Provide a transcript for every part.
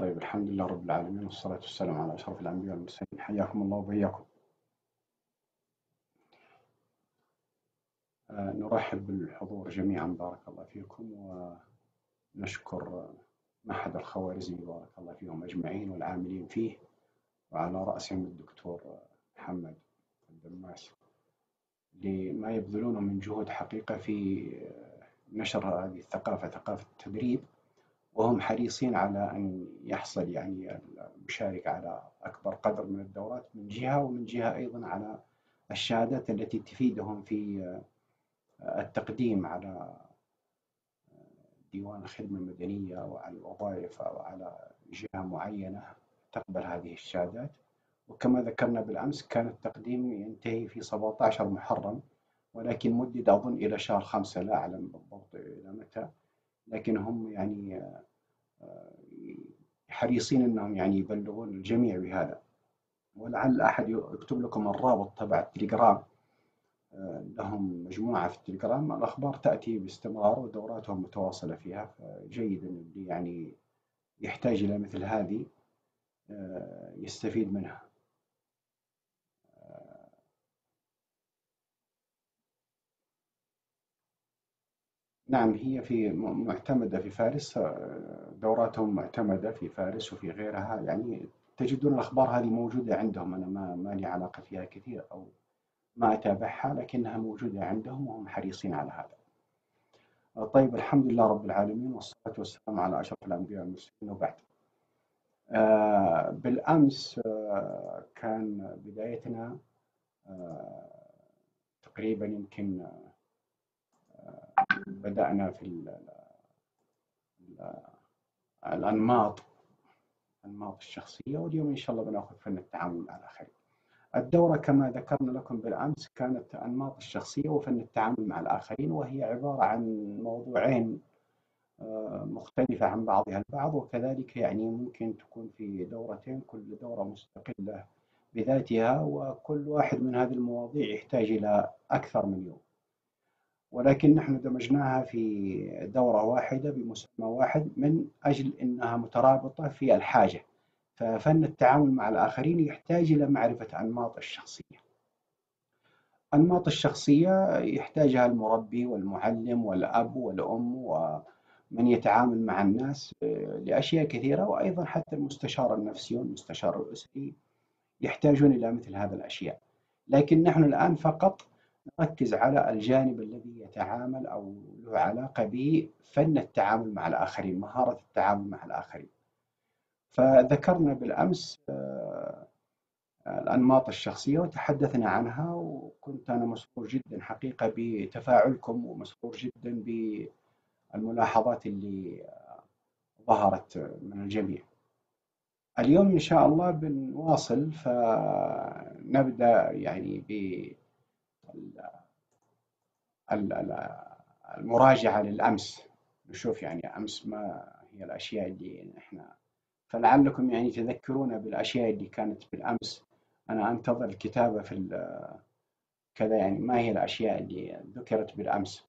طيب الحمد لله رب العالمين والصلاة والسلام على أشرف الأنبياء والمرسلين. حياكم الله وبياكم. نرحب بالحضور جميعا، بارك الله فيكم، ونشكر معهد الخوارزمي بارك الله فيهم أجمعين والعاملين فيه، وعلى رأسهم الدكتور محمد الدماس، لما يبذلونه من جهود حقيقة في نشر هذه الثقافة، ثقافة التدريب، وهم حريصين على أن يحصل يعني المشارك على أكبر قدر من الدورات من جهة، ومن جهة أيضا على الشهادات التي تفيدهم في التقديم على ديوان الخدمة المدنية وعلى الوظائف أو على جهة معينة تقبل هذه الشهادات. وكما ذكرنا بالأمس كان التقديم ينتهي في 17 محرم، ولكن مدد أظن إلى شهر 5، لا أعلم بالضبط إلى متى، لكن هم يعني حريصين أنهم يعني يبلغون الجميع بهذا. ولعل أحد يكتب لكم الرابط تبع التليجرام، لهم مجموعة في التليجرام، الأخبار تأتي باستمرار ودوراتهم متواصلة فيها، فجيد أن اللي يعني يحتاج إلى مثل هذه يستفيد منها. نعم، هي في معتمدة في فارس، دوراتهم معتمدة في فارس وفي غيرها، يعني تجدون الأخبار هذه موجودة عندهم. أنا ما لي علاقة فيها كثير أو ما أتابعها، لكنها موجودة عندهم وهم حريصين على هذا. طيب الحمد لله رب العالمين والصلاة والسلام على أشرف الأنبياء والمرسلين، وبعد. بالأمس كان بدايتنا تقريبا يمكن بدأنا في الأنماط، أنماط الشخصية، واليوم إن شاء الله بناخذ فن التعامل مع الآخرين. الدورة كما ذكرنا لكم بالأمس كانت أنماط الشخصية وفن التعامل مع الآخرين، وهي عبارة عن موضوعين مختلفة عن بعضها البعض، وكذلك يعني ممكن تكون في دورتين، كل دورة مستقلة بذاتها، وكل واحد من هذه المواضيع يحتاج إلى أكثر من يوم، ولكن نحن دمجناها في دورة واحدة بمسمى واحد من أجل أنها مترابطة في الحاجة. ففن التعامل مع الآخرين يحتاج إلى معرفة أنماط الشخصية. أنماط الشخصية يحتاجها المربي والمعلم والأب والأم ومن يتعامل مع الناس لأشياء كثيرة، وأيضا حتى المستشار النفسي والمستشار الأسري يحتاجون إلى مثل هذه الأشياء. لكن نحن الآن فقط نركز على الجانب الذي يتعامل أو له علاقة بفن التعامل مع الآخرين، مهارة التعامل مع الآخرين. فذكرنا بالأمس الأنماط الشخصية وتحدثنا عنها، وكنت أنا مسرور جدا حقيقة بتفاعلكم، ومسرور جدا بالملاحظات اللي ظهرت من الجميع. اليوم إن شاء الله بنواصل، فنبدأ يعني بالمراجعة للأمس، نشوف يعني أمس ما هي الأشياء اللي إحنا، فلعلكم يعني تذكرون بالأشياء اللي كانت بالأمس. أنا أنتظر الكتابة في كذا، يعني ما هي الأشياء اللي ذكرت بالأمس.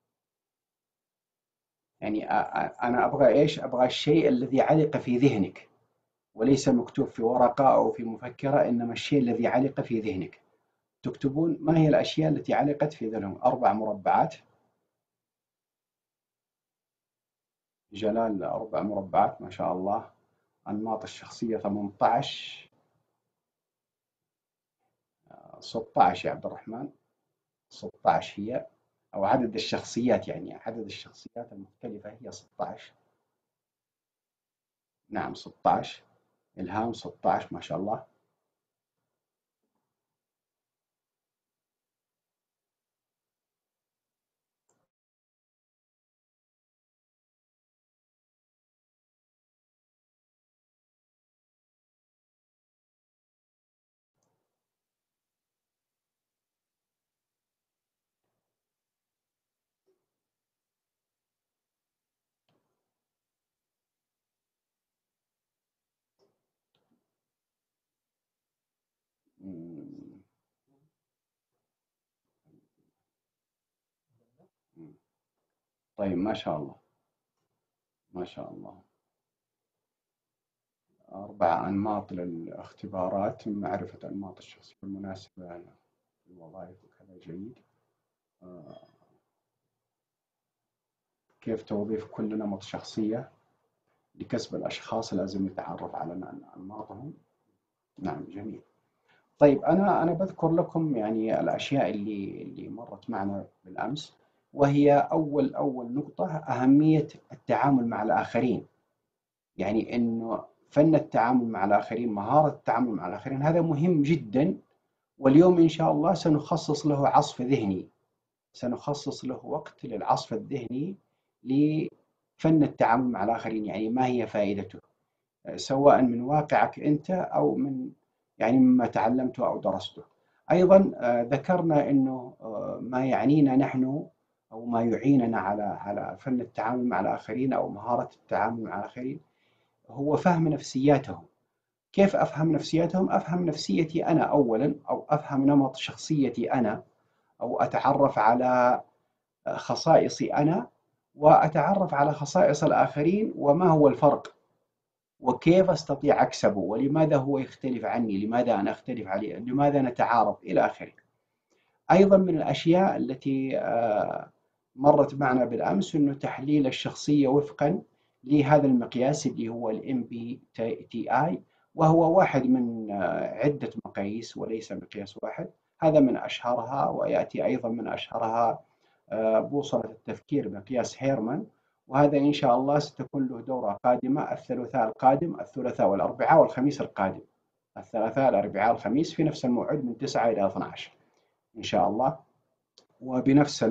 يعني أنا أبغى إيش؟ أبغى الشيء الذي علق في ذهنك، وليس مكتوب في ورقة أو في مفكرة، إنما الشيء الذي علق في ذهنك. تكتبون ما هي الأشياء التي علقت في ذهنهم. 4 مربعات. جلال 4 مربعات ما شاء الله. أنماط الشخصية 18. 16 يا عبد الرحمن. 16 هي، أو عدد الشخصيات، يعني عدد الشخصيات المختلفة هي 16. نعم 16. إلهام 16 ما شاء الله. مم. مم. طيب ما شاء الله، ما شاء الله. 4 أنماط للاختبارات، معرفة أنماط الشخصية المناسبة للوظائف وكذا جيد. كيف توظيف كل نمط شخصية لكسب الأشخاص لازم نتعرف على أنماطهم. نعم جميل. طيب أنا بذكر لكم يعني الأشياء اللي مرت معنا بالأمس، وهي أول نقطة أهمية التعامل مع الآخرين. يعني إنه فن التعامل مع الآخرين، مهارة التعامل مع الآخرين، هذا مهم جدا. واليوم إن شاء الله سنخصص له عصف ذهني، سنخصص له وقت للعصف الذهني لفن التعامل مع الآخرين. يعني ما هي فائدته، سواء من واقعك أنت أو من يعني مما تعلمته أو درسته. أيضا ذكرنا أنه ما يعنينا نحن أو ما يعيننا على فن التعامل مع الآخرين أو مهارة التعامل مع الآخرين هو فهم نفسياتهم. كيف أفهم نفسياتهم؟ أفهم نفسيتي أنا أولا، أو أفهم نمط شخصيتي أنا، أو أتعرف على خصائصي أنا، وأتعرف على خصائص الآخرين وما هو الفرق، وكيف أستطيع أكسبه، ولماذا هو يختلف عني، لماذا أنا أختلف عليه، لماذا نتعارض إلى آخره. أيضا من الأشياء التي مرت معنا بالأمس أنه تحليل الشخصية وفقا لهذا المقياس اللي هو ال MBTI، وهو واحد من عدة مقاييس وليس مقياس واحد. هذا من أشهرها، ويأتي أيضا من أشهرها بوصلة التفكير مقياس هيرمان. وهذا إن شاء الله ستكون له دورة قادمة الثلاثاء القادم، الثلاثاء والأربعاء والخميس القادم. الثلاثاء الأربعاء الخميس في نفس الموعد من 9 إلى 12 إن شاء الله، وبنفس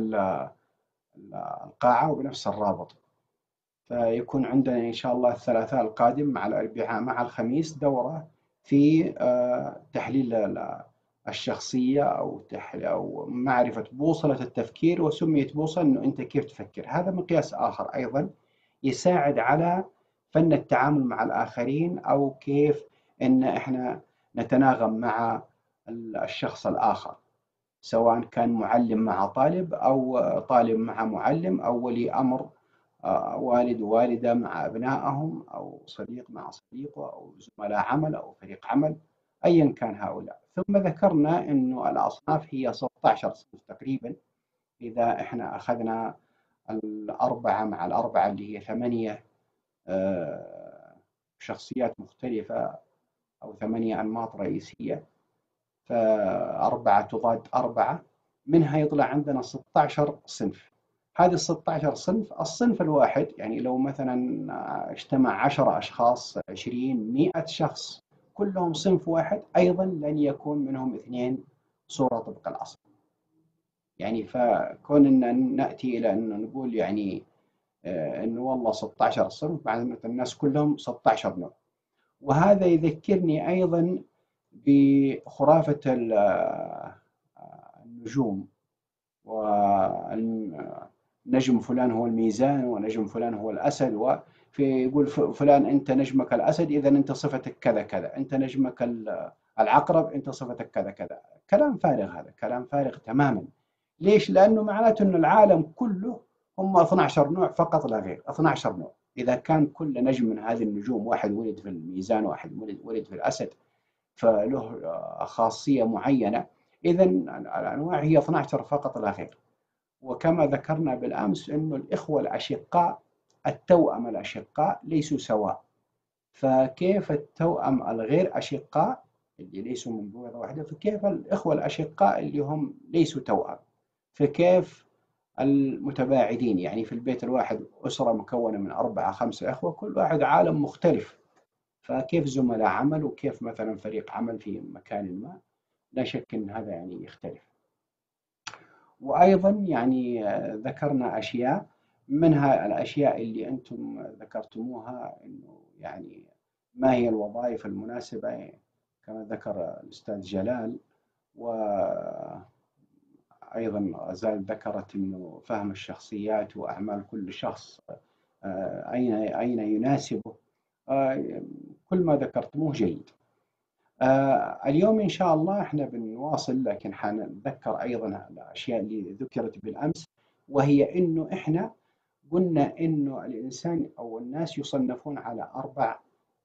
القاعة وبنفس الرابط. فيكون عندنا إن شاء الله الثلاثاء القادم مع الأربعاء مع الخميس دورة في تحليل الشخصية أو معرفة بوصلة التفكير، وسميت بوصلة أنه أنت كيف تفكر. هذا مقياس آخر أيضا يساعد على فن التعامل مع الآخرين، أو كيف أن إحنا نتناغم مع الشخص الآخر، سواء كان معلم مع طالب، أو طالب مع معلم، أو ولي أمر والد ووالدة مع أبنائهم، أو صديق مع صديقه، أو زملاء عمل، أو فريق عمل، أيا كان هؤلاء. ثم ذكرنا أنه الأصناف هي 16 صنف تقريبا، إذا إحنا أخذنا الأربعة مع الأربعة اللي هي 8 شخصيات مختلفة أو 8 أنماط رئيسية، فأربعة تضاد أربعة، منها يطلع عندنا 16 صنف. هذه 16 صنف، الصنف الواحد يعني لو مثلا اجتمع 10 أشخاص، 20، 100 شخص كلهم صنف واحد، أيضا لن يكون منهم 2 صورة طبق الأصل. يعني فكوننا نأتي إلى أن نقول يعني أنه والله 16 صنف، معناته الناس كلهم 16 نوع. وهذا يذكرني أيضا بخرافة النجوم، ونجم فلان هو الميزان، ونجم فلان هو الأسد، يقول فلان أنت نجمك الأسد إذا أنت صفتك كذا كذا، أنت نجمك العقرب أنت صفتك كذا كذا. كلام فارغ، هذا كلام فارغ تماما. ليش؟ لأنه معناته أن العالم كله هم 12 نوع فقط لا غير، 12 نوع. إذا كان كل نجم من هذه النجوم، واحد ولد في الميزان، واحد ولد في الأسد، فله خاصية معينة، إذا الأنواع هي 12 فقط لا غير. وكما ذكرنا بالأمس أنه الإخوة الأشقاء، التوأم الأشقاء ليسوا سواء، فكيف التوأم الغير أشقاء اللي ليسوا من بويضة واحدة، فكيف الإخوة الأشقاء اللي هم ليسوا توأم، فكيف المتباعدين؟ يعني في البيت الواحد أسرة مكونة من 4 5 إخوة، كل واحد عالم مختلف، فكيف زملاء عمل، وكيف مثلا فريق عمل في مكان ما؟ لا شك أن هذا يعني يختلف. وأيضا يعني ذكرنا أشياء، منها الأشياء اللي أنتم ذكرتموها، أنه يعني ما هي الوظائف المناسبة كما ذكر الأستاذ جلال. وأيضا غزال ذكرت أنه فهم الشخصيات وأعمال كل شخص أين يناسبه. كل ما ذكرتموه جيد. اليوم إن شاء الله إحنا بنواصل، لكن حنتذكر أيضا الأشياء اللي ذكرت بالأمس، وهي إنه إحنا قلنا إنه الإنسان أو الناس يصنفون على 4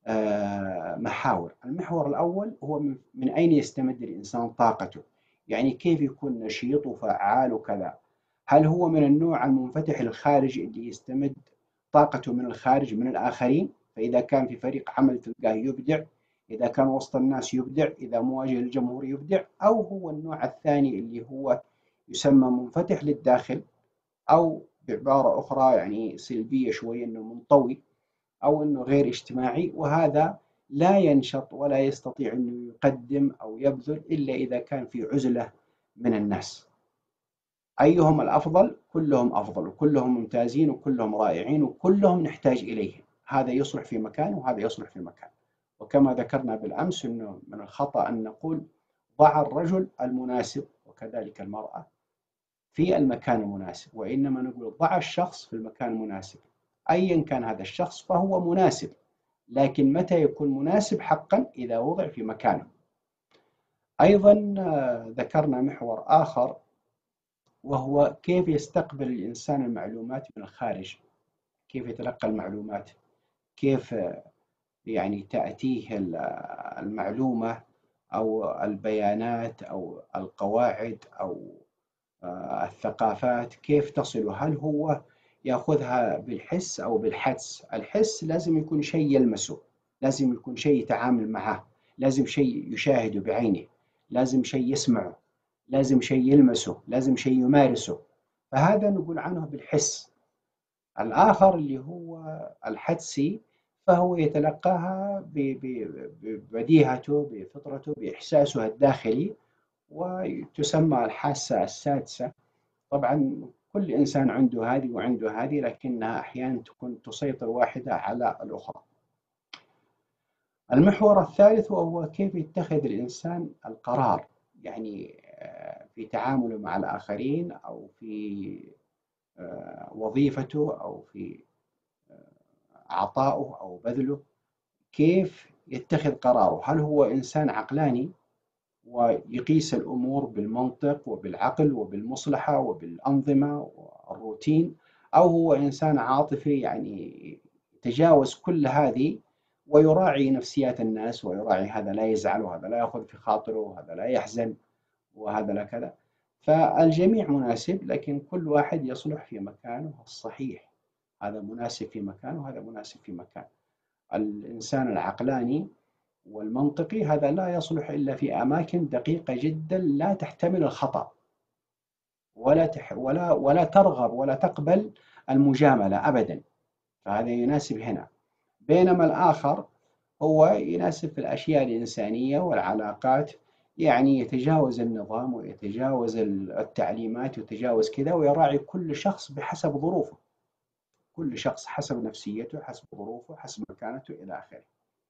محاور. المحور الأول هو من أين يستمد الإنسان طاقته، يعني كيف يكون نشيط وفعال وكذا. هل هو من النوع المنفتح للخارج اللي يستمد طاقته من الخارج من الآخرين، فإذا كان في فريق عمل تلقاه يبدع، إذا كان وسط الناس يبدع، إذا مواجه للجمهور يبدع، أو هو النوع الثاني اللي هو يسمى منفتح للداخل، أو بعبارة أخرى يعني سلبية شوية أنه منطوي، أو أنه غير اجتماعي، وهذا لا ينشط ولا يستطيع أنه يقدم أو يبذل إلا إذا كان في عزلة من الناس. أيهم الأفضل؟ كلهم أفضل، وكلهم ممتازين، وكلهم رائعين، وكلهم نحتاج إليهم. هذا يصلح في مكان وهذا يصلح في مكان. وكما ذكرنا بالأمس أنه من الخطأ أن نقول ضع الرجل المناسب وكذلك المرأة في المكان المناسب، وإنما نقول ضع الشخص في المكان المناسب. أيا كان هذا الشخص فهو مناسب، لكن متى يكون مناسب حقا؟ إذا وضع في مكانه. أيضا ذكرنا محور آخر، وهو كيف يستقبل الإنسان المعلومات من الخارج، كيف يتلقى المعلومات، كيف يعني تأتيه المعلومة أو البيانات أو القواعد أو الثقافات، كيف تصل؟ هل هو يأخذها بالحس أو بالحدس؟ الحس لازم يكون شيء يلمسه، لازم يكون شيء يتعامل معه، لازم شيء يشاهده بعينه، لازم شيء يسمعه، لازم شيء يلمسه، لازم شيء يمارسه، فهذا نقول عنه بالحس. الآخر اللي هو الحدسي، فهو يتلقاها ببديهته، بفطرته، بإحساسه الداخلي، وتسمى الحاسة السادسة. طبعا كل إنسان عنده هذه وعنده هذه، لكنها أحيانا تكون تسيطر واحدة على الأخرى. المحور الثالث وهو كيف يتخذ الإنسان القرار، يعني في تعامله مع الآخرين، أو في وظيفته، أو في عطائه أو بذله، كيف يتخذ قراره. هل هو إنسان عقلاني ويقيس الأمور بالمنطق وبالعقل وبالمصلحة وبالأنظمة والروتين، أو هو إنسان عاطفي يعني يتجاوز كل هذه ويراعي نفسيات الناس، ويراعي هذا لا يزعل وهذا لا يأخذ في خاطره وهذا لا يحزن وهذا لا كذا. فالجميع مناسب، لكن كل واحد يصلح في مكانه الصحيح. هذا مناسب في مكان وهذا مناسب في مكان. الإنسان العقلاني والمنطقي هذا لا يصلح إلا في أماكن دقيقة جدا لا تحتمل الخطأ، ولا ترغب ولا تقبل المجاملة أبدا، فهذا يناسب هنا. بينما الآخر هو يناسب في الأشياء الإنسانية والعلاقات، يعني يتجاوز النظام ويتجاوز التعليمات ويتجاوز كذا، ويراعي كل شخص بحسب ظروفه، كل شخص حسب نفسيته، حسب ظروفه، حسب مكانته إلى آخره.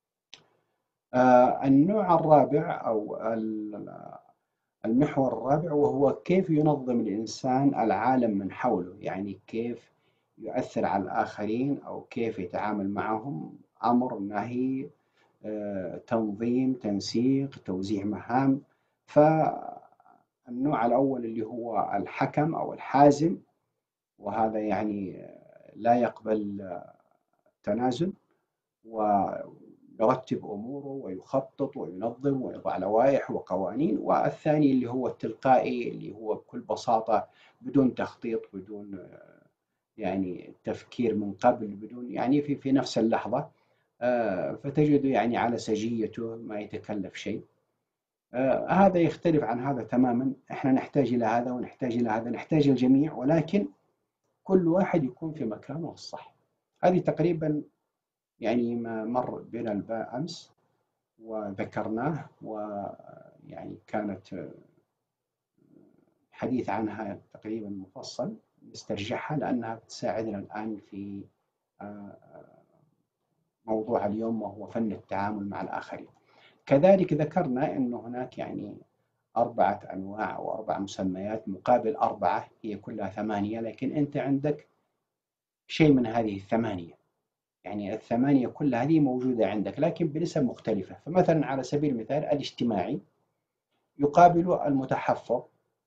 النوع الرابع أو المحور الرابع، وهو كيف ينظم الإنسان العالم من حوله، يعني كيف يؤثر على الآخرين أو كيف يتعامل معهم، أمر، نهي، تنظيم، تنسيق، توزيع مهام. فالنوع الأول اللي هو الحكم أو الحازم، وهذا يعني لا يقبل التنازل، ويرتب أموره ويخطط وينظم ويضع لوائح وقوانين. والثاني اللي هو التلقائي، اللي هو بكل بساطة بدون تخطيط، بدون يعني تفكير من قبل، بدون يعني في نفس اللحظة، فتجده يعني على سجيته ما يتكلف شيء. هذا يختلف عن هذا تماما. احنا نحتاج إلى هذا ونحتاج إلى هذا، نحتاج الجميع، ولكن كل واحد يكون في مكانه الصح. هذه تقريبا يعني ما مر بنا أمس وذكرناه، ويعني كانت حديث عنها تقريبا مفصل، نسترجعها لأنها بتساعدنا الآن في موضوع اليوم، وهو فن التعامل مع الآخرين. كذلك ذكرنا أن هناك يعني 4 أنواع أو 4 مسميات مقابل 4، هي كلها 8، لكن أنت عندك شيء من هذه ال8، يعني ال8 كل هذه موجودة عندك لكن بنسب مختلفة. فمثلا على سبيل المثال الاجتماعي يقابل المتحفظ،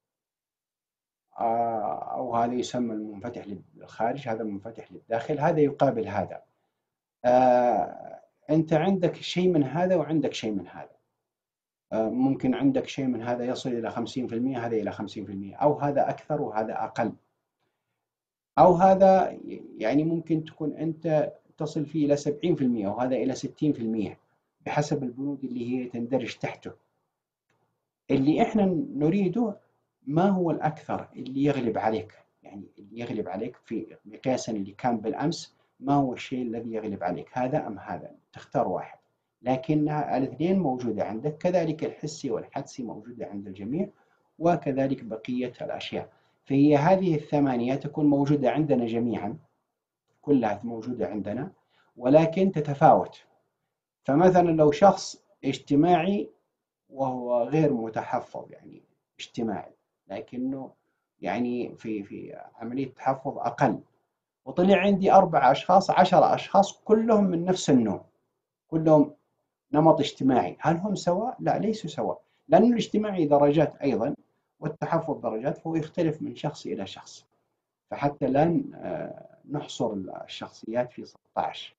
أو هذا يسمى المنفتح للخارج، هذا منفتح للداخل، هذا يقابل هذا. أنت عندك شيء من هذا وعندك شيء من هذا. ممكن عندك شيء من هذا يصل إلى 50%، هذا إلى 50%، أو هذا أكثر وهذا أقل، أو هذا يعني ممكن تكون أنت تصل فيه إلى 70% وهذا إلى 60%، بحسب البنود اللي هي تندرج تحته. اللي إحنا نريده ما هو الأكثر اللي يغلب عليك، يعني اللي يغلب عليك في مقياسا اللي كان بالأمس، ما هو الشيء الذي يغلب عليك، هذا أم هذا؟ تختار واحد، لكن الاثنين موجودة عندك، كذلك الحسي والحدسي موجودة عند الجميع، وكذلك بقية الأشياء. فهي هذه الثمانية تكون موجودة عندنا جميعا، كلها موجودة عندنا، ولكن تتفاوت. فمثلا لو شخص اجتماعي وهو غير متحفظ، يعني اجتماعي لكنه يعني في عملية تحفظ أقل، وطلع عندي 4 أشخاص 10 أشخاص كلهم من نفس النوع، كلهم نمط اجتماعي، هل هم سواء؟ لا، ليسوا سواء، لأن الاجتماعي درجات أيضا والتحفظ درجات، فهو يختلف من شخص إلى شخص. فحتى لا نحصر الشخصيات في 16.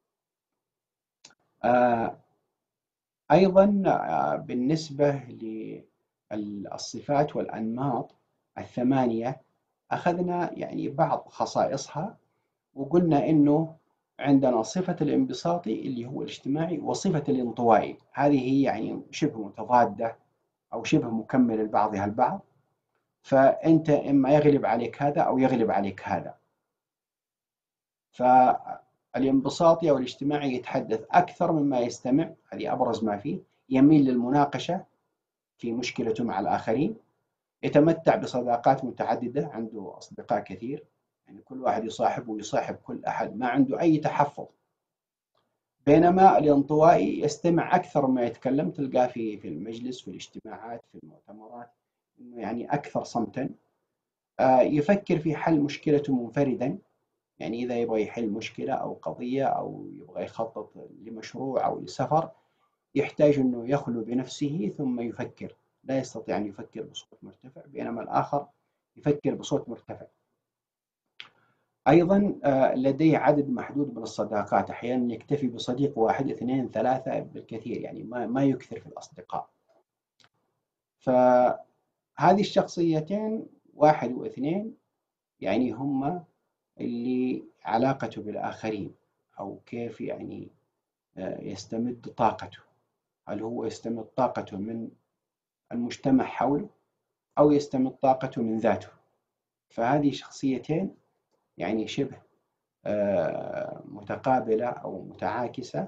أيضا بالنسبة للصفات والأنماط الثمانية، أخذنا يعني بعض خصائصها، وقلنا إنه عندنا صفة الانبساطي اللي هو الاجتماعي، وصفة الانطوائي، هذه هي يعني شبه متضادة أو شبه مكملة لبعضها البعض، فأنت إما يغلب عليك هذا أو يغلب عليك هذا. فالانبساطي أو الاجتماعي يتحدث أكثر مما يستمع، هذه أبرز ما فيه، يميل للمناقشة في مشكلته مع الآخرين، يتمتع بصداقات متعددة، عنده أصدقاء كثير، يعني كل واحد يصاحب ويصاحب كل أحد، ما عنده أي تحفظ. بينما الانطوائي يستمع أكثر ما يتكلم، تلقاه في المجلس، في الاجتماعات، في المؤتمرات، إنه يعني أكثر صمتا. يفكر في حل مشكلته منفردا، يعني إذا يبغى يحل مشكلة أو قضية أو يبغى يخطط لمشروع أو لسفر، يحتاج أنه يخلو بنفسه ثم يفكر، لا يستطيع أن يفكر بصوت مرتفع، بينما الآخر يفكر بصوت مرتفع. أيضا لديه عدد محدود من الصداقات، أحيانا يكتفي بصديق واحد، اثنين، ثلاثة بالكثير، يعني ما يكثر في الأصدقاء. فهذه الشخصيتين واحد واثنين يعني هم اللي علاقته بالآخرين، أو كيف يعني يستمد طاقته، هل هو يستمد طاقته من المجتمع حوله أو يستمد طاقته من ذاته. فهذه شخصيتين يعني شبه متقابلة أو متعاكسة.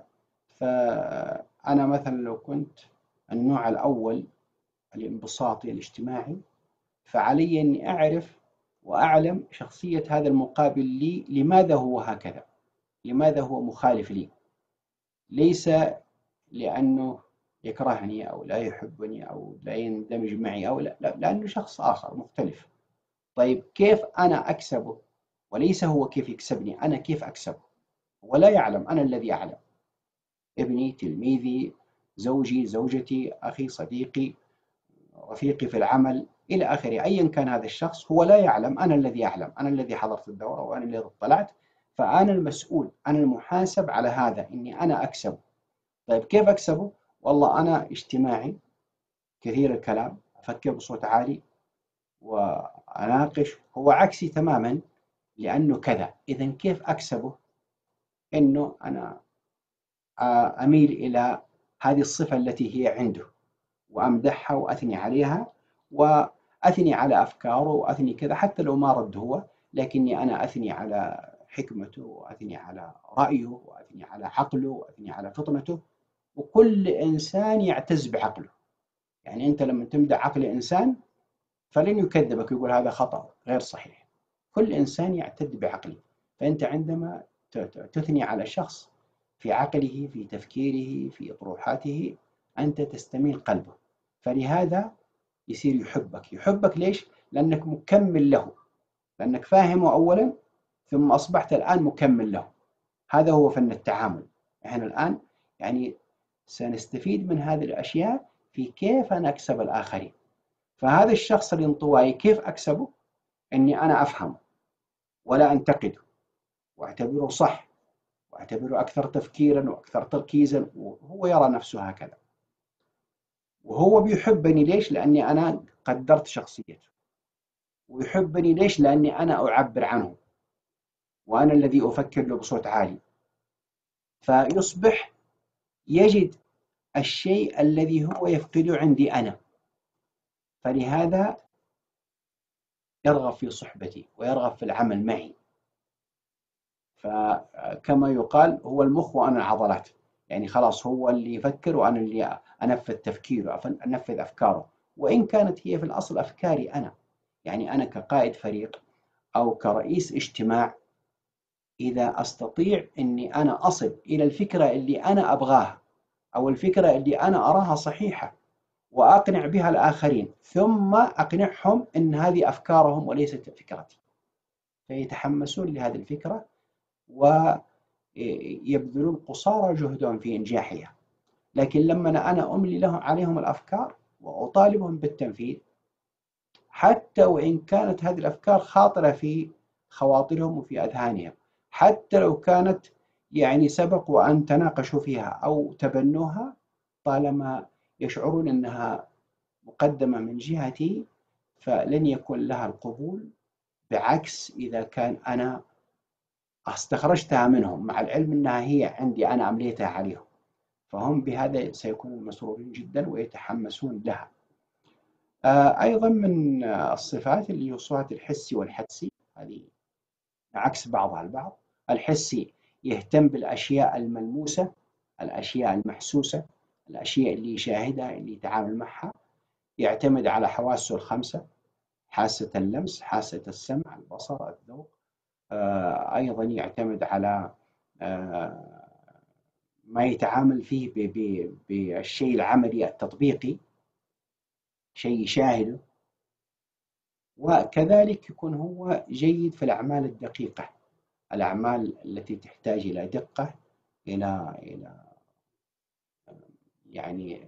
فأنا مثلا لو كنت النوع الأول الانبساطي الاجتماعي، فعلي أني أعرف وأعلم شخصية هذا المقابل لي، لماذا هو هكذا، لماذا هو مخالف لي، ليس لأنه يكرهني أو لا يحبني أو لا يندمج معي أو لا، لأنه شخص آخر مختلف. طيب كيف أنا أكسبه؟ وليس هو كيف يكسبني، أنا كيف أكسبه؟ ولا يعلم، أنا الذي أعلم. ابني، تلميذي، زوجي، زوجتي، أخي، صديقي، رفيقي في العمل إلى آخره، أيا كان هذا الشخص هو لا يعلم، أنا الذي أعلم، أنا الذي حضرت الدورة وأنا الذي اطلعت، فأنا المسؤول، أنا المحاسب على هذا، إني أنا أكسبه. طيب كيف أكسبه؟ والله أنا اجتماعي، كثير الكلام، أفكر بصوت عالي وأناقش، هو عكسي تماما لأنه كذا. إذا كيف أكسبه؟ إنه أنا أميل إلى هذه الصفة التي هي عنده، وأمدحها وأثني عليها وأثني على أفكاره وأثني كذا، حتى لو ما رد هو، لكني أنا أثني على حكمته وأثني على رأيه وأثني على عقله وأثني على فطنته. وكل إنسان يعتز بعقله، يعني أنت لما تمدح عقل إنسان فلن يكذبك يقول هذا خطأ غير صحيح، كل إنسان يعتد بعقله. فأنت عندما تثني على شخص في عقله، في تفكيره، في أطروحاته، أنت تستميل قلبه، فلهذا يصير يحبك. يحبك ليش؟ لأنك مكمل له، لأنك فاهمه أولا ثم أصبحت الآن مكمل له. هذا هو فن التعامل. احنا الآن يعني سنستفيد من هذه الأشياء في كيف أنا أكسب الآخرين. فهذا الشخص الانطوائي كيف أكسبه؟ أني أنا أفهمه ولا أنتقده، وأعتبره صح، وأعتبره أكثر تفكيرا وأكثر تركيزا، وهو يرى نفسه هكذا. وهو بيحبني ليش؟ لأني أنا قدرت شخصيته. ويحبني ليش؟ لأني أنا أعبر عنه، وأنا الذي أفكر له بصوت عالي. فيصبح يجد الشيء الذي هو يفقده عندي أنا، فلهذا يرغب في صحبتي ويرغب في العمل معي. فكما يقال هو المخ وأنا العضلات، يعني خلاص هو اللي يفكر وأنا اللي أنفذ تفكيره، أنفذ أفكاره، وإن كانت هي في الأصل أفكاري أنا. يعني أنا كقائد فريق أو كرئيس اجتماع، إذا أستطيع أني أنا أصل إلى الفكرة اللي أنا أبغاها أو الفكرة اللي أنا أراها صحيحة وأقنع بها الآخرين، ثم أقنعهم أن هذه أفكارهم وليست فكرتي، فيتحمسون لهذه الفكرة ويبذلون قصارى جهدهم في إنجاحها. لكن لما أنا أملي لهم عليهم الأفكار وأطالبهم بالتنفيذ، حتى وإن كانت هذه الأفكار خاطرة في خواطرهم وفي أذهانهم، حتى لو كانت يعني سبق وأن تناقشوا فيها أو تبنوها، طالما يشعرون أنها مقدمة من جهتي فلن يكون لها القبول، بعكس إذا كان أنا استخرجتها منهم مع العلم أنها هي عندي أنا أمليتها عليهم، فهم بهذا سيكونون مسرورين جدا ويتحمسون لها. أيضا من الصفات اللي هي الصفات الحسي والحدسي، هذه عكس بعضها البعض. الحسي يهتم بالأشياء الملموسة، الأشياء المحسوسة، الأشياء اللي يشاهدها اللي يتعامل معها، يعتمد على حواسه الخمسة: حاسة اللمس، حاسة السمع، البصر، الذوق. أيضا يعتمد على ما يتعامل فيه بالشيء العملي التطبيقي، شيء يشاهده. وكذلك يكون هو جيد في الأعمال الدقيقة، الأعمال التي تحتاج إلى دقة، إلى يعني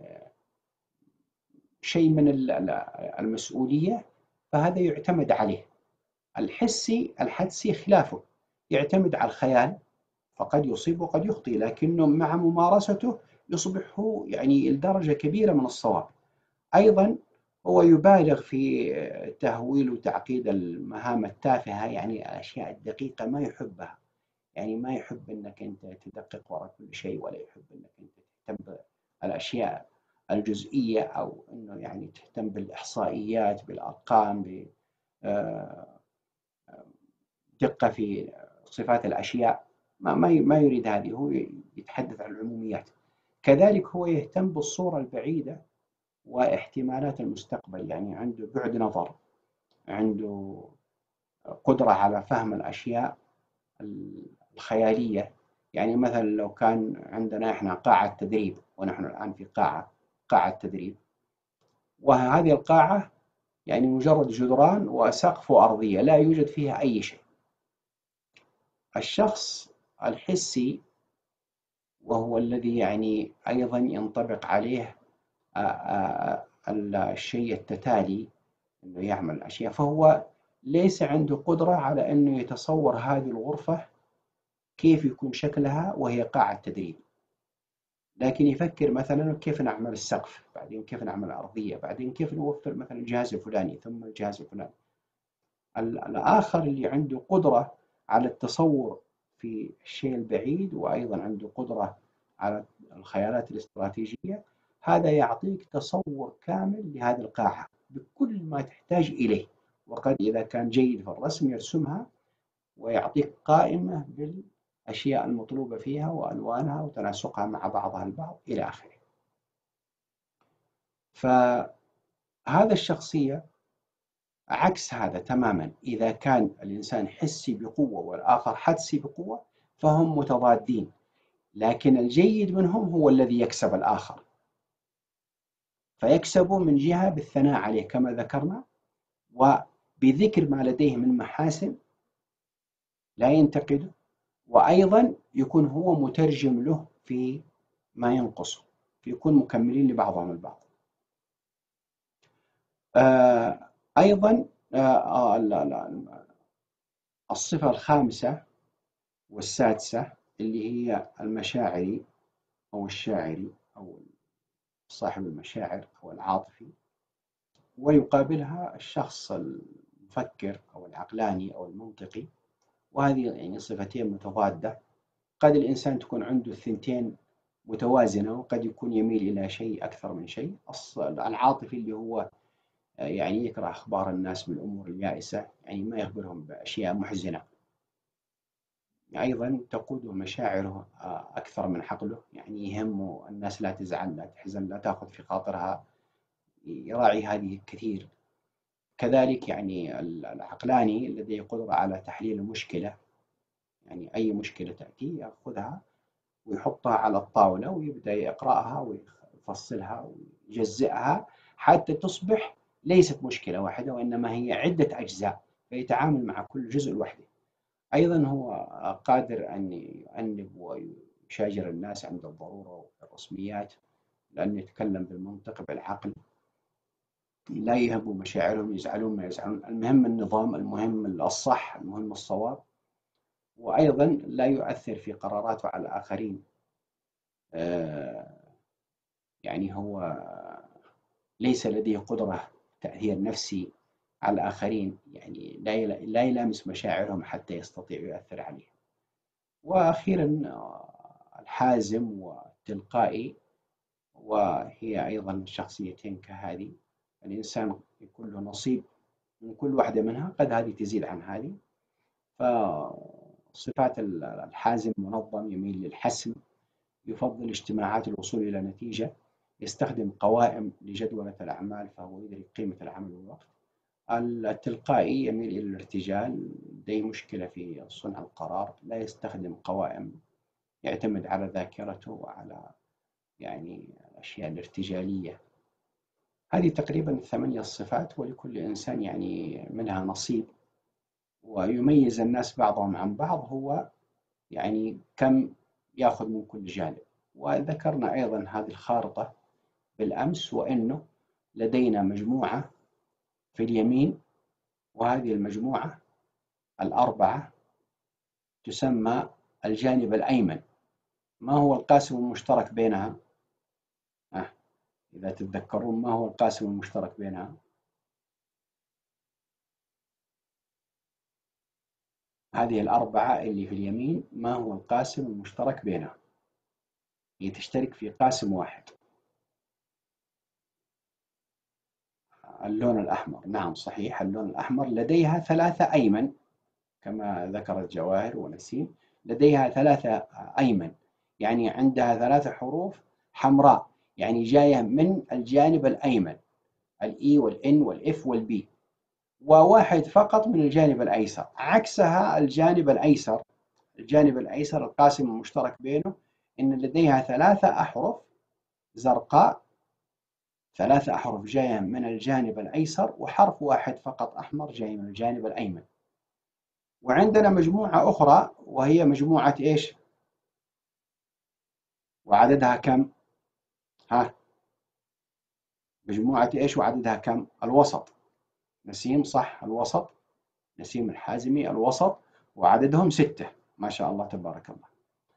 شيء من المسؤولية، فهذا يعتمد عليه. الحدسي خلافه، يعتمد على الخيال، فقد يصيب وقد يخطئ، لكنه مع ممارسته يصبح يعني لدرجة كبيرة من الصواب. أيضا هو يبالغ في تهويل وتعقيد المهام التافهة، يعني الأشياء الدقيقة ما يحبها، يعني ما يحب أنك أنت تدقق وراء كل شيء، ولا يحب أنك أنت تهتم بالأشياء الجزئية، أو أنه يعني تهتم بالإحصائيات، بالأرقام، بدقة في صفات الأشياء. ما يريد هذه، هو يتحدث عن العموميات. كذلك هو يهتم بالصورة البعيدة واحتمالات المستقبل، يعني عنده بعد نظر، عنده قدرة على فهم الأشياء الخيالية. يعني مثلا لو كان عندنا إحنا قاعة تدريب، ونحن الآن في قاعة تدريب، وهذه القاعة يعني مجرد جدران وسقف وأرضية لا يوجد فيها أي شيء. الشخص الحسي، وهو الذي يعني أيضا ينطبق عليه الشيء التتالي، أنه يعمل أشياء، فهو ليس عنده قدرة على أنه يتصور هذه الغرفة كيف يكون شكلها وهي قاعة تدريب، لكن يفكر مثلا كيف نعمل السقف، بعدين كيف نعمل الأرضية، بعدين كيف نوفر مثلا الجهاز الفلاني ثم الجهاز الفلاني. الآخر اللي عنده قدرة على التصور في الشيء البعيد، وأيضا عنده قدرة على الخيالات الاستراتيجية، هذا يعطيك تصور كامل لهذه القاعة بكل ما تحتاج إليه. وقد إذا كان جيد في الرسم يرسمها ويعطيك قائمة بالأشياء المطلوبة فيها وألوانها وتناسقها مع بعضها البعض إلى آخره. فهذا الشخصية عكس هذا تماما. إذا كان الإنسان حسي بقوة والآخر حدسي بقوة فهم متضادين، لكن الجيد منهم هو الذي يكسب الآخر، فيكسب من جهة بالثناء عليه كما ذكرنا، وبذكر ما لديه من محاسن لا ينتقده، وأيضا يكون هو مترجم له في ما ينقصه، فيكون مكملين لبعضهم البعض. أيضا الصفة الخامسة والسادسة اللي هي المشاعري أو الشاعري أو صاحب المشاعر أو العاطفي، ويقابلها الشخص المفكر أو العقلاني أو المنطقي. وهذه يعني صفتين متضادة. قد الإنسان تكون عنده الثنتين متوازنة، وقد يكون يميل إلى شيء أكثر من شيء. العاطفي اللي هو يعني يكره أخبار الناس بالأمور اليائسة، يعني ما يخبرهم بأشياء محزنة. أيضا تقوده مشاعره أكثر من عقله، يعني يهمه الناس لا تزعل لا تحزن لا تأخذ في خاطرها، يراعي هذه كثير. كذلك يعني العقلاني لديه قدرة على تحليل المشكلة، يعني أي مشكلة تأتي يأخذها ويحطها على الطاولة ويبدأ يقرأها ويفصلها ويجزئها حتى تصبح ليست مشكلة واحدة، وإنما هي عدة أجزاء، فيتعامل مع كل جزء لوحده. أيضا هو قادر أن يؤنب ويشاجر الناس عند الضرورة والرسميات، لأنه يتكلم بالمنطق بالعقل، لا يهبوا مشاعرهم، يزعلون ما يزعلون، المهم النظام، المهم الصح، المهم الصواب. وأيضا لا يؤثر في قراراته على الآخرين. يعني هو ليس لديه قدرة تأثير نفسي على الآخرين، يعني لا يلامس مشاعرهم حتى يستطيع يؤثر عليهم. وأخيرا الحازم والتلقائي، وهي أيضا شخصيتين كهذه. الإنسان يكون له نصيب من كل واحدة منها، قد هذه تزيد عن هذه. فصفات الحازم منظم، يميل للحسم، يفضل اجتماعات الوصول إلى نتيجة، يستخدم قوائم لجدولة الأعمال فهو يدرك قيمة العمل والوقت. التلقائي يميل إلى الارتجال، لديه مشكلة في صنع القرار، لا يستخدم قوائم، يعتمد على ذاكرته وعلى يعني الأشياء الارتجالية. هذه تقريبا 8 صفات، ولكل إنسان يعني منها نصيب. ويميز الناس بعضهم عن بعض هو يعني كم يأخذ من كل جانب. وذكرنا أيضا هذه الخارطة بالأمس، وأنه لدينا مجموعة في اليمين، وهذه المجموعة الأربعة تسمى الجانب الأيمن. ما هو القاسم المشترك بينها؟ إذا تتذكرون ما هو القاسم المشترك بينها؟ هذه الأربعة اللي في اليمين ما هو القاسم المشترك بينها؟ هي تشترك في قاسم واحد. اللون الأحمر، نعم صحيح، اللون الأحمر لديها 3 أيمن كما ذكرت جواهر ونسيم، لديها 3 أيمن، يعني عندها 3 حروف حمراء، يعني جاية من الجانب الأيمن، الإي والإن والإف والبي، وواحد فقط من الجانب الأيسر. عكسها الجانب الأيسر، الجانب الأيسر القاسم المشترك بينه إن لديها 3 أحرف زرقاء، 3 أحرف جاية من الجانب الأيسر، وحرف واحد فقط أحمر جاي من الجانب الأيمن. وعندنا مجموعة أخرى وهي مجموعة إيش؟ وعددها كم؟ ها؟ مجموعة إيش وعددها كم؟ الوسط. نسيم صح، الوسط. نسيم الحازمي الوسط، وعددهم 6. ما شاء الله تبارك الله.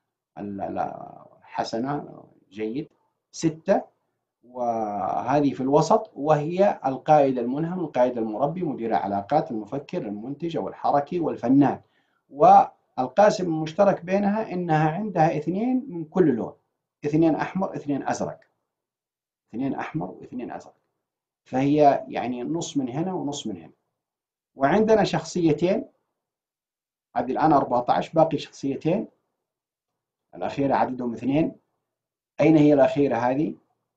حسنة، جيد. 6. وهذه في الوسط، وهي القائد الملهم، القائد المربي، مدير العلاقات، المفكر، المنتج أو الحركي والفنان. والقاسم المشترك بينها إنها عندها 2 من كل لون، 2 أحمر 2 أزرق، 2 أحمر و2 أزرق، فهي يعني نص من هنا ونص من هنا. وعندنا شخصيتين، هذه الآن 14، باقي شخصيتين الأخيرة عددهم 2. أين هي الأخيرة هذه؟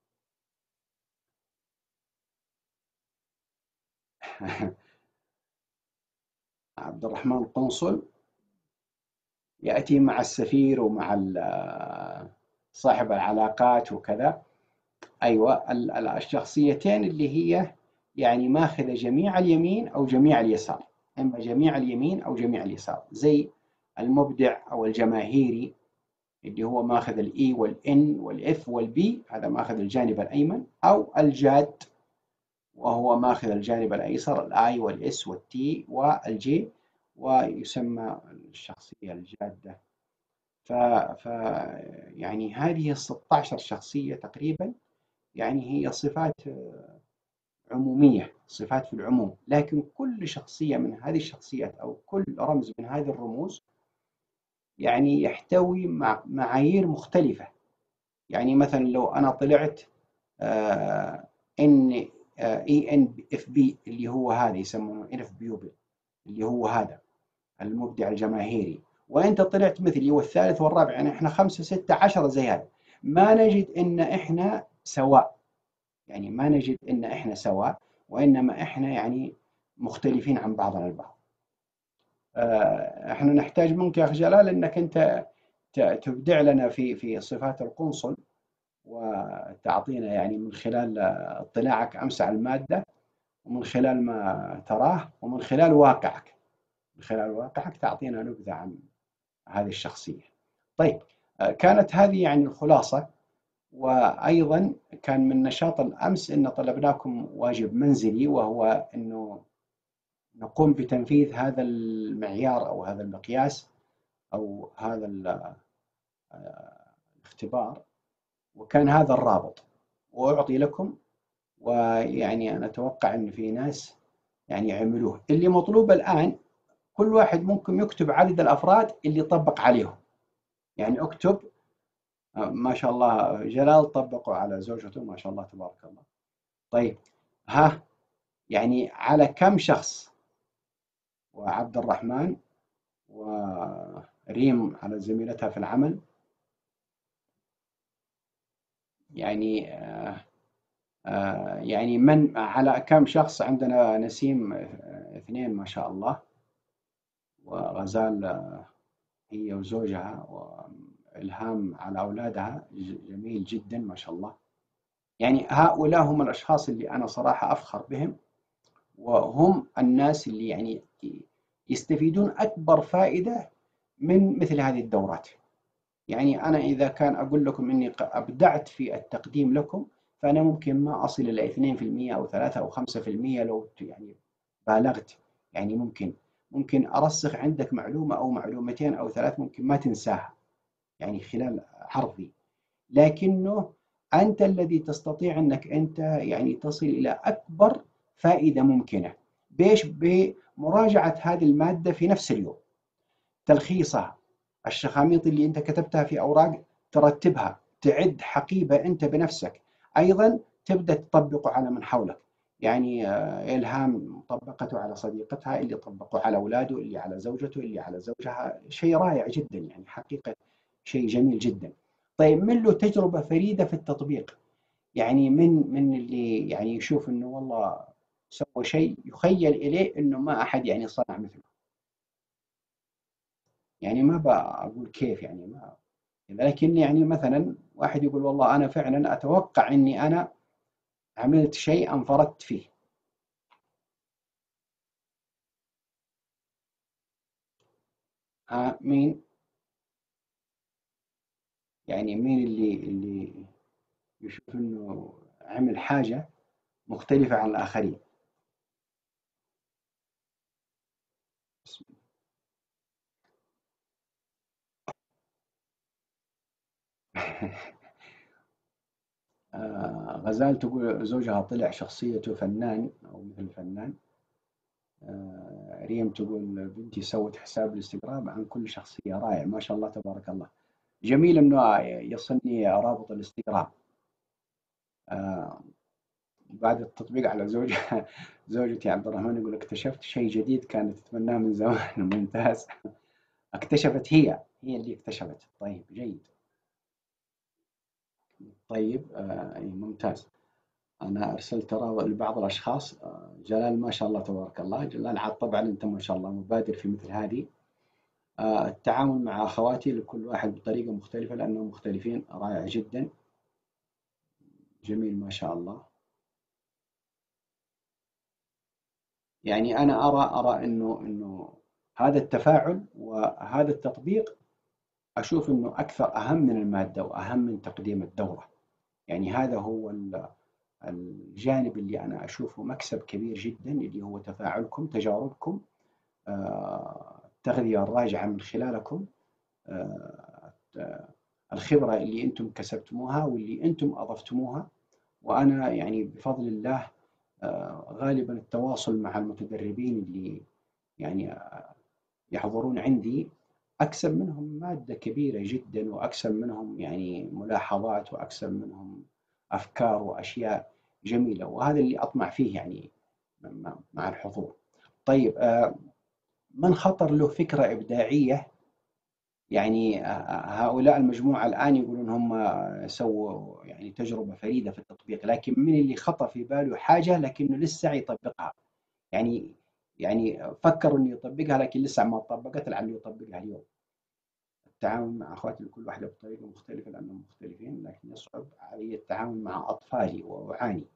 عبد الرحمن القنصل يأتي مع السفير ومع صاحب العلاقات وكذا. أيوة، الشخصيتين اللي هي يعني ماخذة جميع اليمين أو جميع اليسار، إما جميع اليمين أو جميع اليسار، زي المبدع أو الجماهيري اللي هو ماخذ الإي والإن والإف والبي، هذا ماخذ الجانب الأيمن، أو الجاد وهو ماخذ الجانب الأيسر، الآي والإس والتي والجي، ويسمى الشخصية الجادة. ف يعني هذه ال 16 شخصية تقريبا يعني هي صفات عمومية، صفات في العموم، لكن كل شخصية من هذه الشخصيات أو كل رمز من هذه الرموز يعني يحتوي معايير مختلفة. يعني مثلا لو أنا طلعت ان اي ان اف بي اللي هو هذا يسمونه ان اف بيوبل، اللي هو هذا المبدع الجماهيري، وانت طلعت مثلي والثالث والرابع، يعني احنا 5 6 10 زي هذا، ما نجد ان احنا سواء، يعني ما نجد ان احنا سواء، وانما احنا يعني مختلفين عن بعضنا البعض. احنا نحتاج منك يا اخي جلال انك انت تبدع لنا في صفات القنصل، وتعطينا يعني من خلال اطلاعك امس على الماده، ومن خلال ما تراه، ومن خلال واقعك، من خلال واقعك تعطينا نبذه عن هذه الشخصيه. طيب، كانت هذه يعني الخلاصه. وايضا كان من نشاط الامس ان طلبناكم واجب منزلي، وهو انه نقوم بتنفيذ هذا المعيار او هذا المقياس او هذا الاختبار، وكان هذا الرابط واعطي لكم. ويعني انا اتوقع ان في ناس يعني عملوه. اللي مطلوب الان كل واحد ممكن يكتب عدد الافراد اللي طبق عليهم، يعني اكتب ما شاء الله جلال طبقوا على زوجته ما شاء الله تبارك الله. طيب، ها يعني على كم شخص؟ وعبد الرحمن وريم على زميلتها في العمل، يعني يعني من على كم شخص؟ عندنا نسيم اثنين ما شاء الله، وغزال هي وزوجها، وإلهام على أولادها جميل جدا ما شاء الله. يعني هؤلاء هم الأشخاص اللي أنا صراحة أفخر بهم، وهم الناس اللي يعني يستفيدون أكبر فائدة من مثل هذه الدورات. يعني أنا إذا كان أقول لكم إني أبدعت في التقديم لكم، فأنا ممكن ما أصل إلى 2% أو 3 أو 5% لو يعني بالغت. يعني ممكن أرسخ عندك معلومة أو معلومتين أو ثلاث ممكن ما تنساها يعني خلال عرضي، لكنه أنت الذي تستطيع أنك أنت يعني تصل إلى أكبر فائدة ممكنة. بيش؟ بمراجعة هذه المادة في نفس اليوم، تلخيصها، الشخاميط اللي أنت كتبتها في أوراق ترتبها، تعد حقيبة أنت بنفسك، أيضا تبدأ تطبقه على من حولك. يعني إلهام طبقته على صديقتها، اللي طبقه على أولاده، اللي على زوجته، اللي على زوجها. شيء رائع جدا يعني حقيقة، شيء جميل جدا. طيب، من له تجربة فريدة في التطبيق؟ يعني من اللي يعني يشوف انه والله سوى شيء يخيل اليه انه ما احد يعني صنع مثله. يعني ما بقول كيف، يعني ما، لكن يعني مثلا واحد يقول والله انا فعلا اتوقع اني انا عملت شيء انفردت فيه. ها مين؟ يعني مين اللي يشوف انه عمل حاجة مختلفة عن الاخرين؟ غزال تقول زوجها طلع شخصيته فنان أو مثل فنان. ريم تقول بنتي سوت حساب الانستغرام عن كل شخصية. رائع ما شاء الله تبارك الله. جميل انه يصلني رابط الانستغرام بعد التطبيق على زوجها. زوجتي عبد الرحمن يقول اكتشفت شيء جديد كانت تتمناه من زمان. ممتاز. اكتشفت، هي اللي اكتشفت. طيب جيد. طيب ممتاز. أنا أرسلت رابط لبعض الأشخاص. جلال ما شاء الله تبارك الله، جلال عاد طبعا أنت ما شاء الله مبادر في مثل هذه. التعامل مع أخواتي لكل واحد بطريقة مختلفة لأنهم مختلفين. رائع جدا، جميل ما شاء الله. يعني أنا أرى إنه هذا التفاعل وهذا التطبيق أشوف إنه أكثر أهم من المادة وأهم من تقديم الدورة. يعني هذا هو الجانب اللي أنا أشوفه مكسب كبير جدا، اللي هو تفاعلكم، تجاربكم، التغذية الراجعة من خلالكم، الخبرة اللي أنتم كسبتموها واللي أنتم أضفتموها. وأنا يعني بفضل الله غالبا التواصل مع المتدربين اللي يعني يحضرون عندي أكسب منهم مادة كبيرة جدا، وأكسب منهم يعني ملاحظات، وأكسب منهم أفكار وأشياء جميلة، وهذا اللي أطمع فيه يعني مع الحضور. طيب من خطر له فكرة إبداعية، يعني هؤلاء المجموعة الآن يقولون هم سووا يعني تجربة فريدة في التطبيق، لكن من اللي خطر في باله حاجة لكنه لسه يطبقها، يعني فكروا إنه يطبقها لكن لسه ما طبقت، لعله يطبقها اليوم. التعامل مع أخواتي بكل واحدة بطريقة مختلفة لأنهم مختلفين، لكن يصعب علي التعامل مع أطفالي وأعاني.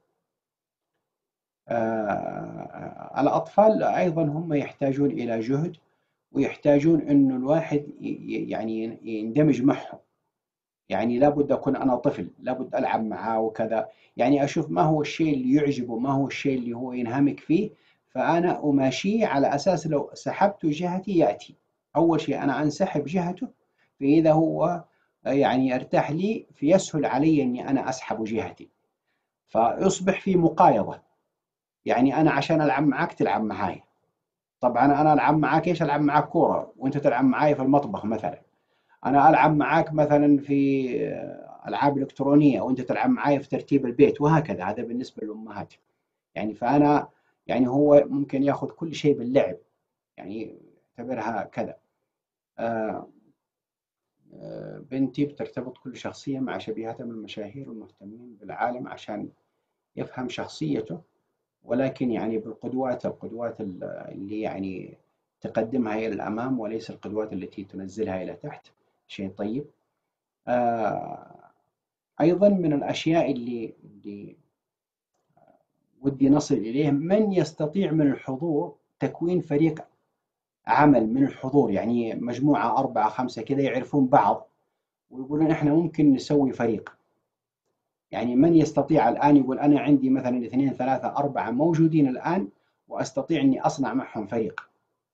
الأطفال أيضا هم يحتاجون إلى جهد، ويحتاجون إنه الواحد يعني يندمج معهم. يعني لابد أكون أنا طفل، لابد ألعب معاه وكذا، يعني أشوف ما هو الشيء اللي يعجبه، ما هو الشيء اللي هو ينهمك فيه، فأنا أماشيه على أساس لو سحبت جهتي يأتي. أول شيء أنا أنسحب جهته، فإذا هو يعني يرتاح لي فيسهل علي أني أنا أسحب جهتي، فيصبح في مقايضة. يعني أنا عشان ألعب معك تلعب معاي، طبعا أنا ألعب معاك إيش؟ ألعب معاك كورة وأنت تلعب معاي في المطبخ مثلا. أنا ألعب معاك مثلا في ألعاب إلكترونية وأنت تلعب معاي في ترتيب البيت، وهكذا. هذا بالنسبة للأمهات. يعني فأنا يعني هو ممكن يأخذ كل شيء باللعب، يعني يعتبرها كذا. آه، بنتي بترتبط كل شخصية مع شبيهتها من المشاهير والمهتمين بالعالم عشان يفهم شخصيته، ولكن يعني بالقدوات، القدوات اللي يعني تقدمها إلى الأمام، وليس القدوات التي تنزلها إلى تحت. شيء طيب. آه، أيضا من الأشياء اللي ودي نصل إليه، من يستطيع من الحضور تكوين فريق عمل من الحضور، يعني مجموعة 4 5 كذا يعرفون بعض ويقولون إحنا ممكن نسوي فريق. يعني من يستطيع الآن يقول أنا عندي مثلا 2 3 4 موجودين الآن وأستطيع إني أصنع معهم فريق.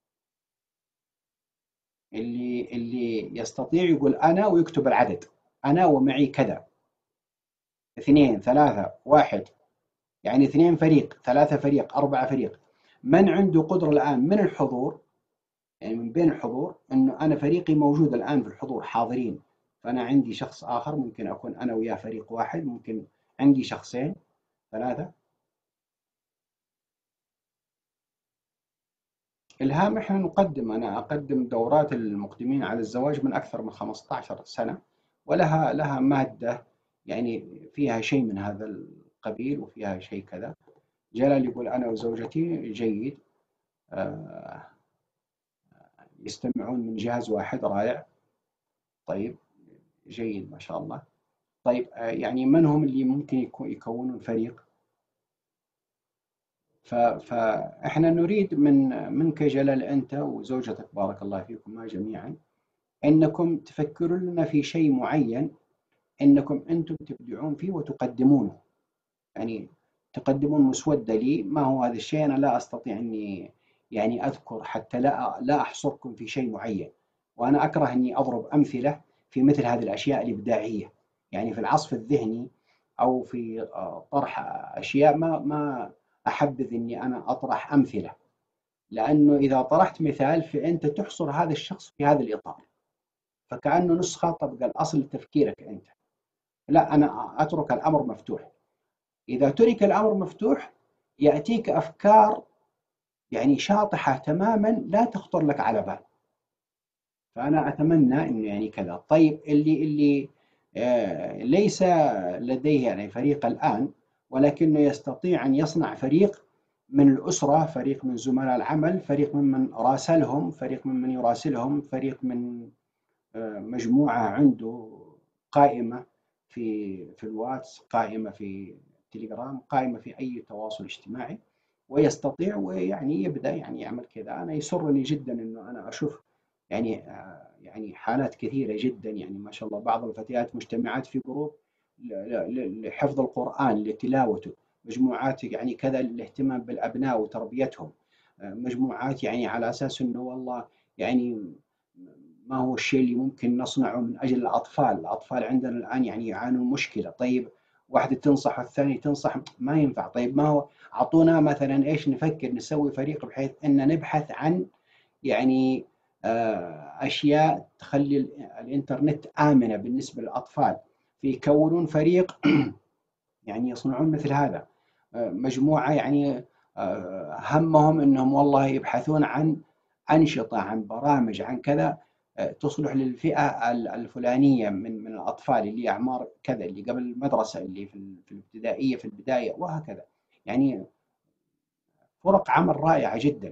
اللي يستطيع يقول أنا ويكتب العدد، أنا ومعي كذا، 2 3 1، يعني 2 فريق، 3 فريق، 4 فريق. من عنده قدرة الآن من الحضور، يعني من بين الحضور، إنه أنا فريقي موجود الآن في الحضور حاضرين، فأنا عندي شخص آخر ممكن أكون أنا وياه فريق واحد، ممكن عندي شخصين 3. إلهام إحنا نقدم، أنا أقدم دورات المقدمين على الزواج من أكثر من 15 سنة، ولها مادة يعني فيها شيء من هذا القبيل وفيها شيء كذا. جلال يقول أنا وزوجتي جيد، آه، يستمعون من جهاز واحد، رائع. طيب جيد ما شاء الله. طيب يعني من هم اللي ممكن يكونون فريق؟ فإحنا نريد منك جلال أنت وزوجتك بارك الله فيكما جميعا، أنكم تفكرون لنا في شيء معين أنكم أنتم تبدعون فيه وتقدمونه. يعني تقدمون مسودة لي ما هو هذا الشيء، أنا لا أستطيع أني يعني أذكر حتى لا أحصركم في شيء معين، وأنا أكره أني أضرب أمثلة في مثل هذه الأشياء الإبداعية، يعني في العصف الذهني أو في طرح أشياء ما أحبذ أني أنا أطرح أمثلة، لأنه إذا طرحت مثال فأنت تحصر هذا الشخص في هذا الإطار، فكأنه نسخة طبق الأصل لتفكيرك أنت. لا، أنا أترك الأمر مفتوح. إذا ترك الأمر مفتوح يأتيك أفكار يعني شاطحة تماما لا تخطر لك على بال. فأنا أتمنى إنه يعني كذا. طيب اللي ليس لديه يعني فريق الآن، ولكنه يستطيع أن يصنع فريق من الأسرة، فريق من زملاء العمل، فريق ممن راسلهم، فريق ممن يراسلهم، فريق من مجموعة عنده قائمة في الواتس، قائمة في تليجرام، قائمة في أي تواصل اجتماعي، ويستطيع ويعني يبدأ يعني يعمل كذا. أنا يسرني جدا إنه أنا أشوف يعني يعني حالات كثيرة جدا، يعني ما شاء الله بعض الفتيات مجتمعات في جروب لحفظ القرآن لتلاوته، مجموعات يعني كذا للاهتمام بالأبناء وتربيتهم، مجموعات يعني على أساس إنه والله يعني ما هو الشيء اللي ممكن نصنعه من أجل الأطفال. الأطفال عندنا الآن يعني يعانون مشكلة. طيب واحدة تنصح والثانية تنصح، ما ينفع. طيب ما هو، أعطونا مثلا إيش نفكر نسوي فريق بحيث أن نبحث عن يعني أشياء تخلي الإنترنت آمنة بالنسبة للأطفال، فيكونون فريق يعني يصنعون مثل هذا. مجموعة يعني همهم أنهم والله يبحثون عن أنشطة، عن برامج، عن كذا تصلح للفئة الفلانية من الأطفال اللي أعمار كذا، اللي قبل المدرسة، اللي في الابتدائية في البداية، وهكذا. يعني فرق عمل رائعة جدا.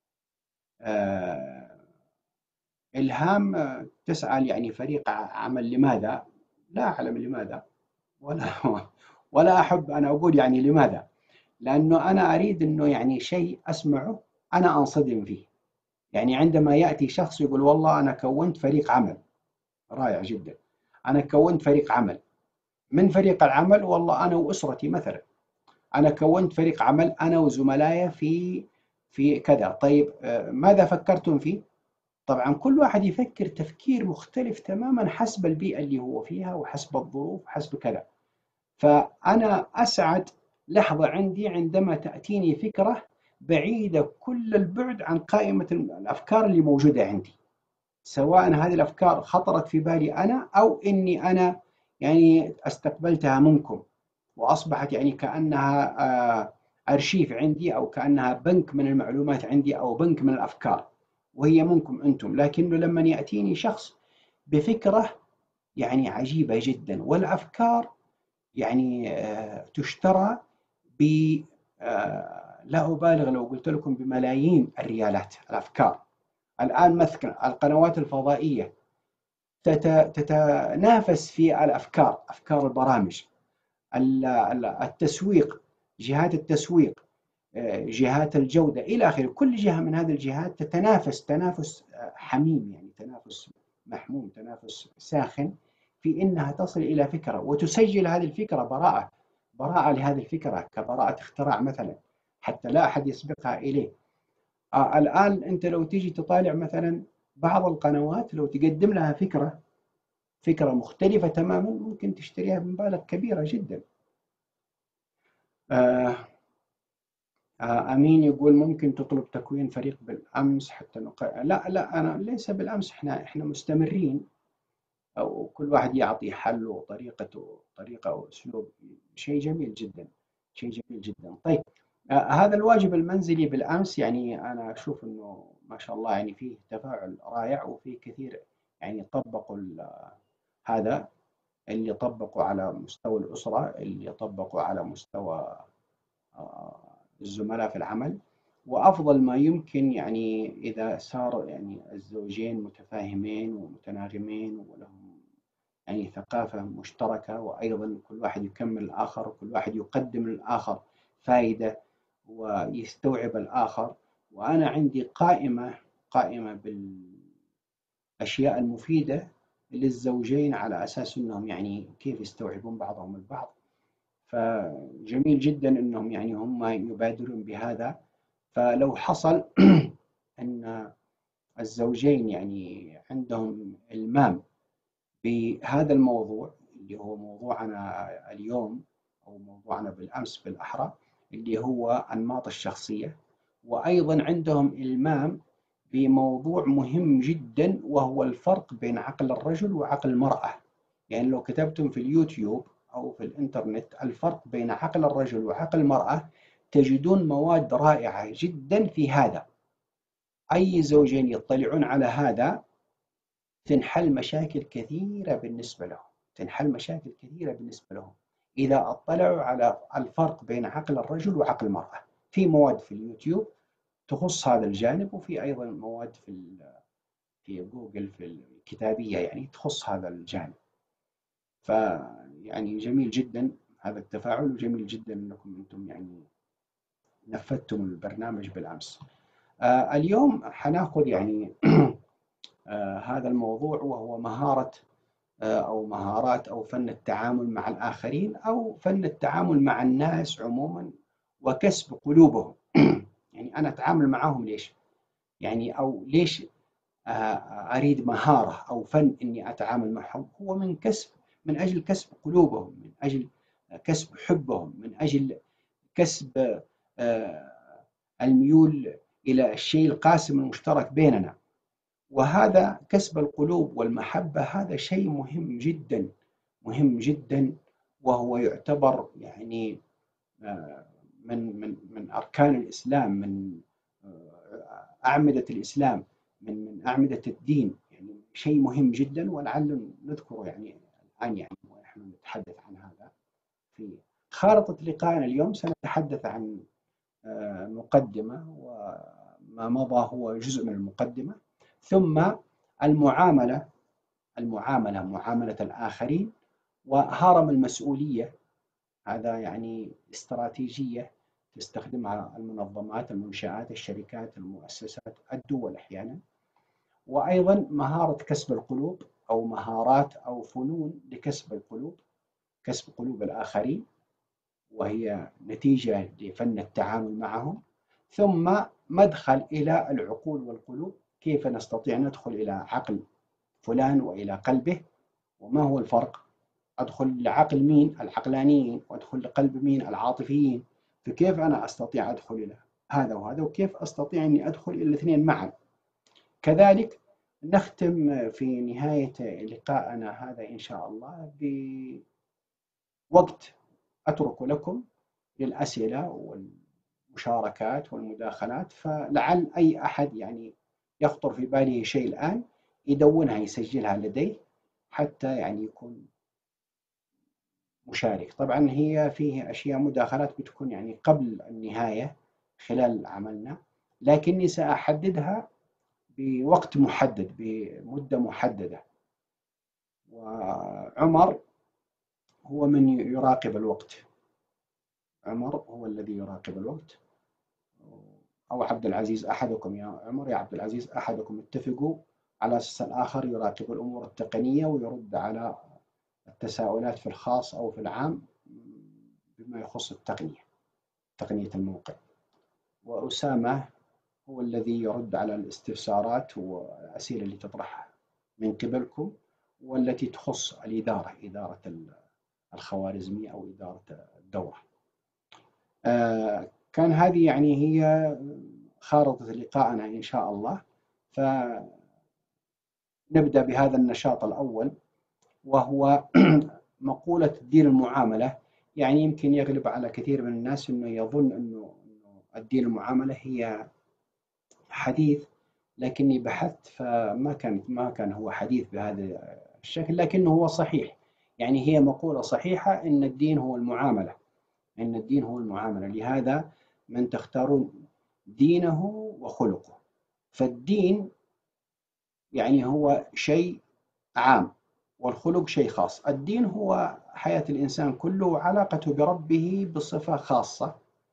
آه، إلهام تسأل يعني فريق عمل لماذا؟ لا أعلم لماذا، ولا ولا أحب أن أقول يعني لماذا، لأنه أنا أريد أنه يعني شيء أسمعه أنا أنصدم فيه. يعني عندما يأتي شخص يقول والله أنا كونت فريق عمل رائع جدا، أنا كونت فريق عمل، من فريق العمل والله أنا وأسرتي مثلا، أنا كونت فريق عمل أنا وزملائي في كذا. طيب ماذا فكرتم فيه؟ طبعا كل واحد يفكر تفكير مختلف تماما حسب البيئة اللي هو فيها وحسب الظروف وحسب كذا. فأنا أسعد لحظة عندي عندما تأتيني فكرة بعيدة كل البعد عن قائمة الأفكار اللي موجودة عندي، سواء هذه الأفكار خطرت في بالي أنا أو إني أنا يعني استقبلتها منكم وأصبحت يعني كأنها أرشيف عندي، أو كأنها بنك من المعلومات عندي، أو بنك من الأفكار، وهي منكم أنتم. لكنه لما يأتيني شخص بفكرة يعني عجيبة جدا، والأفكار يعني تشترى ب لا أبالغ لو قلت لكم بملايين الريالات الأفكار. الآن مثلا القنوات الفضائية تتنافس في الأفكار، أفكار البرامج، التسويق، جهات التسويق، جهات الجودة إلى آخره. كل جهة من هذه الجهات تتنافس تنافس حميم، يعني تنافس محموم، تنافس ساخن في إنها تصل إلى فكرة وتسجل هذه الفكرة براءة، براءة لهذه الفكرة كبراءة اختراع مثلا، حتى لا أحد يسبقها إليه. الآن أنت لو تيجي تطالع مثلا بعض القنوات، لو تقدم لها فكرة مختلفة تماما، ممكن تشتريها بمبالغ كبيرة جدا. آه أمين يقول ممكن تطلب تكوين فريق بالأمس حتى لا لا، أنا ليس بالأمس، إحنا مستمرين، أو كل واحد يعطي حل وطريقته، طريقة أو أسلوب. شيء جميل جدا، شيء جميل جدا. طيب هذا الواجب المنزلي بالأمس، يعني أنا أشوف أنه ما شاء الله يعني فيه تفاعل رائع، وفيه كثير يعني طبقوا هذا، اللي طبقوا على مستوى الأسرة، اللي طبقوا على مستوى الزملاء في العمل. وأفضل ما يمكن يعني إذا صار يعني الزوجين متفاهمين ومتناغمين ولهم يعني ثقافة مشتركة، وأيضا كل واحد يكمل الآخر، وكل واحد يقدم للآخر فائدة ويستوعب الآخر. وأنا عندي قائمة بالأشياء المفيدة للزوجين على أساس أنهم يعني كيف يستوعبون بعضهم البعض. فجميل جدا أنهم يعني هم يبادرون بهذا. فلو حصل أن الزوجين يعني عندهم إلمام بهذا الموضوع اللي هو موضوعنا اليوم، أو موضوعنا بالأمس بالأحرى، اللي هو أنماط الشخصية، وأيضا عندهم إلمام بموضوع مهم جدا، وهو الفرق بين عقل الرجل وعقل المرأة. يعني لو كتبتم في اليوتيوب أو في الإنترنت الفرق بين عقل الرجل وعقل المرأة، تجدون مواد رائعة جدا في هذا. أي زوجين يطلعون على هذا تنحل مشاكل كثيرة بالنسبة لهم، تنحل مشاكل كثيرة بالنسبة لهم إذا اطلعوا على الفرق بين عقل الرجل وعقل المرأة. في مواد في اليوتيوب تخص هذا الجانب، وفي أيضا مواد في جوجل في الكتابية يعني تخص هذا الجانب. فيعني جميل جدا هذا التفاعل، وجميل جدا أنكم أنتم يعني نفذتم البرنامج بالأمس. اليوم حناخذ يعني هذا الموضوع، وهو مهارة أو مهارات أو فن التعامل مع الآخرين، أو فن التعامل مع الناس عموما وكسب قلوبهم. يعني أنا أتعامل معهم ليش؟ يعني أو ليش أريد مهارة أو فن إني أتعامل معهم، هو من أجل كسب قلوبهم، من أجل كسب حبهم، من أجل كسب آه، الميول إلى الشيء القاسم المشترك بيننا. وهذا كسب القلوب والمحبة هذا شيء مهم جدا، مهم جدا، وهو يعتبر يعني من أركان الإسلام، من أعمدة الإسلام، من أعمدة الدين، يعني شيء مهم جدا، ولعل نذكره يعني الآن يعني ونحن نتحدث عن هذا. في خارطة لقائنا اليوم سنتحدث عن مقدمة، وما مضى هو جزء من المقدمة، ثم المعاملة، معاملة الآخرين، وهرم المسؤولية. هذا يعني استراتيجية تستخدمها المنظمات، المنشآت، الشركات، المؤسسات، الدول أحيانا. وأيضا مهارة كسب القلوب، أو مهارات أو فنون لكسب القلوب، كسب قلوب الآخرين، وهي نتيجة لفن التعامل معهم. ثم مدخل إلى العقول والقلوب، كيف نستطيع ندخل إلى عقل فلان وإلى قلبه، وما هو الفرق؟ أدخل لعقل مين؟ العقلانيين، وأدخل لقلب مين؟ العاطفيين. فكيف أنا أستطيع أدخل إلى هذا وهذا، وكيف أستطيع أني أدخل إلى الاثنين معا؟ كذلك نختم في نهاية لقاءنا هذا إن شاء الله بوقت أترك لكم للأسئلة والمشاركات والمداخلات، فلعل أي أحد يعني يخطر في باله شيء الآن يدونها، يسجلها لديه، حتى يعني يكون مشارك. طبعا هي فيه أشياء مداخلات بتكون يعني قبل النهاية خلال عملنا، لكني سأحددها بوقت محدد، بمدة محددة. وعمر هو من يراقب الوقت، عمر هو الذي يراقب الوقت، أو عبد العزيز، أحدكم يا عمر يا عبد العزيز، أحدكم اتفقوا على أساس الآخر يراقب الأمور التقنية ويرد على التساؤلات في الخاص أو في العام بما يخص التقنية، تقنية الموقع. وأسامة هو الذي يرد على الاستفسارات والأسئلة اللي تطرحها من قبلكم، والتي تخص الإدارة، إدارة الخوارزمية أو إدارة الدورة. كان هذه يعني هي خارطة لقائنا إن شاء الله. فنبدأ بهذا النشاط الأول، وهو مقولة الدين المعاملة. يعني يمكن يغلب على كثير من الناس أنه يظن أنه الدين المعاملة هي حديث، لكني بحثت ما كان هو حديث بهذا الشكل، لكنه هو صحيح. يعني هي مقولة صحيحة إن الدين هو المعاملة، إن الدين هو المعاملة. لهذا من تختارون دينه وخلقه. فالدين يعني هو شيء عام، والخلق شيء خاص. الدين هو حياة الإنسان كله وعلاقته بربه بصفة خاصة،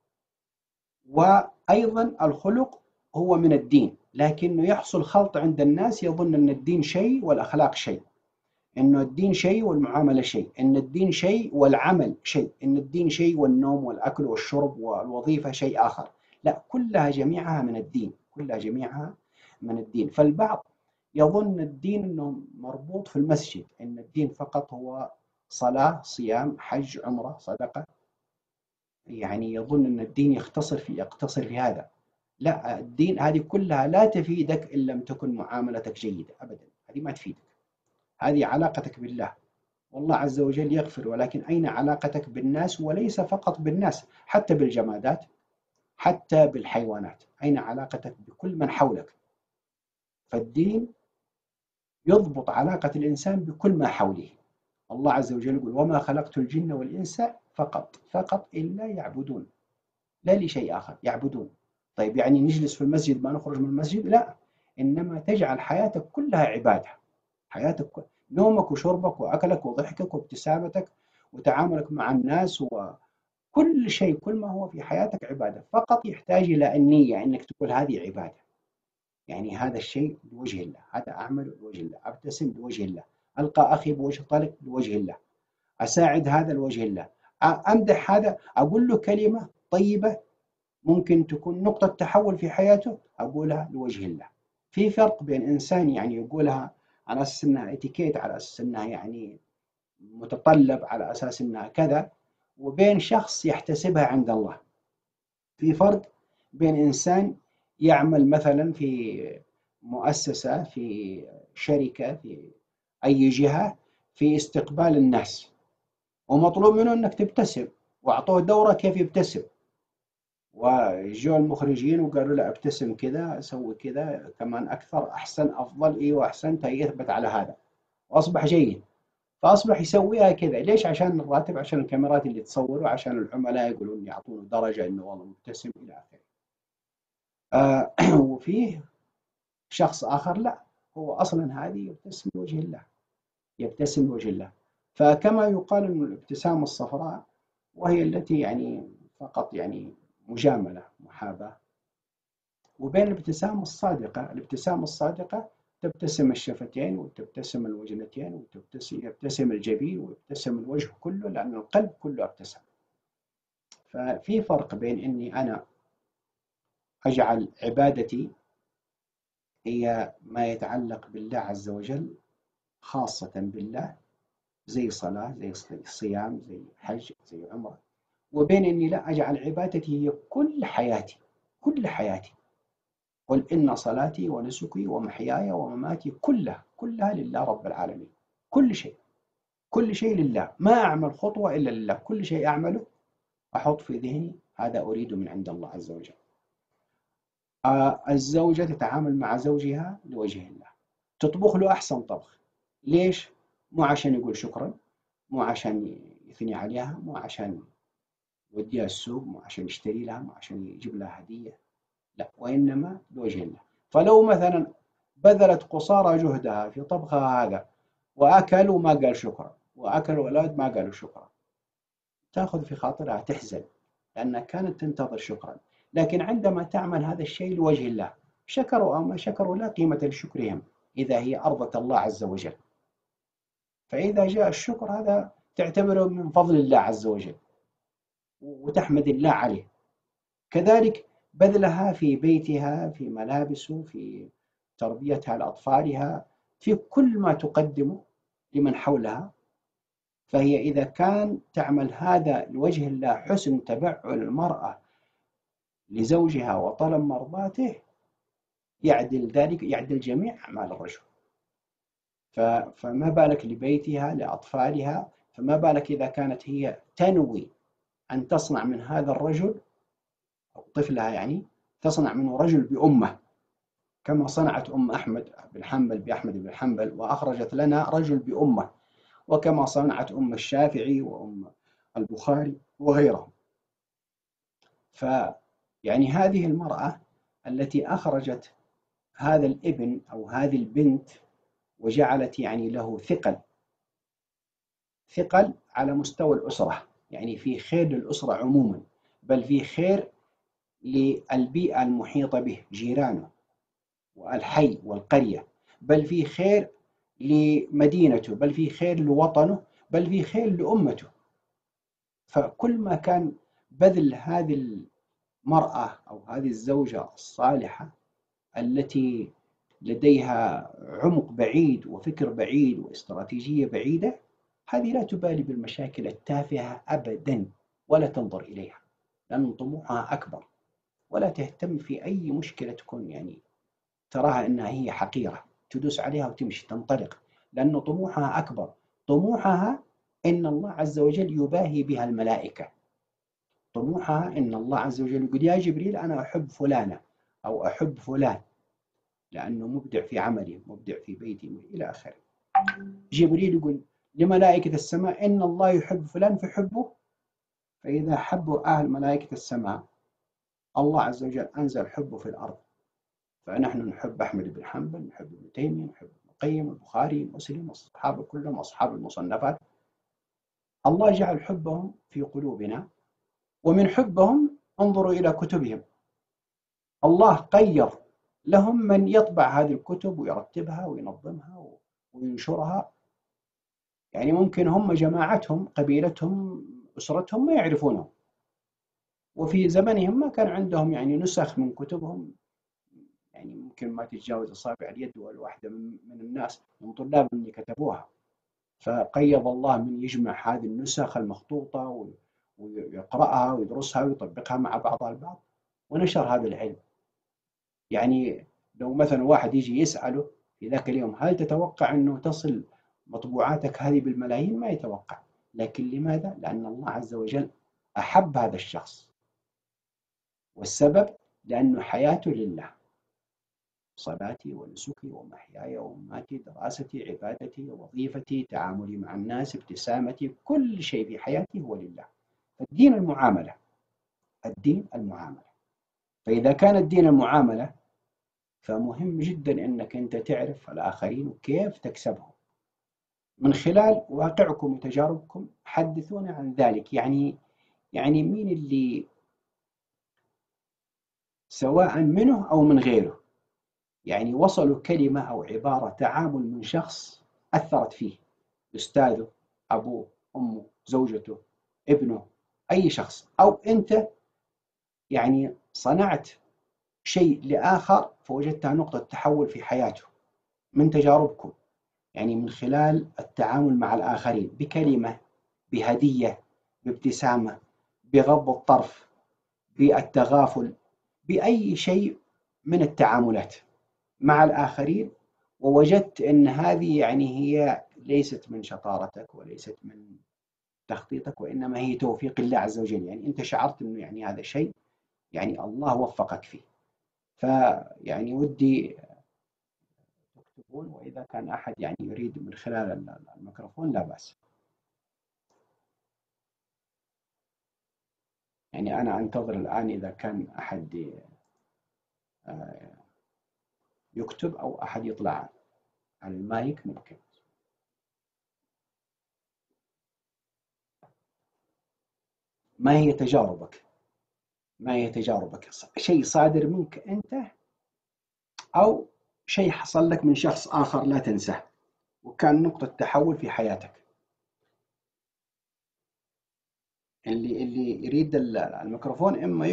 وأيضا الخلق هو من الدين، لكنه يحصل خلط عند الناس، يظن أن الدين شيء والأخلاق شيء، إنه الدين شيء والمعاملة شيء، إن الدين شيء والعمل شيء، إن الدين شيء والنوم والأكل والشرب والوظيفة شيء آخر. لا، كلها جميعها من الدين، كلها جميعها من الدين. فالبعض يظن الدين أنه مربوط في المسجد، إن الدين فقط هو صلاة، صيام، حج، عمرة، صدقة. يعني يظن أن الدين يقتصر في هذا. لا، الدين هذه كلها لا تفيدك إن لم تكن معاملتك جيدة أبدا، هذه ما تفيدك. هذه علاقتك بالله، والله عز وجل يغفر، ولكن أين علاقتك بالناس؟ وليس فقط بالناس، حتى بالجمادات، حتى بالحيوانات، أين علاقتك بكل من حولك؟ فالدين يضبط علاقة الإنسان بكل ما حوله. الله عز وجل يقول: وما خلقت الجن والإنس فقط إلا يعبدون، لا لشيء آخر، يعبدون. طيب يعني نجلس في المسجد ما نخرج من المسجد؟ لا، إنما تجعل حياتك كلها عبادة، حياتك نومك وشربك وأكلك وضحكك وابتسامتك وتعاملك مع الناس، وكل شيء، كل ما هو في حياتك عبادة. فقط يحتاج إلى النية، إنك تقول هذه عبادة، يعني هذا الشيء لوجه الله، هذا أعمل لوجه الله، أبتسم لوجه الله، ألقى أخي بوجه طلق لوجه الله، أساعد هذا لوجه الله، أمدح هذا، أقول له كلمة طيبة ممكن تكون نقطة تحول في حياته، أقولها لوجه الله. في فرق بين إنسان يعني يقولها على أساس أنها اتيكيت، على أساس أنها يعني متطلب، على أساس أنها كذا، وبين شخص يحتسبها عند الله. في فرق بين إنسان يعمل مثلا في مؤسسة، في شركة، في أي جهة، في استقبال الناس، ومطلوب منه أنك تبتسم، وأعطوه دورة كيف يبتسم، وجو المخرجين وقالوا له ابتسم كذا، سوي كذا كمان أكثر، أحسن، أفضل، إيوه أحسنت، يثبت على هذا، وأصبح جيد. فأصبح يسويها كذا ليش؟ عشان الراتب، عشان الكاميرات اللي تصور، وعشان العملاء يقولون يعطونه درجة إنه والله مبتسم إلى آخره. وفيه شخص آخر لا، هو أصلا هذه يبتسم لوجه الله، يبتسم لوجه الله. فكما يقال أن الابتسامة الصفراء وهي التي يعني فقط يعني مجاملة، محاباة. وبين الابتسامة الصادقة، الابتسامة الصادقة تبتسم الشفتين وتبتسم الوجنتين ويبتسم الجبين ويبتسم الوجه كله، لأن القلب كله ابتسم. ففي فرق بين أني أنا أجعل عبادتي هي ما يتعلق بالله عز وجل، خاصة بالله، زي صلاة، زي صيام، زي حج، زي عمرة، وبين أني لا أجعل عبادتي هي كل حياتي، كل حياتي. قل إن صلاتي ونسكي ومحياي ومماتي كلها لله رب العالمين، كل شيء، كل شيء لله، ما أعمل خطوة إلا لله، كل شيء أعمله أحط في ذهني هذا أريد من عند الله عز وجل. الزوجة تتعامل مع زوجها لوجه الله، تطبخ له أحسن طبخ، ليش؟ مو عشان يقول شكرا، مو عشان يثني عليها، مو عشان يوديها السوق، مو عشان يشتري لها، مو عشان يجيب لها هدية، لا، وإنما لوجه الله. فلو مثلا بذلت قصارى جهدها في طبخها هذا، وأكلوا ما قال شكرا، وأكلوا الأولاد ما قالوا شكرا، تأخذ في خاطرها، تحزن، لأنها كانت تنتظر شكرا. لكن عندما تعمل هذا الشيء لوجه الله، شكروا أو ما شكروا لا قيمة لشكرهم إذا هي أرضت الله عز وجل. فإذا جاء الشكر هذا تعتبره من فضل الله عز وجل، وتحمد الله عليه. كذلك بذلها في بيتها، في ملابسه، في تربيتها لأطفالها، في كل ما تقدمه لمن حولها. فهي إذا كان تعمل هذا لوجه الله، حسن تبعل المرأة لزوجها وطلب مرضاته، يعدل ذلك، يعدل جميع أعمال الرجل. فما بالك لبيتها، لأطفالها، فما بالك إذا كانت هي تنوي أن تصنع من هذا الرجل أو طفلها، يعني تصنع منه رجل بأمة، كما صنعت أم أحمد بن حنبل بأحمد بن حنبل وأخرجت لنا رجل بأمة، وكما صنعت أم الشافعي وأم البخاري وغيرهم. فيعني هذه المرأة التي أخرجت هذا الابن أو هذه البنت، وجعلت يعني له ثقل على مستوى الأسرة، يعني في خير للأسرة عموما، بل في خير للبيئة المحيطة به، جيرانه والحي والقرية، بل في خير لمدينته، بل في خير لوطنه، بل في خير لأمته. فكل ما كان بذل هذه المرأة أو هذه الزوجة الصالحة التي لديها عمق بعيد وفكر بعيد واستراتيجية بعيدة، هذه لا تبالي بالمشاكل التافهة أبدا، ولا تنظر إليها، لأن طموحها أكبر، ولا تهتم في أي مشكلة تكون يعني تراها أنها هي حقيرة، تدوس عليها وتمشي تنطلق، لأن طموحها أكبر. طموحها إن الله عز وجل يباهي بها الملائكة، طموحها إن الله عز وجل يقول يا جبريل أنا أحب فلانة أو أحب فلان لأنه مبدع في عمله، مبدع في بيته إلى آخره. جبريل يقول لملائكة السماء إن الله يحب فلان فحبه، فإذا حبوا أهل ملائكة السماء، الله عز وجل أنزل حبه في الأرض. فنحن نحب أحمد بن حنبل، نحب ابن تيمية، نحب ابن القيم، البخاري، مسلم، الصحابة كلهم، أصحاب المصنفات. الله جعل حبهم في قلوبنا، ومن حبهم انظروا إلى كتبهم، الله قيض لهم من يطبع هذه الكتب ويرتبها وينظمها وينشرها. يعني ممكن هم جماعتهم، قبيلتهم، أسرتهم ما يعرفونهم، وفي زمنهم ما كان عندهم يعني نسخ من كتبهم يعني ممكن ما تتجاوز أصابع اليد والواحدة من الناس من طلاب اللي كتبوها. فقيض الله من يجمع هذه النسخ المخطوطة ويقرأها ويدرسها ويطبقها مع بعضها البعض، ونشر هذا العلم. يعني لو مثلا واحد يجي يسأله في ذاك اليوم هل تتوقع أنه تصل مطبوعاتك هذه بالملايين؟ ما يتوقع. لكن لماذا؟ لأن الله عز وجل أحب هذا الشخص، والسبب لأنه حياته لله، صلاتي ونسكي ومحياي ومماتي، دراستي، عبادتي، وظيفتي، تعاملي مع الناس، ابتسامتي، كل شيء في حياتي هو لله. الدين المعاملة، الدين المعاملة. فإذا كان الدين المعاملة، فمهم جدا أنك أنت تعرف الآخرين وكيف تكسبهم من خلال واقعكم وتجاربكم. حدثونا عن ذلك. يعني مين اللي سواء منه أو من غيره يعني وصلوا كلمة أو عبارة تعامل من شخص أثرت فيه، أستاذه، أبوه، أمه، زوجته، ابنه، أي شخص، أو أنت يعني صنعت شيء لآخر فوجدتها نقطة تحول في حياته من تجاربكم، يعني من خلال التعامل مع الآخرين بكلمة، بهدية، بابتسامة، بغض الطرف، بالتغافل، بأي شيء من التعاملات مع الآخرين، ووجدت أن هذه يعني هي ليست من شطارتك وليست من تخطيطك، وإنما هي توفيق الله عز وجل. يعني أنت شعرت أنه يعني هذا شيء يعني الله وفقك فيه. فيعني ودي تكتبون، وإذا كان أحد يعني يريد من خلال الميكروفون لا بأس. يعني أنا أنتظر الآن إذا كان أحد يكتب أو أحد يطلع على المايك ممكن. ما هي تجاربك؟ ما هي تجاربك؟ شيء صادر منك أنت أو شيء حصل لك من شخص آخر لا تنساه وكان نقطة تحول في حياتك. اللي يريد الميكروفون إما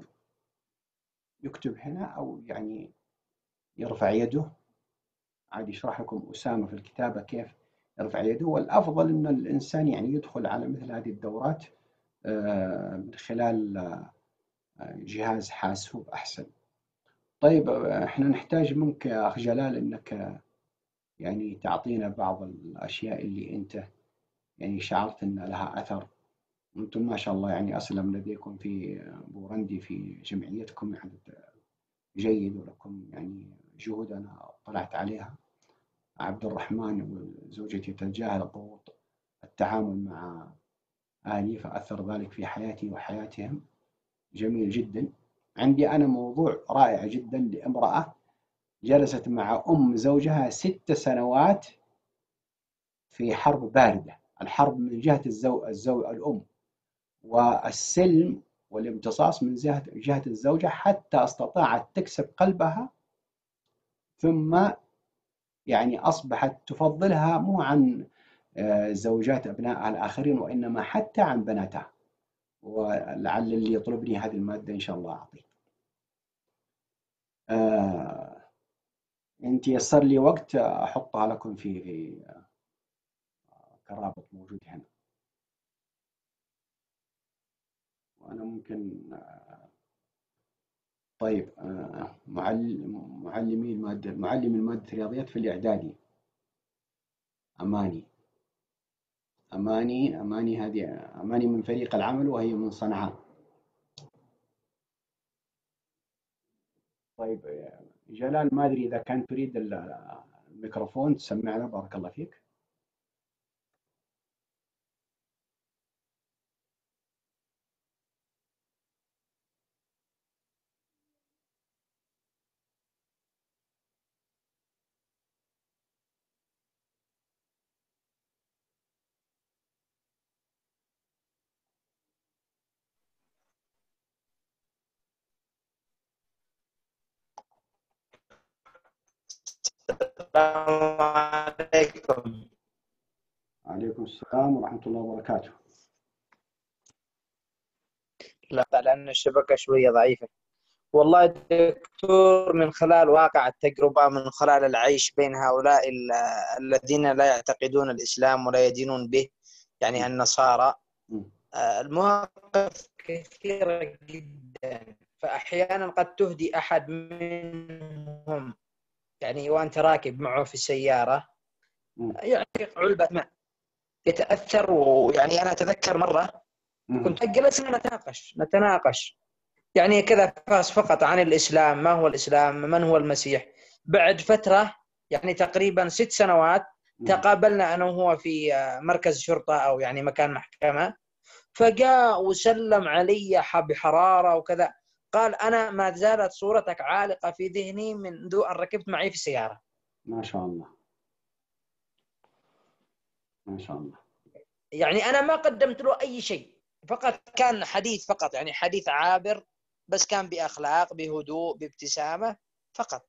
يكتب هنا أو يعني يرفع يده. عاد يشرح لكم أسامة في الكتابة كيف يرفع يده. والأفضل أن الإنسان يعني يدخل على مثل هذه الدورات من خلال جهاز حاسوب أحسن. طيب إحنا نحتاج منك يا أخ جلال أنك يعني تعطينا بعض الأشياء اللي أنت يعني شعرت أن لها أثر. أنتم ما شاء الله يعني أسلم لديكم في بورندي في جمعيتكم عدد جيد، ولكم يعني جهود أنا طلعت عليها. عبد الرحمن وزوجتي تتجاهل ضغوط التعامل مع أهلي فأثر ذلك في حياتي وحياتهم. جميل جدا. عندي أنا موضوع رائع جدا لامرأة جلست مع أم زوجها 6 سنوات في حرب باردة. الحرب من جهة الأم، والسلم والامتصاص من جهة الزوجة، حتى استطاعت تكسب قلبها، ثم يعني أصبحت تفضلها مو عن زوجات أبنائها الآخرين وإنما حتى عن بناتها. ولعل اللي يطلبني هذه المادة إن شاء الله أعطيه. أنت يسر لي وقت أحطها لكم في كرابط موجود هنا، وأنا ممكن طيب. معلمي المادة الرياضيات في الإعدادي أماني. هذه أماني من فريق العمل وهي من صنعاء. طيب جلال، ما أدري إذا كان تريد الميكروفون تسمعنا. بارك الله فيك. السلام عليكم. عليكم السلام ورحمة الله وبركاته. لا، لأن الشبكة شوية ضعيفة، والله دكتور، من خلال واقع التجربة، من خلال العيش بين هؤلاء الذين لا يعتقدون الإسلام ولا يدينون به، يعني النصارى، المواقف كثيرة جدا. فأحيانا قد تهدي أحد منهم، يعني وأنت راكب معه في السيارة، يعطيك علبة ماء، يتأثر. ويعني أنا أتذكر مرة كنت جلسنا نتناقش يعني كذا فقط عن الإسلام، ما هو الإسلام، من هو المسيح. بعد فترة يعني تقريبا 6 سنوات تقابلنا أنا وهو في مركز شرطة أو يعني مكان محكمة، فجاء وسلم علي بحرارة وكذا. قال: أنا ما زالت صورتك عالقة في ذهني منذ أن ركبت معي في السيارة. ما شاء الله، ما شاء الله. يعني أنا ما قدمت له أي شيء، فقط كان حديث، فقط يعني حديث عابر، بس كان بأخلاق، بهدوء، بابتسامة فقط.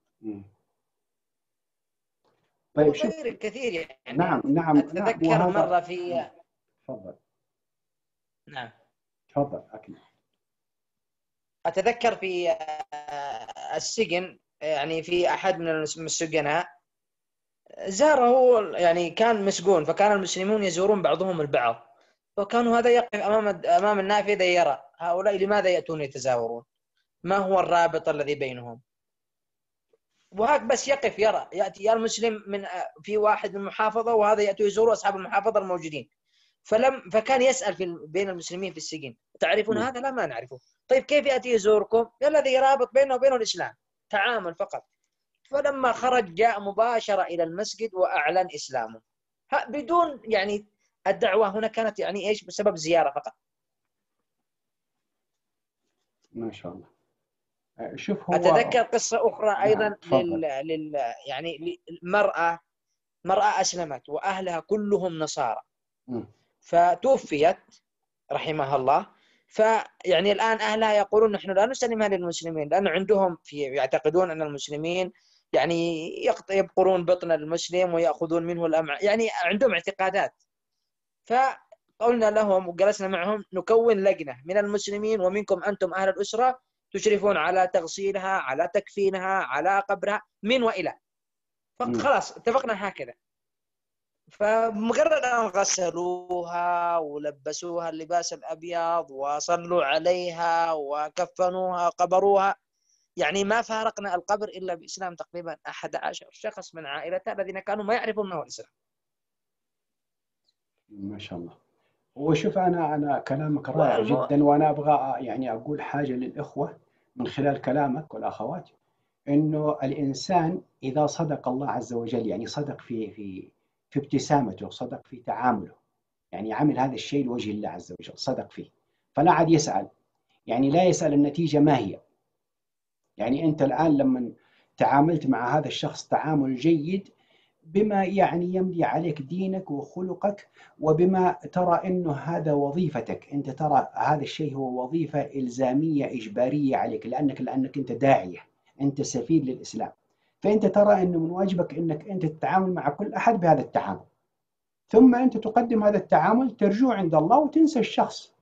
طيب شوف، وغير الكثير يعني. نعم نعم نعم، أتذكر وهذا مرة في تفضل نعم تفضل أكمل. أتذكر في السجن، يعني في أحد من السجناء زاره، يعني كان مسجون، فكان المسلمون يزورون بعضهم البعض، فكانوا هذا يقف أمام النافذة يرى هؤلاء لماذا يأتون يتزاورون، ما هو الرابط الذي بينهم. وهك بس يقف يرى، يأتي المسلم من في واحد من المحافظة، وهذا يأتي يزور أصحاب المحافظة الموجودين. فكان يسأل بين المسلمين في السجن: تعرفون هذا؟ لا، ما نعرفه. طيب كيف يأتي يزوركم؟ الذي رابط بينه وبينه الإسلام، تعامل فقط. فلما خرج جاء مباشرة إلى المسجد وأعلن إسلامه، بدون يعني الدعوة هنا كانت يعني إيش، بسبب زيارة فقط. ما شاء الله. شوف هو، أتذكر قصة أخرى نعم أيضا تفضل. يعني مرأة أسلمت وأهلها كلهم نصارى، مم. فتوفيت رحمها الله. فيعني الآن أهلها يقولون: نحن لا نسلمها للمسلمين، لأن عندهم يعتقدون أن المسلمين يعني يبقرون بطن المسلم ويأخذون منه الأمعاء، يعني عندهم اعتقادات. فقلنا لهم وجلسنا معهم: نكون لجنة من المسلمين ومنكم أنتم أهل الأسرة، تشرفون على تغسيلها، على تكفينها، على قبرها، من وإلى. فخلاص اتفقنا هكذا. فمجرد أن غسلوها ولبسوها اللباس الأبيض وصلوا عليها وكفنوها قبروها، يعني ما فارقنا القبر إلا بإسلام تقريبا 11 شخص من عائلتها الذين كانوا ما يعرفون ما هو الإسلام. ما شاء الله. وشوف، أنا كلامك رائع جدا، وأنا أبغى يعني أقول حاجة للإخوة من خلال كلامك والأخوات، إنه الإنسان إذا صدق الله عز وجل، يعني صدق في ابتسامته، صدق في تعامله، يعني عمل هذا الشيء لوجه الله عز وجل، صدق فيه، فلا عاد يسأل، يعني لا يسأل النتيجة ما هي. يعني أنت الآن لما تعاملت مع هذا الشخص تعامل جيد، بما يعني يملي عليك دينك وخلقك، وبما ترى أنه هذا وظيفتك، أنت ترى هذا الشيء هو وظيفة إلزامية إجبارية عليك، لأنك أنت داعية، أنت سفير للإسلام، فأنت ترى أنه من واجبك أنك أنت تتعامل مع كل أحد بهذا التعامل، ثم أنت تقدم هذا التعامل، ترجو عند الله وتنسى الشخص.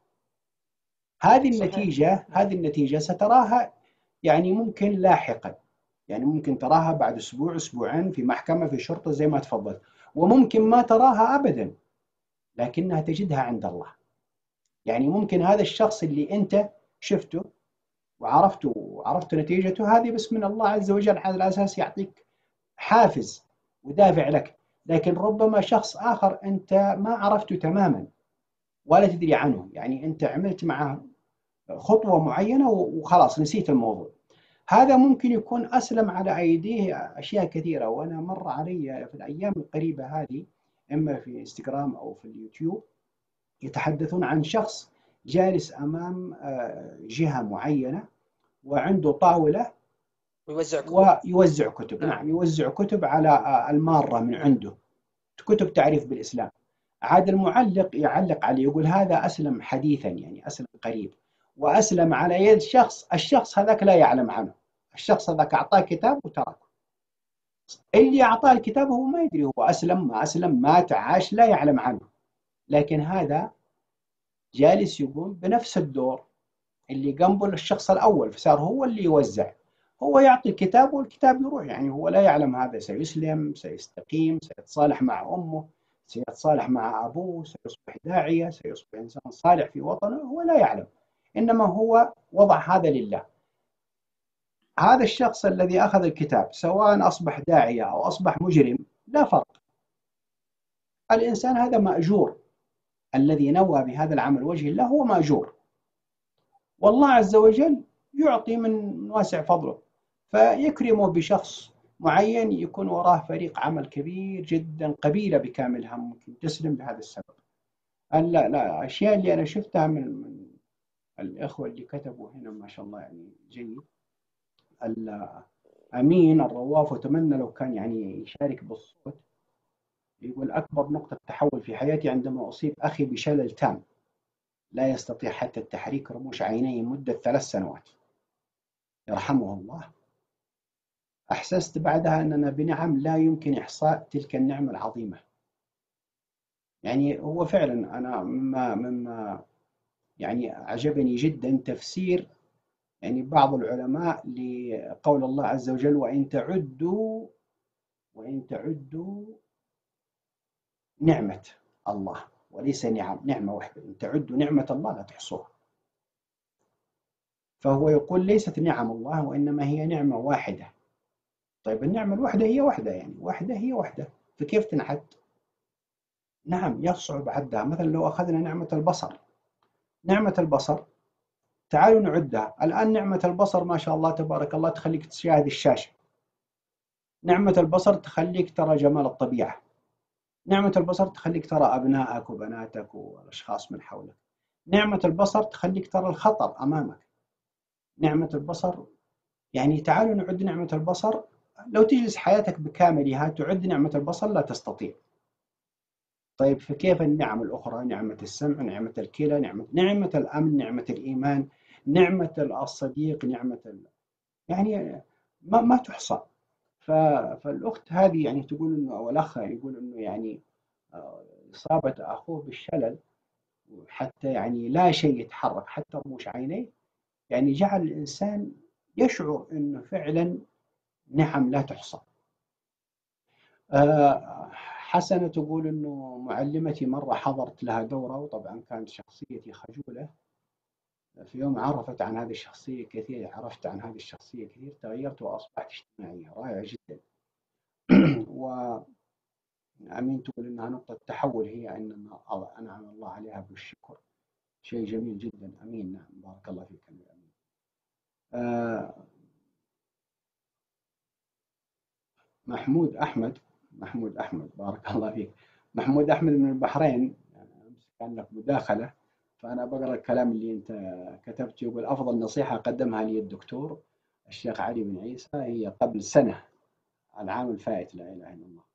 هذه النتيجة ستراها يعني ممكن لاحقا، يعني ممكن تراها بعد أسبوع أسبوعين في محكمة في شرطة زي ما تفضلت، وممكن ما تراها أبدا، لكنها تجدها عند الله. يعني ممكن هذا الشخص اللي أنت شفته وعرفت نتيجته هذه بس من الله عز وجل، على أساس يعطيك حافز ودافع لك، لكن ربما شخص آخر أنت ما عرفته تماما ولا تدري عنه، يعني أنت عملت معه خطوة معينة وخلاص نسيت الموضوع. هذا ممكن يكون أسلم على أيديه أشياء كثيرة، وأنا مر علي في الأيام القريبة هذه، إما في انستغرام أو في اليوتيوب، يتحدثون عن شخص جالس أمام جهة معينة وعنده طاولة ويوزع كتب. نعم، يوزع كتب على المارة من عنده، كتب تعريف بالإسلام. عاد المعلق يعلق عليه يقول: هذا أسلم حديثا، يعني أسلم قريب، وأسلم على يد الشخص هذاك لا يعلم عنه، الشخص هذاك أعطاه كتاب وتركه، اللي أعطاه الكتاب هو ما يدري هو أسلم ما أسلم، مات عاش، لا يعلم عنه، لكن هذا جالس يقوم بنفس الدور اللي جنبه الشخص الأول، فصار هو اللي يوزع، هو يعطي الكتاب والكتاب يروح. يعني هو لا يعلم هذا سيسلم، سيستقيم، سيتصالح مع أمه، سيتصالح مع أبوه، سيصبح داعية، سيصبح إنسان صالح في وطنه، هو لا يعلم. إنما هو وضع هذا لله. هذا الشخص الذي أخذ الكتاب سواء أصبح داعية أو أصبح مجرم لا فرق، الإنسان هذا مأجور، الذي نوى بهذا العمل وجه الله هو مأجور، والله عز وجل يعطي من واسع فضله، فيكرمه بشخص معين يكون وراه فريق عمل كبير جدا، قبيلة بكاملها ممكن تسلم بهذا السبب. الأشياء اللي أنا شفتها من الإخوة اللي كتبوا هنا ما شاء الله يعني جيد. أمين الرواف، وأتمنى لو كان يعني يشارك بالصوت، يقول أكبر نقطة تحول في حياتي عندما أصيب أخي بشلل تام لا يستطيع حتى التحريك رموش عينيه مدة 3 سنوات، يرحمه الله. أحسست بعدها أننا بنعم لا يمكن إحصاء تلك النعمة العظيمة. يعني هو فعلا أنا مما يعني أعجبني جدا تفسير يعني بعض العلماء لقول الله عز وجل وإن تعدوا نعمة الله، وليس نعمة واحدة، إن تعدوا نعمة الله لا تحصوها. فهو يقول ليست نعم الله وإنما هي نعمة واحدة. طيب النعمة الواحدة هي واحدة، يعني واحدة هي واحدة، فكيف تنعد؟ نعم يصعب عدها. مثلا لو أخذنا نعمة البصر، نعمة البصر تعالوا نعدها الآن. نعمة البصر ما شاء الله تبارك الله تخليك تشاهد الشاشة، نعمة البصر تخليك ترى جمال الطبيعة، نعمة البصر تخليك ترى أبنائك وبناتك والأشخاص من حولك، نعمة البصر تخليك ترى الخطر أمامك، نعمة البصر يعني تعالوا نعد نعمة البصر. لو تجلس حياتك بكاملها تعد نعمة البصر لا تستطيع. طيب فكيف النعم الأخرى؟ نعمة السمع، نعمة الكلى، نعمة الأمن، نعمة الإيمان، نعمة الصديق، يعني ما تحصى. فالأخت هذه يعني تقول إنه، أو الأخ يقول إنه يعني إصابة أخوه بالشلل حتى يعني لا شيء يتحرك حتى رموش عينيه، يعني جعل الإنسان يشعر إنه فعلا نعم لا تحصى. حسنة تقول إنه معلمتي مرة حضرت لها دورة، وطبعا كانت شخصيتي خجولة، في يوم عرفت عن هذه الشخصية كثير، عرفت عن هذه الشخصية كثير، تغيرت وأصبحت اجتماعية رائع جدا. وأمين تقول إنها نقطة تحول، هي أن أنعم الله عليها بالشكر، شيء جميل جدا. أمين، نعم بارك الله فيك أمين. محمود أحمد بارك الله فيك. محمود أحمد من البحرين، كان لك مداخلة، فأنا بقرأ الكلام اللي أنت كتبته. يقول أفضل نصيحة قدمها لي الدكتور الشيخ علي بن عيسى هي قبل سنة، العام الفائت، لا إله إلا الله.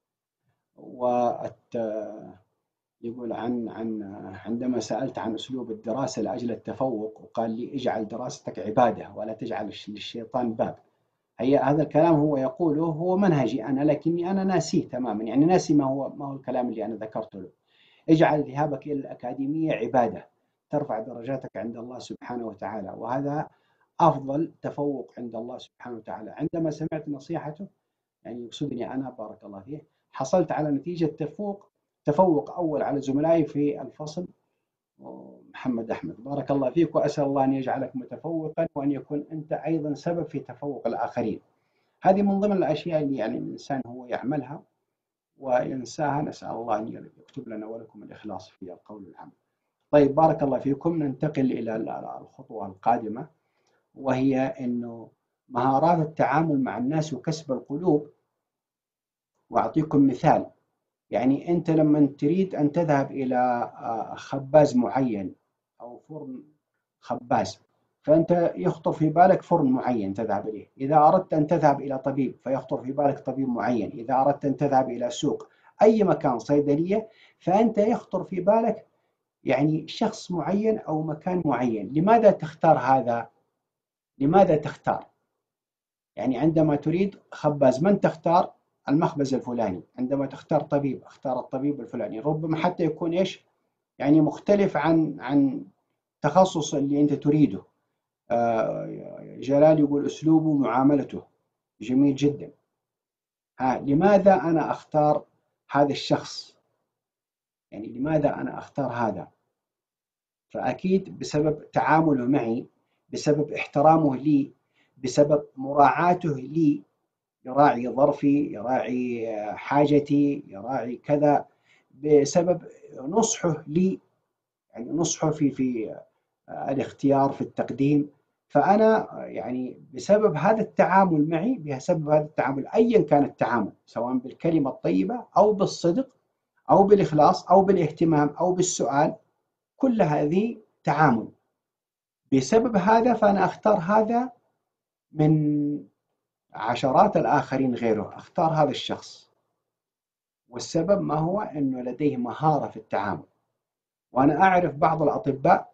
يقول عندما سألت عن أسلوب الدراسة لأجل التفوق، وقال لي اجعل دراستك عبادة ولا تجعل للشيطان باب. هذا الكلام هو يقوله، هو منهجي أنا، لكني أنا ناسيه تماما، يعني ناسي ما هو الكلام اللي أنا ذكرته له. اجعل ذهابك إلى الأكاديمية عبادة ترفع درجاتك عند الله سبحانه وتعالى، وهذا أفضل تفوق عند الله سبحانه وتعالى. عندما سمعت نصيحته، يعني يقصدني أنا بارك الله فيه، حصلت على نتيجة تفوق أول على زملائي في الفصل. محمد أحمد بارك الله فيك، وأسأل الله أن يجعلك متفوقا، وأن يكون أنت أيضا سبب في تفوق الآخرين. هذه من ضمن الأشياء اللي يعني الإنسان هو يعملها وينساها. نسأل الله أن يكتب لنا ولكم الإخلاص في القول والعمل. طيب بارك الله فيكم، ننتقل إلى الخطوة القادمة، وهي أنه مهارات التعامل مع الناس وكسب القلوب. وأعطيكم مثال، يعني أنت لما تريد أن تذهب إلى خباز معين أو فرن خباز، فأنت يخطر في بالك فرن معين تذهب إليه. إذا أردت أن تذهب إلى طبيب فيخطر في بالك طبيب معين. إذا أردت أن تذهب إلى سوق، أي مكان، صيدلية، فأنت يخطر في بالك يعني شخص معين أو مكان معين. لماذا تختار هذا؟ لماذا تختار؟ يعني عندما تريد خباز من تختار؟ المخبز الفلاني. عندما تختار طبيب اختار الطبيب الفلاني، ربما حتى يكون إيش يعني مختلف عن تخصص اللي أنت تريده. جلال يقول أسلوبه معاملته جميل جدا. لماذا أنا أختار هذا الشخص؟ يعني لماذا أنا أختار هذا؟ فأكيد بسبب تعامله معي، بسبب احترامه لي، بسبب مراعاته لي، يراعي ظرفي، يراعي حاجتي، يراعي كذا، بسبب نصحه لي، يعني نصحه في الاختيار في التقديم. فأنا يعني بسبب هذا التعامل معي، بسبب هذا التعامل أيا كان التعامل، سواء بالكلمة الطيبة أو بالصدق أو بالإخلاص أو بالاهتمام أو بالسؤال، كل هذه تعامل. بسبب هذا فأنا أختار هذا من عشرات الآخرين غيره، أختار هذا الشخص. والسبب ما هو؟ أنه لديه مهارة في التعامل. وأنا أعرف بعض الأطباء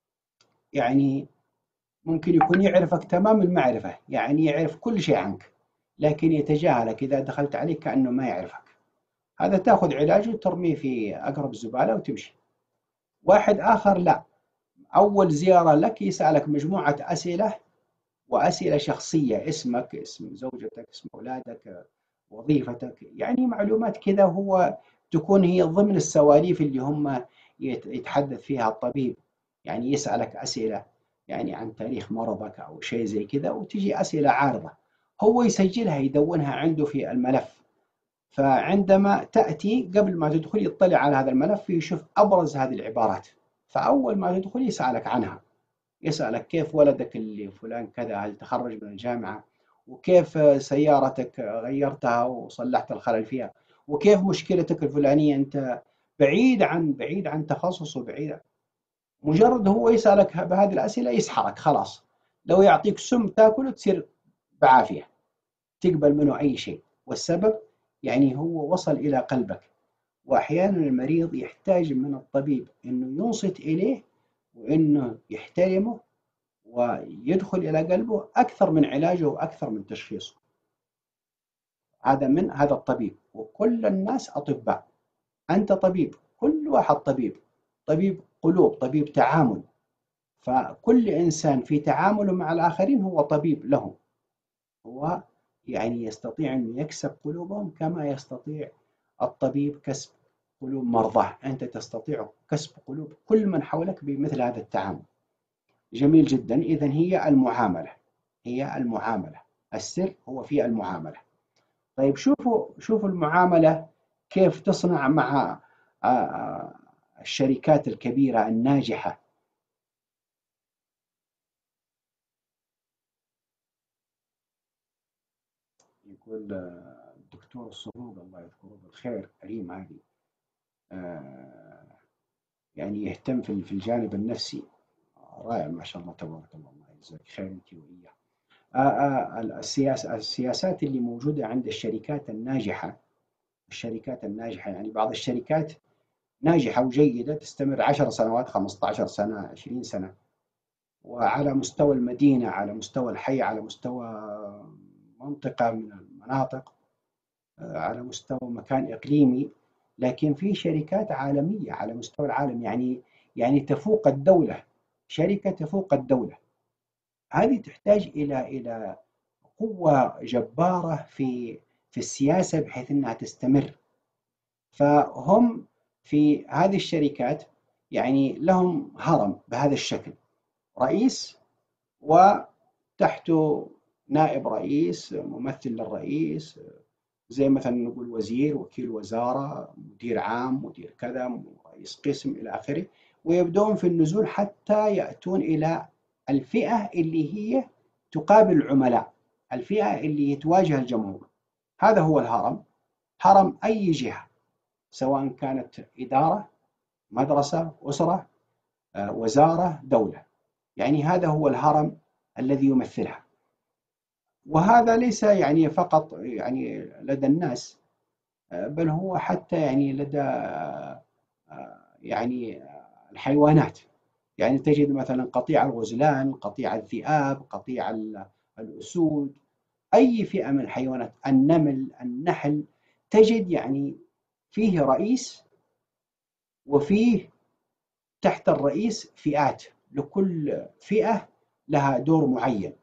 يعني ممكن يكون يعرفك تمام المعرفة، يعني يعرف كل شيء عنك، لكن يتجاهلك إذا دخلت عليه كأنه ما يعرفك. هذا تأخذ علاجه وترميه في أقرب زبالة وتمشي. واحد آخر لا، أول زيارة لك يسألك مجموعة أسئلة، وأسئلة شخصية: اسمك، اسم زوجتك، اسم أولادك، وظيفتك، يعني معلومات كذا، هو تكون هي ضمن السواليف اللي هم يتحدث فيها الطبيب. يعني يسألك أسئلة يعني عن تاريخ مرضك أو شيء زي كذا، وتجي أسئلة عارضة، هو يسجلها يدونها عنده في الملف. فعندما تأتي قبل ما تدخل يطلع على هذا الملف، يشوف أبرز هذه العبارات، فأول ما تدخل يسألك عنها. يسألك كيف ولدك اللي فلان كذا، هل تخرج من الجامعة، وكيف سيارتك غيرتها وصلحت الخلل فيها، وكيف مشكلتك الفلانية. أنت بعيد عن تخصصه، بعيد. مجرد هو يسألك بهذه الأسئلة يسحرك خلاص. لو يعطيك سم تاكله تصير بعافية، تقبل منه أي شيء. والسبب يعني هو وصل إلى قلبك. وأحيانا المريض يحتاج من الطبيب أنه ينصت إليه، وأنه يحترمه، ويدخل إلى قلبه أكثر من علاجه وأكثر من تشخيصه. هذا من هذا الطبيب. وكل الناس أطباء، أنت طبيب، كل واحد طبيب، طبيب قلوب، طبيب تعامل. فكل إنسان في تعامله مع الآخرين هو طبيب لهم. هو يعني يستطيع أن يكسب قلوبهم كما يستطيع الطبيب كسب قلوب مرضاه. أنت تستطيع كسب قلوب كل من حولك بمثل هذا التعامل. جميل جدا. إذن هي المعاملة، هي المعاملة. السر هو في المعاملة. طيب شوفوا المعاملة كيف تصنع مع الشركات الكبيرة الناجحة. يقول الدكتور الصهوب الله يذكره بالخير، كريم هذه، يعني يهتم في الجانب النفسي. رائع ما شاء الله تبارك الله، الله يجزاك خير انت وإياه. السياسات اللي موجودة عند الشركات الناجحة، يعني بعض الشركات ناجحة وجيدة تستمر 10 سنوات، 15 سنة، 20 سنة، وعلى مستوى المدينة، على مستوى الحي، على مستوى منطقة من المناطق، على مستوى مكان إقليمي. لكن في شركات عالمية على مستوى العالم، يعني تفوق الدولة، شركة تفوق الدولة. هذه تحتاج إلى قوة جبارة في السياسة بحيث أنها تستمر. فهم في هذه الشركات يعني لهم هرم بهذا الشكل: رئيس، وتحته نائب رئيس، ممثل للرئيس، زي مثلا نقول وزير، وكيل وزارة، مدير عام، مدير كذا، رئيس قسم إلى آخره. ويبدون في النزول حتى يأتون إلى الفئة اللي هي تقابل العملاء، الفئة اللي تواجه الجمهور. هذا هو الهرم، هرم أي جهة، سواء كانت إدارة، مدرسة، أسرة، وزارة، دولة. يعني هذا هو الهرم الذي يمثلها. وهذا ليس يعني فقط يعني لدى الناس، بل هو حتى يعني لدى يعني الحيوانات. يعني تجد مثلا قطيع الغزلان، قطيع الذئاب، قطيع الأسود، أي فئة من الحيوانات، النمل، النحل، تجد يعني فيه رئيس، وفيه تحت الرئيس فئات، لكل فئة لها دور معين.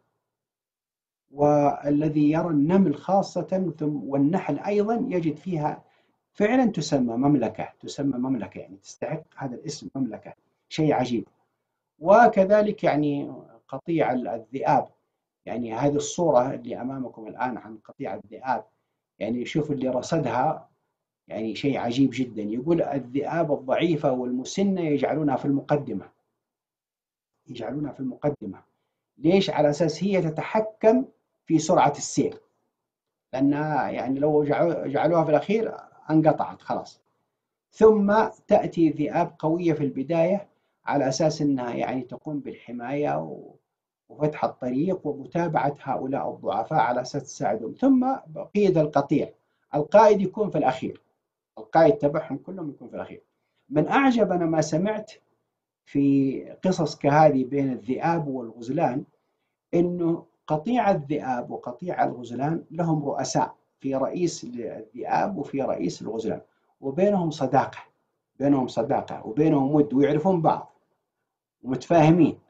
والذي يرى النمل خاصة والنحل أيضا يجد فيها فعلا تسمى مملكة، تسمى مملكة، يعني تستحق هذا الاسم مملكة، شيء عجيب. وكذلك يعني قطيع الذئاب، يعني هذه الصورة اللي أمامكم الآن عن قطيع الذئاب، يعني شوف اللي رصدها، يعني شيء عجيب جدا. يقول الذئاب الضعيفة والمسنة يجعلونها في المقدمة، يجعلونها في المقدمة. ليش؟ على أساس هي تتحكم في سرعة السير، لأنها يعني لو جعلوها في الأخير انقطعت خلاص. ثم تأتي ذئاب قوية في البداية على أساس أنها يعني تقوم بالحماية وفتح الطريق ومتابعة هؤلاء الضعفاء على أساس تساعدهم. ثم بقية القطيع، القائد يكون في الأخير، القائد تبعهم كلهم يكون في الأخير. من أعجب أنا ما سمعت في قصص كهذه بين الذئاب والغزلان، إنه قطيع الذئاب وقطيع الغزلان لهم رؤساء، في رئيس الذئاب وفي رئيس الغزلان، وبينهم صداقة، بينهم صداقة وبينهم ود ويعرفون بعض ومتفاهمين.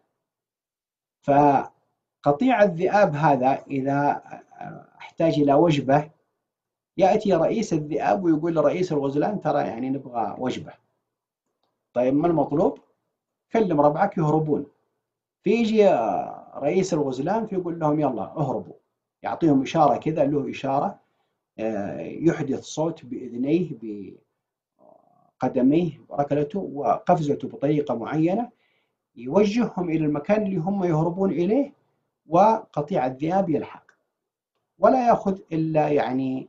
فقطيع الذئاب هذا إذا احتاج إلى وجبة يأتي رئيس الذئاب ويقول لرئيس الغزلان ترى يعني نبغى وجبة. طيب ما المطلوب؟ كلم ربعك يهربون. فيجي رئيس الغزلان فيقول لهم يلا اهربوا، يعطيهم إشارة كذا، له إشارة يحدث صوت بإذنيه بقدميه وركلته وقفزته بطريقة معينة، يوجههم إلى المكان اللي هم يهربون إليه، وقطيع الذئاب يلحق، ولا يأخذ إلا يعني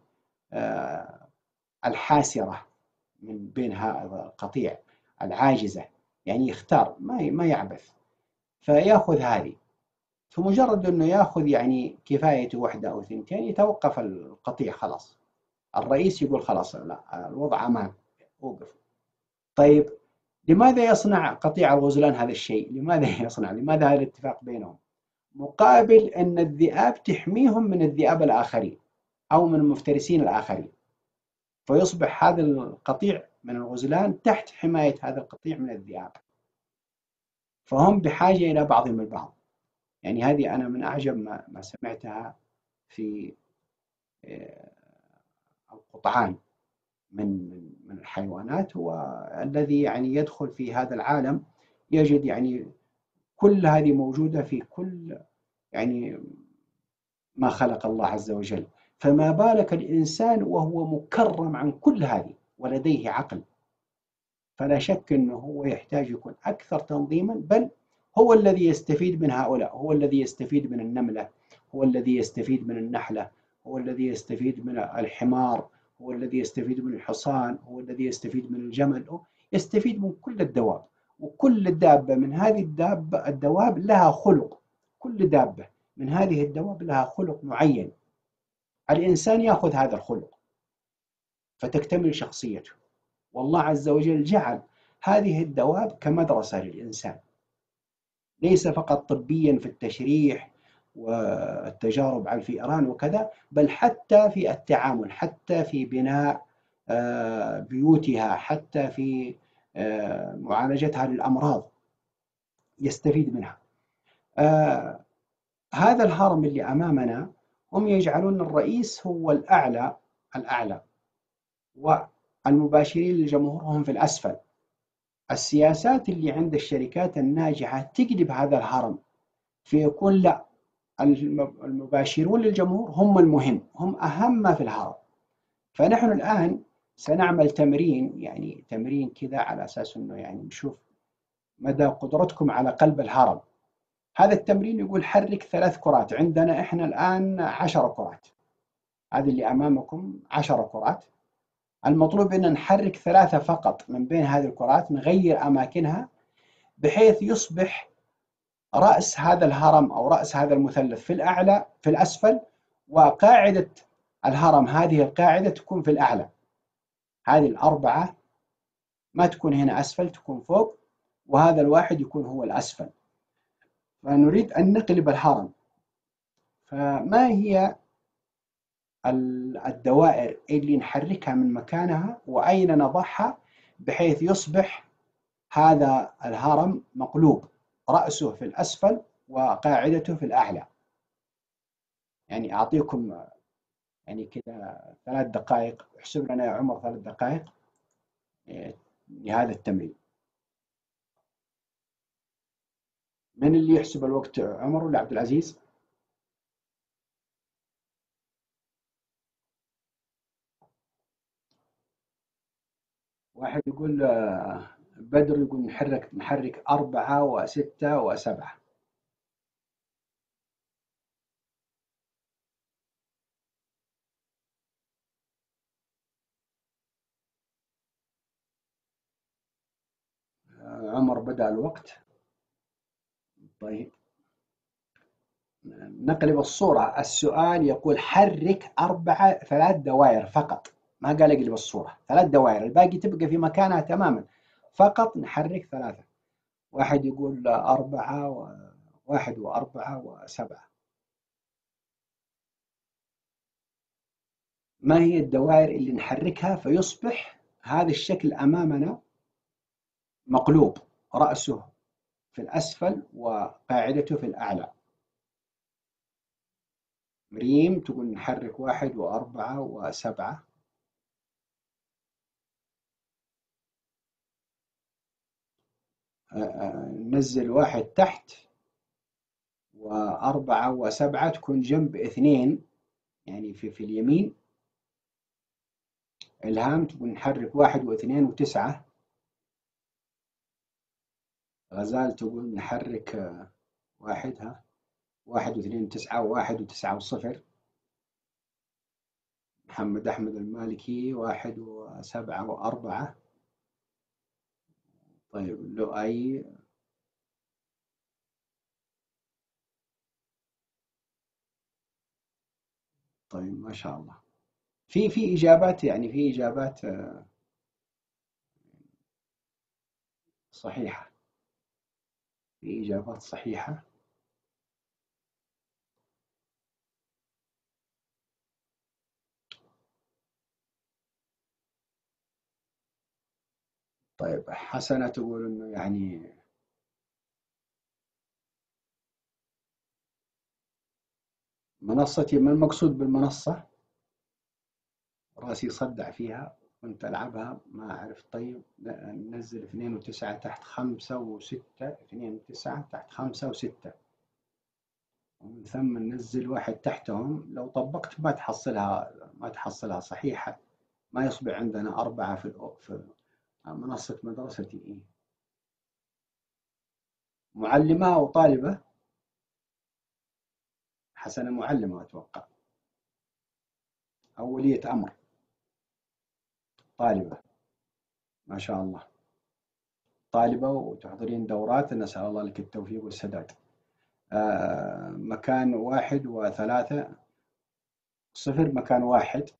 الحاسرة من بين هذا القطيع العاجزة، يعني يختار ما يعبث، فيأخذ هذه. فمجرد أنه يأخذ يعني كفايته واحدة أو ثنتين يتوقف القطيع خلاص، الرئيس يقول خلاص لا الوضع أمان، وقف. طيب لماذا يصنع قطيع الغزلان هذا الشيء؟ لماذا يصنع؟ لماذا هذا الاتفاق بينهم؟ مقابل أن الذئاب تحميهم من الذئاب الآخرين أو من المفترسين الآخرين، فيصبح هذا القطيع من الغزلان تحت حماية هذا القطيع من الذئاب، فهم بحاجة إلى بعضهم البعض. يعني هذه أنا من أعجب ما سمعتها في القطعان من الحيوانات. والذي يعني يدخل في هذا العالم يجد يعني كل هذه موجودة في كل يعني ما خلق الله عز وجل، فما بالك الإنسان وهو مكرم عن كل هذه ولديه عقل؟ فلا شك أنه هو يحتاج يكون أكثر تنظيما، بل هو الذي يستفيد من هؤلاء، هو الذي يستفيد من النملة، هو الذي يستفيد من النحلة، هو الذي يستفيد من الحمار، هو الذي يستفيد من الحصان، هو الذي يستفيد من الجمل، يستفيد من كل الدواب. وكل دابة من هذه الدواب لها خلق، كل دابة من هذه الدواب لها خلق معين، الإنسان يأخذ هذا الخلق فتكتمل شخصيته. والله عز وجل جعل هذه الدواب كمدرسة للإنسان، ليس فقط طبيا في التشريح والتجارب على الفئران وكذا، بل حتى في التعامل، حتى في بناء بيوتها، حتى في معالجتها للأمراض يستفيد منها. هذا الهرم اللي أمامنا هم يجعلون الرئيس هو الأعلى، والمباشرين للجمهور هم في الأسفل. السياسات اللي عند الشركات الناجحة تقلب هذا الهرم، فيكون لا، المباشرون للجمهور هم المهم، هم أهم ما في الهرم. فنحن الآن سنعمل تمرين، يعني تمرين كذا على أساس أنه يعني نشوف مدى قدرتكم على قلب الهرم. هذا التمرين يقول حرك 3 كرات، عندنا إحنا الآن 10 كرات، هذه اللي أمامكم 10 كرات. المطلوب أن نحرك 3 فقط من بين هذه الكرات، نغير أماكنها بحيث يصبح رأس هذا الهرم أو رأس هذا المثلث في الأعلى في الأسفل، وقاعدة الهرم هذه القاعدة تكون في الأعلى، هذه ال4 ما تكون هنا أسفل، تكون فوق، وهذا الواحد يكون هو الأسفل. فنريد أن نقلب الهرم. فما هي الدوائر اللي نحركها من مكانها وأين نضعها بحيث يصبح هذا الهرم مقلوب، رأسه في الأسفل وقاعدته في الأعلى. يعني أعطيكم يعني كذا 3 دقائق، احسب لنا يا عمر 3 دقائق لهذا التمرين. من اللي يحسب الوقت، عمر ولا عبد العزيز؟ واحد يقول بدر يقول نحرك 4 و6 و7. عمر بدأ الوقت. طيب نقلب الصورة. السؤال يقول حرك 3 دوائر فقط، ما قال اقلب الصورة. 3 دوائر، الباقي تبقى في مكانها تماما، فقط نحرك 3. واحد يقول 4 و1 و4 و7. ما هي الدوائر اللي نحركها فيصبح هذا الشكل أمامنا مقلوب، رأسه في الأسفل وقاعدته في الأعلى؟ مريم تقول نحرك 1 و4 و7. ننزل 1 تحت و4 و7 تكون جنب 2، يعني في اليمين. إلهام تقول نحرك 1 و2 و9. غزال تقول نحرك 1 و2 و9 و1 و9 و0. محمد أحمد المالكي 1 و7 و4. طيب لؤي طيب ما شاء الله. في إجابات، يعني في إجابات صحيحة، في إجابات صحيحة. طيب حسنة تقول إنه يعني منصتي، ما المقصود بالمنصة؟ راسي صدع فيها كنت ألعبها ما أعرف. طيب ننزل 2 و9 تحت 5 و6، 2 و9 تحت 5 و6، ومن ثم ننزل 1 تحتهم. لو طبقت ما تحصلها صحيحة، ما يصبح عندنا 4 في منصة مدرستي. معلمة أو طالبة؟ حسنة معلمة أتوقع، أو ولية أمر. طالبة ما شاء الله، طالبة وتحضرين دورات، نسأل الله لك التوفيق والسداد. مكان 1 و3 0 مكان 1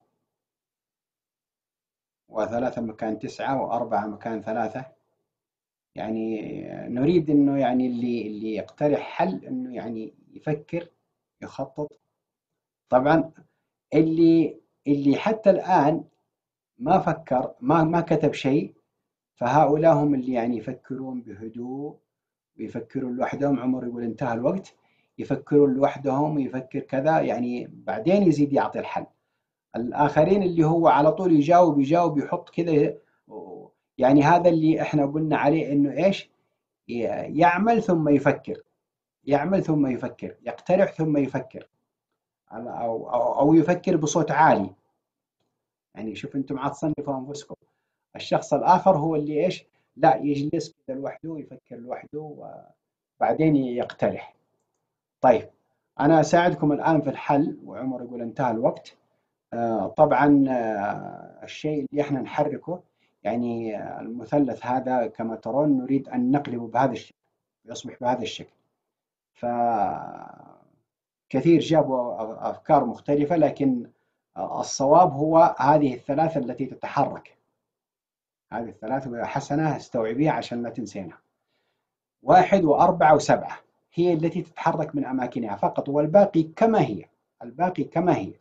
و3 مكان 9 و4 مكان 3. يعني نريد إنه يعني اللي يقترح حل إنه يعني يفكر، يخطط. طبعا اللي حتى الآن ما فكر، ما كتب شيء، فهؤلاء هم اللي يعني يفكرون بهدوء ويفكرون لوحدهم. عمر يقول انتهى الوقت. يفكرون لوحدهم ويفكر كذا، يعني بعدين يزيد يعطي الحل. الآخرين اللي هو على طول يجاوب يحط كذا، يعني هذا اللي احنا قلنا عليه انه ايش، يعمل ثم يفكر، يعمل ثم يفكر، يقترح ثم يفكر، أو يفكر بصوت عالي. يعني شوف انتم عاد تصنفوا انفسكم. الشخص الآخر هو اللي ايش، لا يجلس كذا لوحده ويفكر لوحده وبعدين يقترح. طيب أنا أساعدكم الآن في الحل، وعمر يقول انتهى الوقت. طبعا الشيء اللي احنا نحركه، يعني المثلث هذا كما ترون نريد أن نقلبه بهذا الشكل، يصبح بهذا الشكل. فكثير جابوا أفكار مختلفة، لكن الصواب هو هذه ال3 التي تتحرك. هذه ال3 حسنة استوعبيها عشان ما تنسينها. 1 و4 و7 هي التي تتحرك من أماكنها فقط، والباقي كما هي، الباقي كما هي.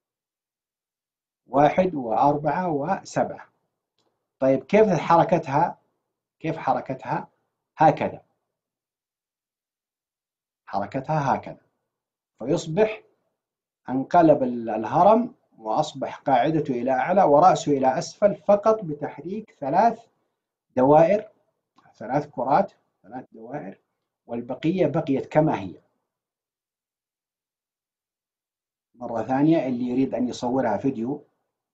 1 و4 و7. طيب كيف حركتها؟ كيف حركتها؟ هكذا حركتها هكذا، فيصبح انقلب الهرم وأصبح قاعدته إلى أعلى ورأسه إلى أسفل فقط بتحريك 3 دوائر، 3 كرات، 3 دوائر، والبقية بقيت كما هي. مرة ثانية اللي يريد أن يصورها فيديو،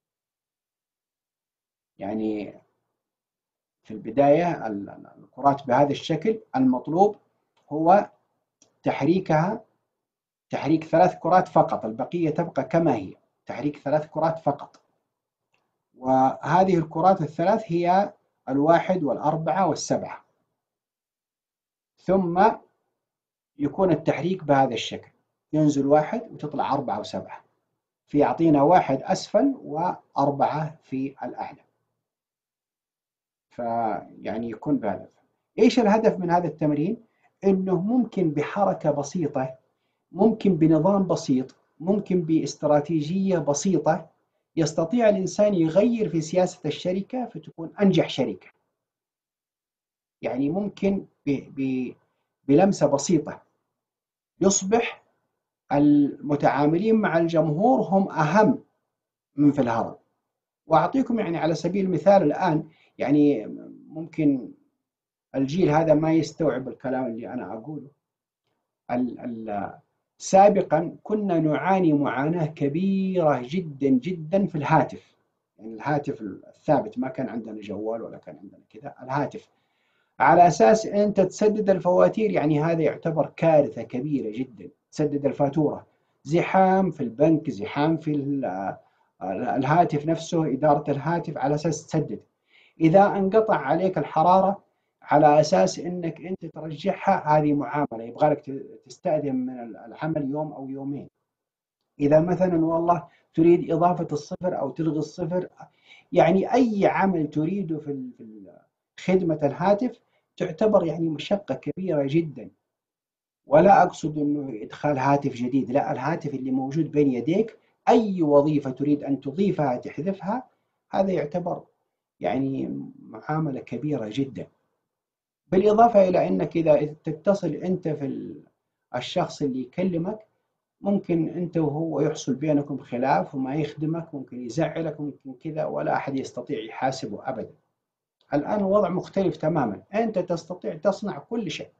يعني في البداية الكرات بهذا الشكل، المطلوب هو تحريكها، تحريك 3 كرات فقط، البقية تبقى كما هي، تحريك 3 كرات فقط. وهذه الكرات ال3 هي 1 و4 و7، ثم يكون التحريك بهذا الشكل، ينزل 1 وتطلع 4 و7، فيعطينا 1 أسفل و4 في الأعلى. فيعني يكون بهذا. إيش الهدف من هذا التمرين؟ إنه ممكن بحركة بسيطة، ممكن بنظام بسيط، ممكن باستراتيجية بسيطة يستطيع الإنسان يغير في سياسة الشركة فتكون أنجح شركة. يعني ممكن بلمسة بسيطة يصبح المتعاملين مع الجمهور هم أهم من في الهرم. وأعطيكم يعني على سبيل المثال الآن، يعني ممكن الجيل هذا ما يستوعب الكلام اللي أنا أقوله. سابقا كنا نعاني معاناة كبيرة جدا جدا في الهاتف، يعني الهاتف الثابت، ما كان عندنا جوال ولا كان عندنا كذا، الهاتف على أساس أنت تسدد الفواتير، يعني هذا يعتبر كارثة كبيرة جدا. تسدد الفاتورة، زحام في البنك، زحام في الهاتف نفسه، إدارة الهاتف على أساس تسدد. إذا انقطع عليك الحرارة على أساس أنك أنت ترجعها، هذه معاملة يبغى لك تستأذن من العمل يوم أو يومين. إذا مثلا والله تريد إضافة الصفر أو تلغي الصفر، يعني أي عمل تريده في خدمة الهاتف تعتبر يعني مشقة كبيرة جدا. ولا أقصد أنه إدخال هاتف جديد، لا، الهاتف اللي موجود بين يديك أي وظيفة تريد أن تضيفها تحذفها، هذا يعتبر يعني معاملة كبيرة جدا. بالإضافة إلى أنك إذا تتصل أنت في الشخص اللي يكلمك، ممكن أنت وهو يحصل بينكم خلاف وما يخدمك، ممكن يزعلك، ممكن كذا، ولا أحد يستطيع يحاسبه أبدا. الآن الوضع مختلف تماما، أنت تستطيع تصنع كل شيء،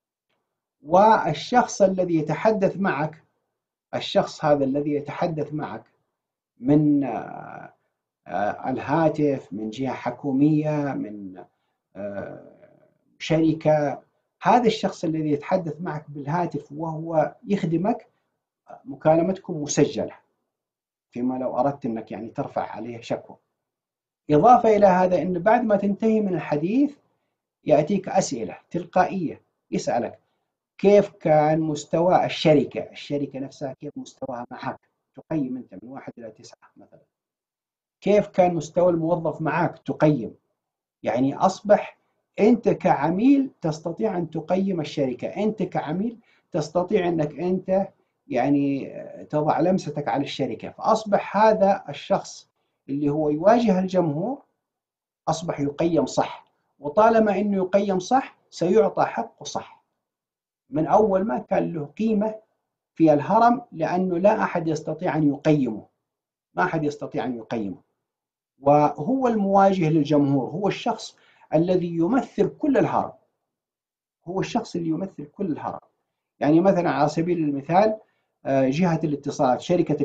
والشخص الذي يتحدث معك، الشخص هذا الذي يتحدث معك من الهاتف، من جهة حكومية، من شركة، هذا الشخص الذي يتحدث معك بالهاتف وهو يخدمك، مكالمتكم مسجلة فيما لو أردت أنك يعني ترفع عليه شكوى. إضافة إلى هذا أن بعد ما تنتهي من الحديث يأتيك أسئلة تلقائية، يسألك كيف كان مستوى الشركة نفسها، كيف مستواها معك، تقيم أنت من 1 إلى 9 مثلا. كيف كان مستوى الموظف معك، تقيم. يعني أصبح أنت كعميل تستطيع أن تقيم الشركة، أنت كعميل تستطيع أنك أنت يعني تضع لمستك على الشركة. فأصبح هذا الشخص اللي هو يواجه الجمهور أصبح يقيم صح، وطالما أنه يقيم صح سيعطى حقه صح. من أول ما كان له قيمة في الهرم، لأنه لا أحد يستطيع أن يقيمه، ما أحد يستطيع أن يقيمه. وهو المواجه للجمهور، هو الشخص الذي يمثل كل الهرم، هو الشخص اللي يمثل كل الهرم. يعني مثلا على سبيل المثال جهة الاتصالات،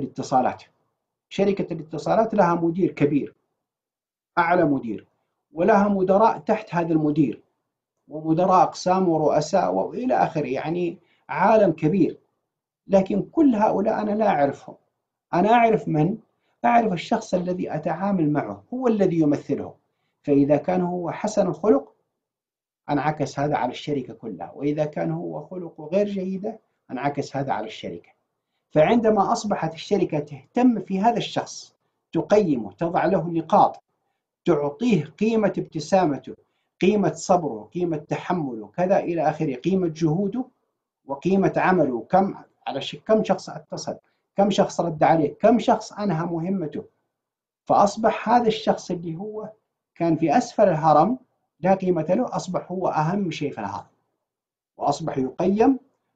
شركة الاتصالات لها مدير كبير، أعلى مدير، ولها مدراء تحت هذا المدير، ومدراء أقسام ورؤساء وإلى آخره، يعني عالم كبير. لكن كل هؤلاء أنا لا أعرفهم. أنا أعرف من؟ أعرف الشخص الذي أتعامل معه، هو الذي يمثله. فإذا كان هو حسن الخلق انعكس هذا على الشركة كلها، وإذا كان هو خلقه غير جيدة انعكس هذا على الشركة. فعندما أصبحت الشركة تهتم في هذا الشخص، تقيمه، تضع له نقاط، تعطيه قيمة ابتسامته، قيمة صبره، قيمة تحمله، كذا إلى آخره، قيمة جهوده وقيمة عمله، كم شخص اتصل، كم شخص رد عليه، كم شخص أنهى مهمته. فأصبح هذا الشخص اللي هو كان في أسفل الهرم لا قيمة له، أصبح هو أهم شيء في الهرم، وأصبح يقيم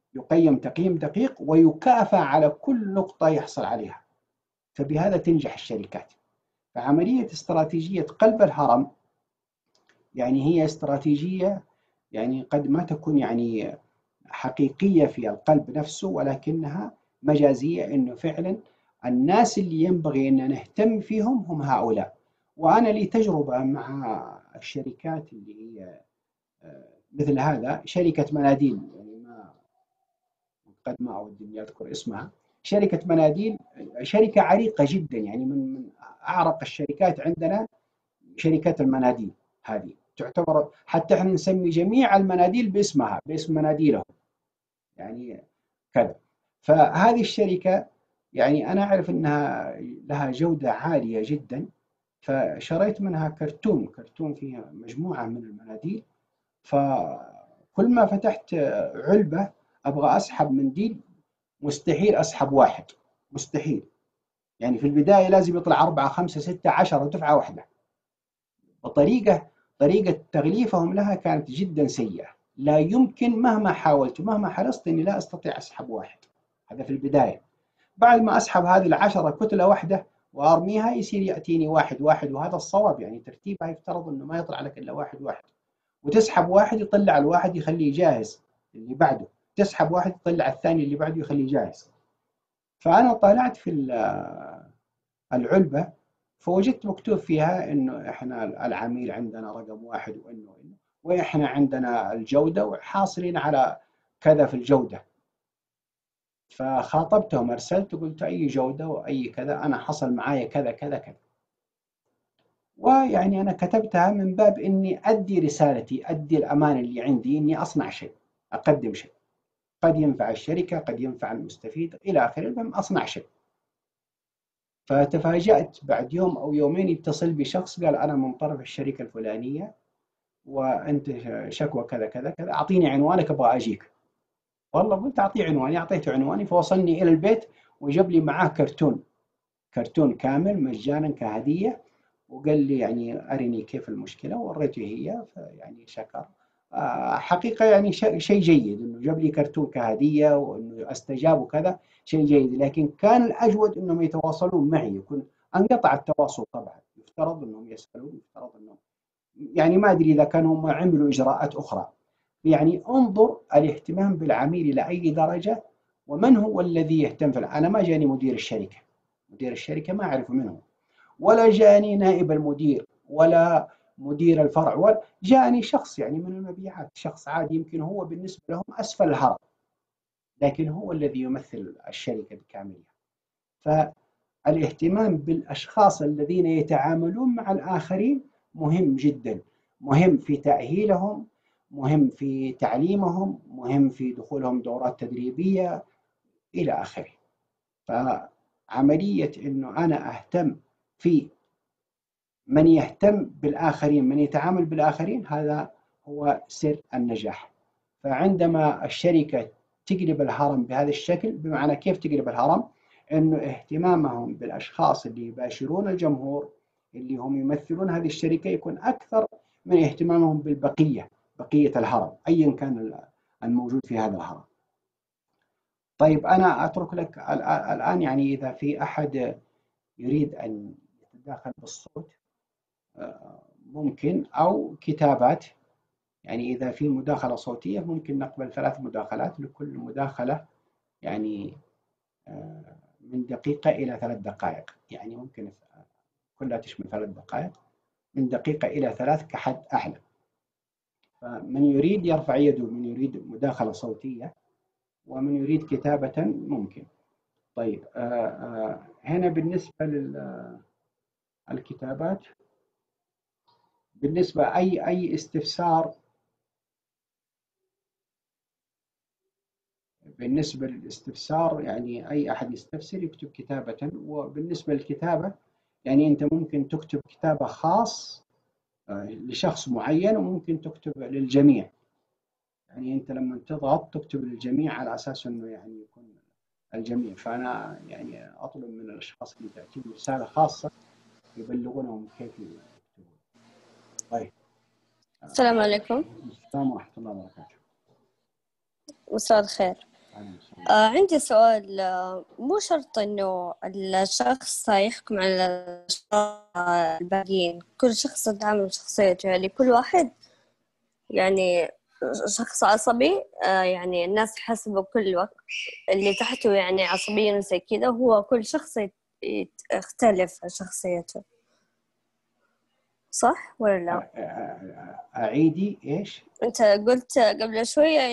يقيم تقييم دقيق ويكافأ على كل نقطة يحصل عليها، فبهذا تنجح الشركات. فعملية استراتيجية قلب الهرم يعني هي استراتيجية يعني قد ما تكون يعني حقيقية في القلب نفسه، ولكنها مجازية، إنه فعلا الناس اللي ينبغي أن نهتم فيهم هم هؤلاء. وأنا لي تجربة مع الشركات اللي هي مثل هذا، شركة مناديل، يعني قد ما أود أن أذكر اسمها، شركة مناديل شركة عريقة جدا، يعني من أعرق الشركات عندنا شركات المناديل. هذه تعتبر حتى احنا نسمي جميع المناديل باسمها، باسم مناديلهم يعني كذا. فهذه الشركة يعني أنا أعرف أنها لها جودة عالية جدا، فشريت منها كرتون فيه مجموعة من المناديل. فكل ما فتحت علبة أبغى أسحب منديل، مستحيل أسحب واحد، مستحيل. يعني في البداية لازم يطلع 4 5 6 10 دفعة واحدة. طريقة تغليفهم لها كانت جدا سيئة، لا يمكن مهما حاولت ومهما حرصت أني لا أستطيع أسحب واحد. هذا في البداية. بعد ما أسحب هذه ال10 كتلة واحدة وأرميها، يصير يأتيني واحد واحد، وهذا الصواب، يعني ترتيبها يفترض أنه ما يطلع لك إلا واحد واحد. وتسحب واحد يطلع الواحد يخليه جاهز اللي بعده، تسحب واحد يطلع الثاني اللي بعده يخليه جاهز. فأنا طالعت في العلبة، فوجدت مكتوب فيها إنه إحنا العميل عندنا رقم واحد، وإحنا عندنا الجودة وحاصلين على كذا في الجودة. فخاطبتهم، أرسلت وقلت أي جودة وأي كذا، أنا حصل معايا كذا كذا كذا. ويعني أنا كتبتها من باب إني أدي رسالتي، أدي الأمانة اللي عندي، إني أصنع شيء، أقدم شيء قد ينفع الشركة، قد ينفع المستفيد إلى آخره، المهم أصنع شيء. فتفاجأت بعد يوم أو يومين يتصل بي شخص قال أنا من طرف الشركة الفلانية وأنت شكوى كذا كذا كذا، أعطيني عنوانك أبغى أجيك. والله قلت أعطيه عنواني، أعطيته عنواني، فوصلني إلى البيت وجاب لي معاه كرتون كامل مجانا كهدية، وقال لي يعني أرني كيف المشكلة، ووريته هي، فيعني شكر. حقيقة يعني شيء جيد إنه جاب لي كرتون كهدية وإنه استجاب وكذا، شيء جيد. لكن كان الأجود إنهم يتواصلون معي، يكون انقطع التواصل طبعا، يفترض إنهم يسألون، يفترض إنهم يعني ما أدري إذا كانوا هم عملوا إجراءات أخرى. يعني انظر الاهتمام بالعميل إلى أي درجة، ومن هو الذي يهتم أنا ما جاني مدير الشركة ما أعرف منه، ولا جاني نائب المدير، ولا مدير الفرع، ولا جاني شخص يعني من المبيعات، شخص عادي يمكن هو بالنسبة لهم أسفل الهرم، لكن هو الذي يمثل الشركة بكاملها. فالاهتمام بالأشخاص الذين يتعاملون مع الآخرين مهم جدا، مهم في تأهيلهم، مهم في تعليمهم، مهم في دخولهم دورات تدريبية إلى آخره. فعملية أنه أنا أهتم في من يهتم بالآخرين، من يتعامل بالآخرين، هذا هو سر النجاح. فعندما الشركة تقلب الهرم بهذا الشكل، بمعنى كيف تقلب الهرم؟ أنه اهتمامهم بالأشخاص اللي يباشرون الجمهور، اللي هم يمثلون هذه الشركة، يكون أكثر من اهتمامهم بقية الهرم أيا كان الموجود في هذا الهرم. طيب أنا أترك لك الآن، يعني إذا في أحد يريد أن يتداخل بالصوت ممكن، أو كتابات، يعني إذا في مداخلة صوتية ممكن نقبل 3 مداخلات، لكل مداخلة يعني من دقيقة إلى 3 دقائق، يعني ممكن كلها تشمل 3 دقائق، من دقيقة إلى 3 كحد أعلى. فمن يريد يرفع يده، من يريد مداخلة صوتية، ومن يريد كتابة ممكن. طيب هنا بالنسبة للكتابات، بالنسبة أي استفسار، بالنسبة للاستفسار يعني أي أحد يستفسر يكتب كتابة. وبالنسبة للكتابة يعني أنت ممكن تكتب كتابة خاص لشخص معين، وممكن تكتب للجميع. يعني أنت لما تضغط تكتب للجميع على أساس أنه يعني يكون الجميع. فأنا يعني أطلب من الأشخاص اللي تأتيهم رسالة خاصة يبلغونهم كيف يكتبون. طيب السلام عليكم. السلام ورحمة الله وبركاته. مساء الخير. عندي سؤال. مو شرط إنه الشخص يحكم على الباقيين، كل شخص يتعامل بشخصيته، يعني كل واحد يعني شخص عصبي، يعني الناس يحسبوا كل وقت اللي تحته يعني عصبيا وزي كذا، هو كل شخص يختلف شخصيته، صح ولا لا؟ أعيدي إيش؟ أنت قلت قبل شوية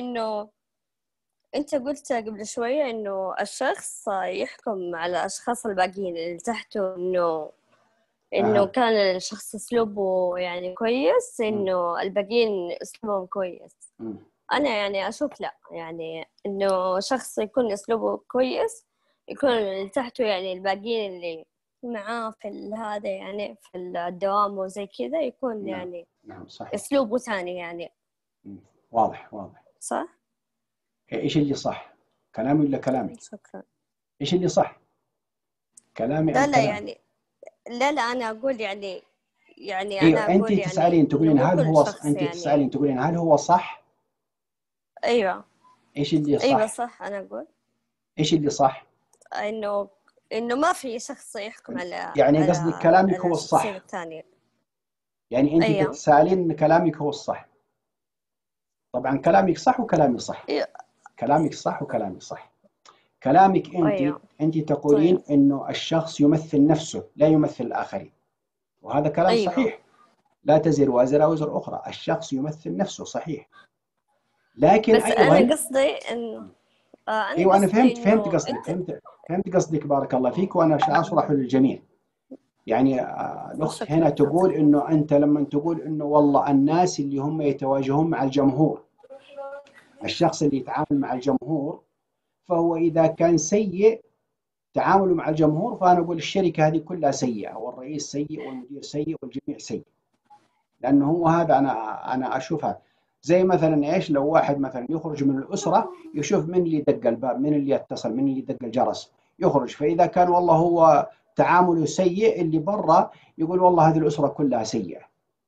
إنه الشخص يحكم على الأشخاص الباقيين اللي تحته، إنه كان الشخص أسلوبه يعني كويس، إنه الباقيين أسلوبهم كويس. أنا يعني أشوف لا، يعني إنه شخص يكون أسلوبه كويس يكون اللي تحته يعني الباقيين اللي معاه في هذا يعني في الدوام وزي كذا يكون يعني نعم صحيح. أسلوبه ثاني يعني. واضح. صح؟ إيش اللي صح؟ كلامي ولا كلامي؟ شكرا. إيش اللي صح؟ كلامي لا أم لا كلامي؟ يعني لا أنا أقول يعني أيوة، أنا أنت أقول يعني تسألين تقولين إنه هل كل هو شخص أنت يعني تسألين تقولين هل هو صح؟ أيوة إيش اللي أيوة صح؟ صح. أنا أقول إيش اللي صح؟ إنه ما في شخص يحكم يعني قصدك كلامك هو على الشخصية الصح، الثانية. يعني أنت أيوة تتساءلين إن كلامك هو الصح. طبعا كلامك صح وكلامي صح، أيوة كلامك صح وكلامي صح. كلامك أيوة أنت طيب. تقولين إنه الشخص يمثل نفسه لا يمثل الآخرين، وهذا كلام أيوة صحيح. لا تزر وازرة وزر أخرى، الشخص يمثل نفسه صحيح، لكن بس أنا أيضا قصدي إنه أيوة أنا فهمت إنه قصدك، أنت فهمت قصدك، بارك الله فيك، وأنا أشرح للجميع. يعني الأخت شكرا هنا تقول إنه أنت لما تقول إنه والله الناس اللي هم يتواجهون مع الجمهور، الشخص اللي يتعامل مع الجمهور، فهو إذا كان سيء تعامله مع الجمهور، فأنا أقول الشركة هذه كلها سيئة، والرئيس سيء والمدير سيء والجميع سيء. لأنه هو هذا أنا أشوفها زي مثلا إيش، لو واحد مثلا يخرج من الأسرة يشوف من اللي دق الباب، من اللي يتصل، من اللي دق الجرس، يخرج. فإذا كان والله هو تعامله سيء، اللي برا يقول والله هذه الأسرة كلها سيئة.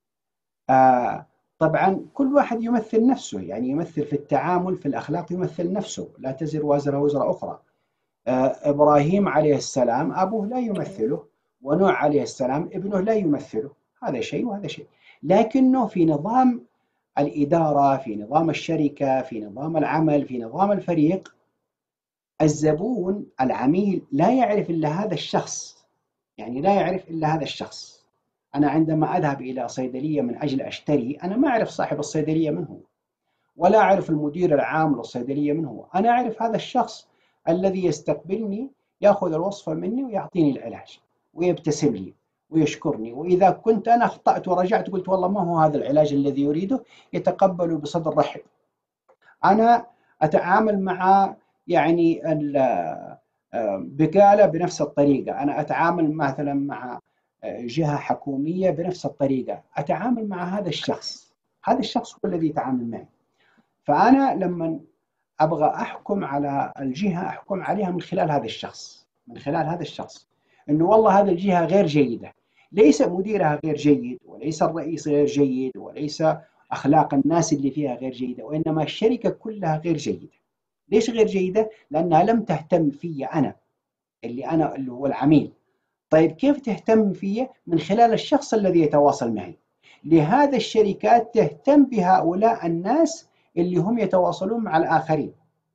طبعا كل واحد يمثل نفسه، يعني يمثل في التعامل في الأخلاق، يمثل نفسه، لا تزر وازرة وزر أخرى. إبراهيم عليه السلام أبوه لا يمثله، ونوح عليه السلام ابنه لا يمثله، هذا شيء وهذا شيء. لكنه في نظام الإدارة، في نظام الشركة، في نظام العمل، في نظام الفريق، الزبون العميل لا يعرف إلا هذا الشخص، يعني لا يعرف إلا هذا الشخص. أنا عندما أذهب إلى صيدلية من أجل أشتري، أنا ما أعرف صاحب الصيدلية من هو، ولا أعرف المدير العام للصيدلية من هو. أنا أعرف هذا الشخص الذي يستقبلني، يأخذ الوصفة مني ويعطيني العلاج ويبتسم لي ويشكرني، وإذا كنت أنا أخطأت ورجعت قلت والله ما هو هذا العلاج الذي يريده، يتقبله بصدر رحب. أنا أتعامل مع يعني بقالة بنفس الطريقة، أنا أتعامل مثلا مع جهة حكومية بنفس الطريقة، أتعامل مع هذا الشخص، هذا الشخص هو الذي يتعامل معي. فأنا لما أبغى أحكم على الجهة أحكم عليها من خلال هذا الشخص، من خلال هذا الشخص، إنه والله هذه الجهة غير جيدة، ليس مديرها غير جيد، وليس الرئيس غير جيد، وليس أخلاق الناس اللي فيها غير جيدة، وإنما الشركة كلها غير جيدة. ليش غير جيدة؟ لأنها لم تهتم في أنا اللي هو العميل. طيب كيف تهتم فيه؟ من خلال الشخص الذي يتواصل معي. لهذا الشركات تهتم بهؤلاء الناس اللي هم يتواصلون مع الآخرين،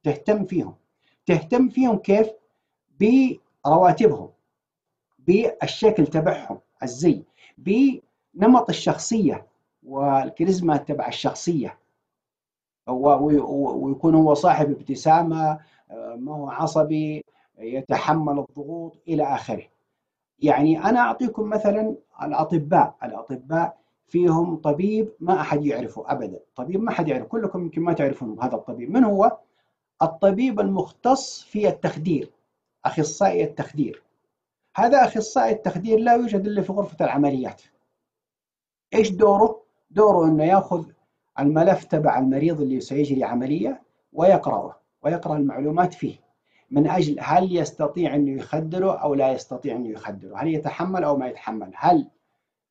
تهتم فيهم كيف؟ برواتبهم، بالشكل تبعهم، الزي، بنمط الشخصية والكاريزما تبع الشخصية، ويكون هو صاحب ابتسامة، ما هو عصبي، يتحمل الضغوط إلى آخره. يعني أنا أعطيكم مثلا الأطباء فيهم طبيب ما أحد يعرفه أبدا، طبيب ما أحد يعرفه، كلكم يمكن ما تعرفون هذا الطبيب من هو. الطبيب المختص في التخدير، أخصائي التخدير. هذا أخصائي التخدير لا يوجد إلا في غرفة العمليات. إيش دوره؟ دوره أنه يأخذ الملف تبع المريض اللي سيجري عملية ويقرأه، ويقرأ المعلومات فيه، من أجل هل يستطيع أن يخدره أو لا يستطيع أن يخدره، هل يتحمل أو ما يتحمل، هل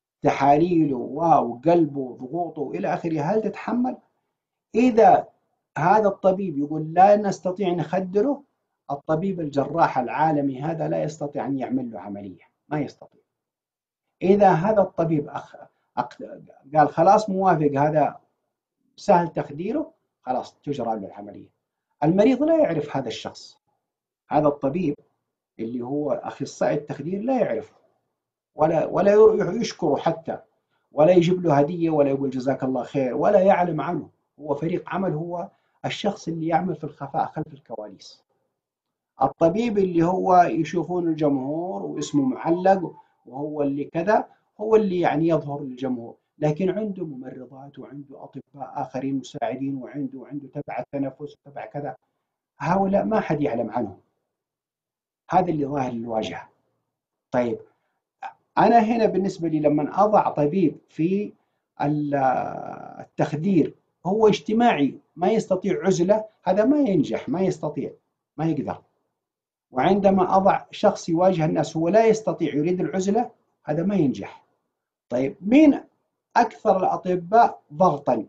تحاليله وقلبه وضغوطه إلى آخره هل تتحمل. إذا هذا الطبيب يقول لا نستطيع نخدره، الطبيب الجراح العالمي هذا لا يستطيع أن يعمل له عملية، ما يستطيع. إذا هذا الطبيب قال خلاص موافق، هذا سهل تخديره، خلاص تجرى له العملية. المريض لا يعرف هذا الشخص، هذا الطبيب اللي هو أخصائي التخدير لا يعرفه، ولا يشكره حتى، ولا يجيب له هدية، ولا يقول جزاك الله خير، ولا يعلم عنه. هو فريق عمل، هو الشخص اللي يعمل في الخفاء خلف الكواليس. الطبيب اللي هو يشوفون الجمهور واسمه معلق وهو اللي كذا، هو اللي يعني يظهر للجمهور، لكن عنده ممرضات وعنده أطباء آخرين مساعدين، وعنده تبع التنفس وتبع كذا، هؤلاء ما حد يعلم عنهم. هذا اللي ظاهر الواجهة. طيب أنا هنا بالنسبة لي لما أضع طبيب في التخدير هو اجتماعي ما يستطيع عزلة، هذا ما ينجح، ما يستطيع، ما يقدر. وعندما أضع شخص يواجه الناس هو لا يستطيع، يريد العزلة، هذا ما ينجح. طيب مين أكثر الأطباء ضغطا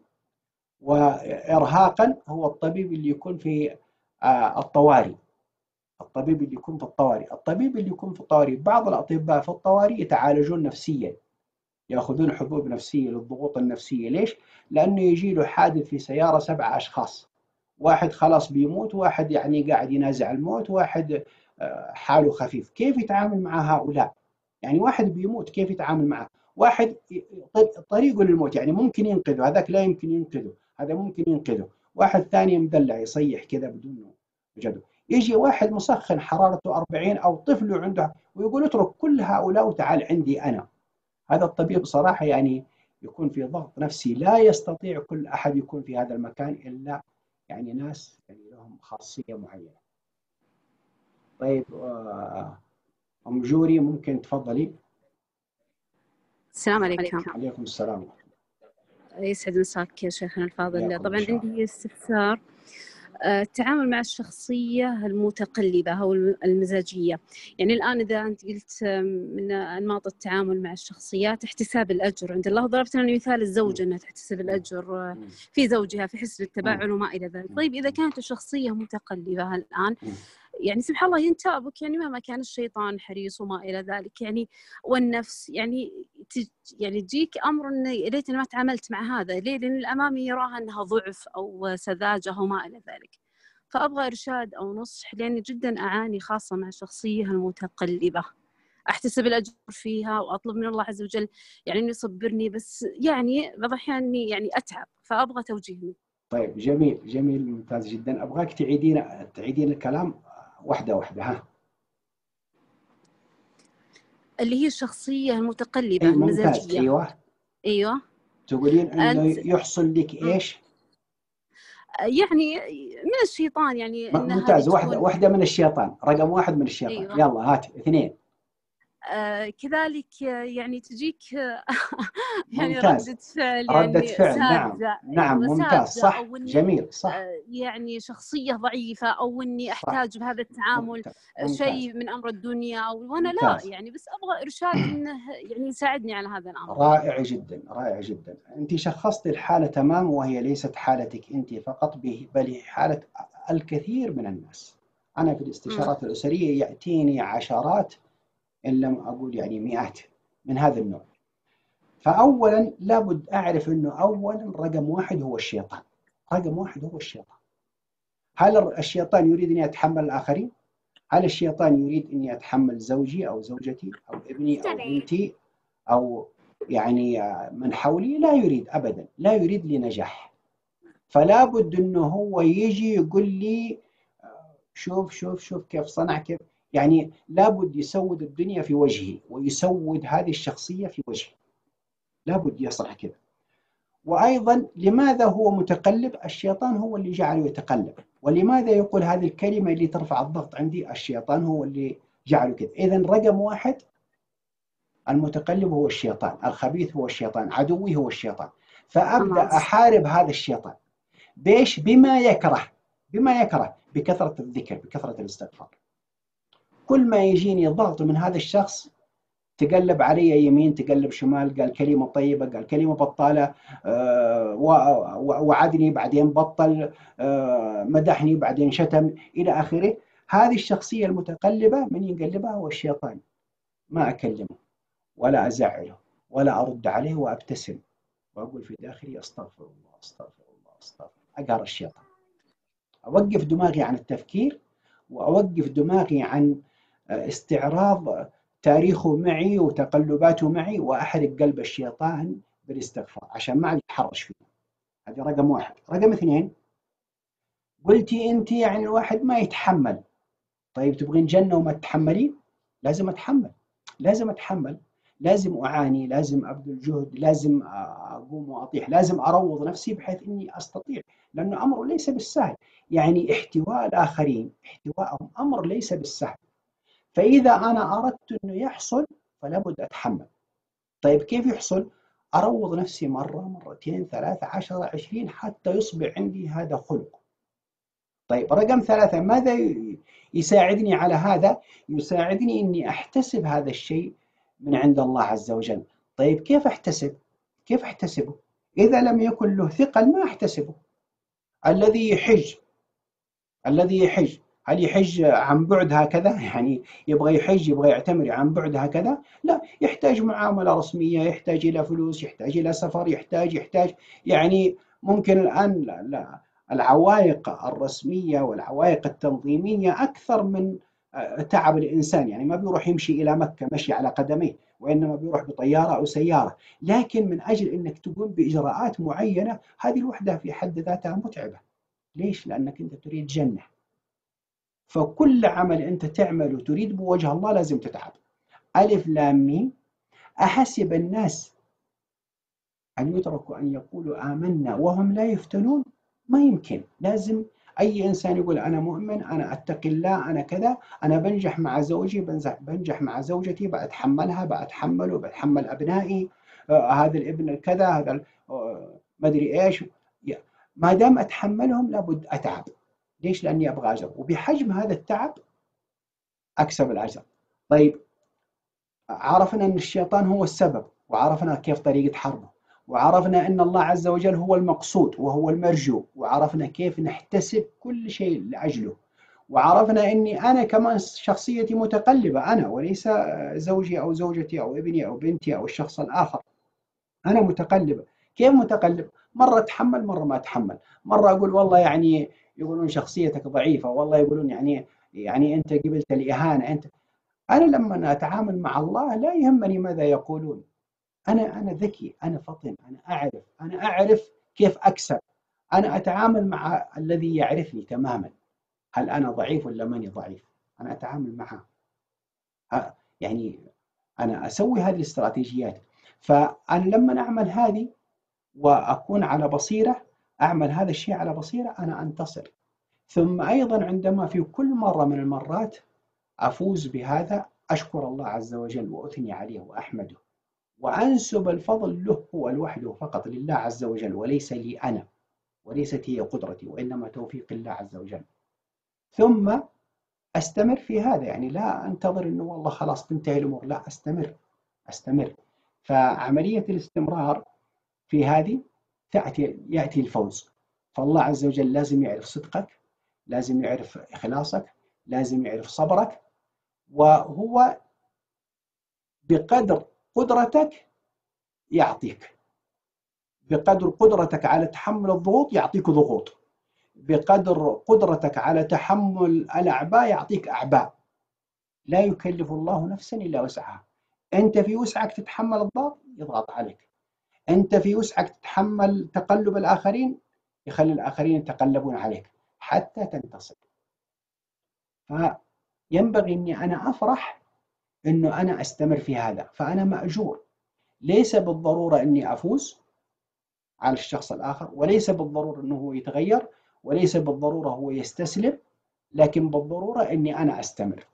وإرهاقا؟ هو الطبيب اللي يكون في الطوارئ. الطبيب اللي يكون في الطوارئ، الطبيب اللي يكون في الطوارئ، بعض الأطباء في الطوارئ يتعالجون نفسيا، يأخذون حبوب نفسية للضغوط النفسية. ليش؟ لأنه يجي له حادث في سيارة 7 أشخاص، واحد خلاص بيموت، واحد يعني قاعد ينازع الموت، واحد حاله خفيف. كيف يتعامل مع هؤلاء؟ يعني واحد بيموت كيف يتعامل معه؟ واحد طريقه للموت، يعني ممكن ينقذه، هذاك لا يمكن ينقذه، هذا ممكن ينقذه. واحد ثاني مدلع يصيح كذا بدون وجده. يجي واحد مسخن حرارته 40 أو طفل عنده ويقول اترك كل هؤلاء وتعال عندي أنا. هذا الطبيب صراحة يعني يكون في ضغط نفسي، لا يستطيع كل أحد يكون في هذا المكان إلا يعني ناس يعني لهم خاصية معينة. طيب أم جوري ممكن تفضلي. السلام عليكم. عليكم السلام. يسعد مساك يا شيخنا الفاضل. حياكم طبعا إن شاء عندي استفسار، التعامل مع الشخصية المتقلبة أو المزاجية. يعني الآن إذا أنت قلت من أنماط التعامل مع الشخصيات احتساب الأجر عند الله، ضربت لنا مثال الزوجة أنها تحتسب الأجر في زوجها في حسن التباعل وما إلى ذلك. طيب إذا كانت الشخصية متقلبة الآن، يعني سبحان الله ينتابك، يعني مهما كان الشيطان حريص وما إلى ذلك، يعني والنفس يعني تجيك أمر إن ليتني ما تعاملت مع هذا، ليه؟ لأن الأمامي يراها أنها ضعف أو سذاجة وما إلى ذلك. فأبغى إرشاد أو نصح، لأني جدا أعاني خاصة مع الشخصية المتقلبة، أحتسب الأجر فيها وأطلب من الله عز وجل يعني إنه يصبرني، بس يعني بعض الأحيان يعني أتعب، فأبغى توجيه منه. طيب جميل جميل ممتاز جدا. أبغاك تعيدين الكلام واحدة واحدة. ها، اللي هي الشخصية المتقلبة أي ممتاز. المزاجية. أيوة تقولين إنه يحصل لك إيش؟ يعني من الشيطان، يعني إن ممتاز. هذه واحدة من الشيطان، رقم واحد من الشيطان. أيوة. يلا هات 2. كذلك يعني تجيك يعني ممتاز. ردة فعل، ردة يعني فعل. ساذجة. نعم أيوة ممتاز. ساذجة، صح. أو إني جميل. صح. يعني شخصية ضعيفة، أو إني أحتاج بهذا التعامل شيء من أمر الدنيا، وأنا لا يعني بس أبغى إرشاد إنه يعني يساعدني على هذا الأمر. رائع جدا رائع جدا. أنت شخصت الحالة تمام، وهي ليست حالتك أنت فقط، بل حالة الكثير من الناس. أنا في الاستشارات الأسرية يأتيني عشرات إن لم أقول يعني مئات من هذا النوع. فأولا لابد أعرف أنه أولا رقم واحد هو الشيطان. رقم واحد هو الشيطان. هل الشيطان يريد أن يتحمل الآخرين؟ هل الشيطان يريد أن يتحمل زوجي أو زوجتي أو ابني أو بنتي أو يعني من حولي؟ لا يريد أبدا، لا يريد لي نجاح. فلا بد أنه هو يجي يقول لي شوف شوف شوف كيف صنع، كيف يعني لابد يسود الدنيا في وجهي ويسود هذه الشخصية في وجهي، لابد يصنع كذا. وأيضا لماذا هو متقلب؟ الشيطان هو اللي جعله يتقلب. ولماذا يقول هذه الكلمة اللي ترفع الضغط عندي؟ الشيطان هو اللي جعله كذا. إذن رقم واحد المتقلب هو الشيطان، الخبيث هو الشيطان، عدوي هو الشيطان. فأبدأ أحارب هذا الشيطان بيش؟ بما يكره. بما يكره، بكثرة الذكر، بكثرة الاستغفار. كل ما يجيني ضغط من هذا الشخص تقلب علي يمين تقلب شمال، قال كلمة طيبة، قال كلمة بطالة، وعدني بعدين بطل، مدحني بعدين شتم إلى آخره. هذه الشخصية المتقلبة من يقلبها هو الشيطان. ما أكلمه ولا أزعله ولا أرد عليه وأبتسم وأقول في داخلي أستغفر الله أستغفر الله أستغفر، أقهر الشيطان. أوقف دماغي عن التفكير، وأوقف دماغي عن استعراض تاريخه معي وتقلباته معي، وأحرق قلب الشيطان بالاستغفار عشان ما عاد يتحرش فيه. هذه رقم واحد. رقم اثنين، قلتي أنت يعني الواحد ما يتحمل. طيب تبغين جنة وما تتحملين؟ لازم أتحمل، لازم أتحمل، لازم أعاني، لازم أبذل جهد، لازم أقوم وأطيح، لازم أروض نفسي بحيث إني أستطيع، لأنه أمر ليس بالسهل. يعني احتواء الآخرين، احتواءهم أمر ليس بالسهل. فإذا أنا أردت أنه يحصل فلابد أتحمل. طيب كيف يحصل؟ أروض نفسي مرة مرتين ثلاثة 10 20 حتى يصبح عندي هذا خلق. طيب رقم ثلاثة، ماذا يساعدني على هذا؟ يساعدني أني أحتسب هذا الشيء من عند الله عز وجل. طيب كيف أحتسب؟ كيف أحتسبه؟ إذا لم يكن له ثقل ما أحتسبه. الذي يحج، الذي يحج هل يحج عن بعد هكذا؟ يعني يبغى يحج يبغى يعتمر عن بعد هكذا؟ لا، يحتاج معاملة رسمية، يحتاج إلى فلوس، يحتاج إلى سفر، يحتاج يعني ممكن الآن لا العوائق الرسمية والعوائق التنظيمية أكثر من تعب الإنسان. يعني ما بيروح يمشي إلى مكة مشي على قدميه، وإنما بيروح بطيارة أو سيارة. لكن من أجل أنك تقوم بإجراءات معينة، هذه الوحدة في حد ذاتها متعبة. ليش؟ لأنك أنت تريد جنة. فكل عمل أنت تعمله تريد بوجه الله لازم تتعب. ألف لام ميم. أحسب الناس أن يتركوا أن يقولوا آمنا وهم لا يفتنون؟ ما يمكن. لازم أي إنسان يقول أنا مؤمن، أنا أتقي الله، أنا كذا، أنا بنجح مع زوجي، بنجح مع زوجتي، بأتحملها، بأتحمله، بأتحمل أبنائي، هذا الابن كذا، هذا ما أدري إيش. ما دام أتحملهم لابد أتعب. ليش؟ لأني أبغى أجر، وبحجم هذا التعب أكسب الأجر. طيب عرفنا أن الشيطان هو السبب، وعرفنا كيف طريقة حربه، وعرفنا أن الله عز وجل هو المقصود وهو المرجو، وعرفنا كيف نحتسب كل شيء لأجله، وعرفنا أني أنا كمان شخصيتي متقلبة، أنا وليس زوجي أو زوجتي أو ابني أو بنتي أو الشخص الآخر. أنا متقلبة. كيف متقلب؟ مرة أتحمل مرة ما أتحمل، مرة أقول والله يعني يقولون شخصيتك ضعيفة، والله يقولون يعني أنت قبلت الإهانة أنت. أنا لما أتعامل مع الله لا يهمني ماذا يقولون. أنا ذكي، أنا فطن، أنا أعرف كيف أكسب. أنا أتعامل مع الذي يعرفني تماما. هل أنا ضعيف ولا ماني ضعيف؟ أنا أتعامل معه. يعني أنا أسوي هذه الاستراتيجيات. فأنا لما أعمل هذه وأكون على بصيرة، أعمل هذا الشيء على بصيرة، أنا أنتصر. ثم أيضا عندما في كل مرة من المرات أفوز بهذا، أشكر الله عز وجل وأثني عليه وأحمده، وأنسب الفضل له هو لوحده فقط، لله عز وجل، وليس لي أنا، وليست هي قدرتي، وإنما توفيق الله عز وجل. ثم أستمر في هذا، يعني لا أنتظر أنه والله خلاص تنتهي الأمور، لا، أستمر. فعملية الاستمرار في هذه يأتي الفوز. فالله عز وجل لازم يعرف صدقك، لازم يعرف إخلاصك، لازم يعرف صبرك، وهو بقدر قدرتك يعطيك. بقدر قدرتك على تحمل الضغوط يعطيك ضغوط، بقدر قدرتك على تحمل الأعباء يعطيك أعباء. لا يكلف الله نفسا إلا وسعها. أنت في وسعك تتحمل الضغط يضغط عليك، أنت في وسعك تتحمل تقلب الآخرين يخلي الآخرين يتقلبون عليك حتى تنتصر. فينبغي أني أنا أفرح أنه أنا أستمر في هذا، فأنا مأجور. ليس بالضرورة أني أفوز على الشخص الآخر، وليس بالضرورة أنه هو يتغير، وليس بالضرورة هو يستسلم، لكن بالضرورة أني أنا أستمر.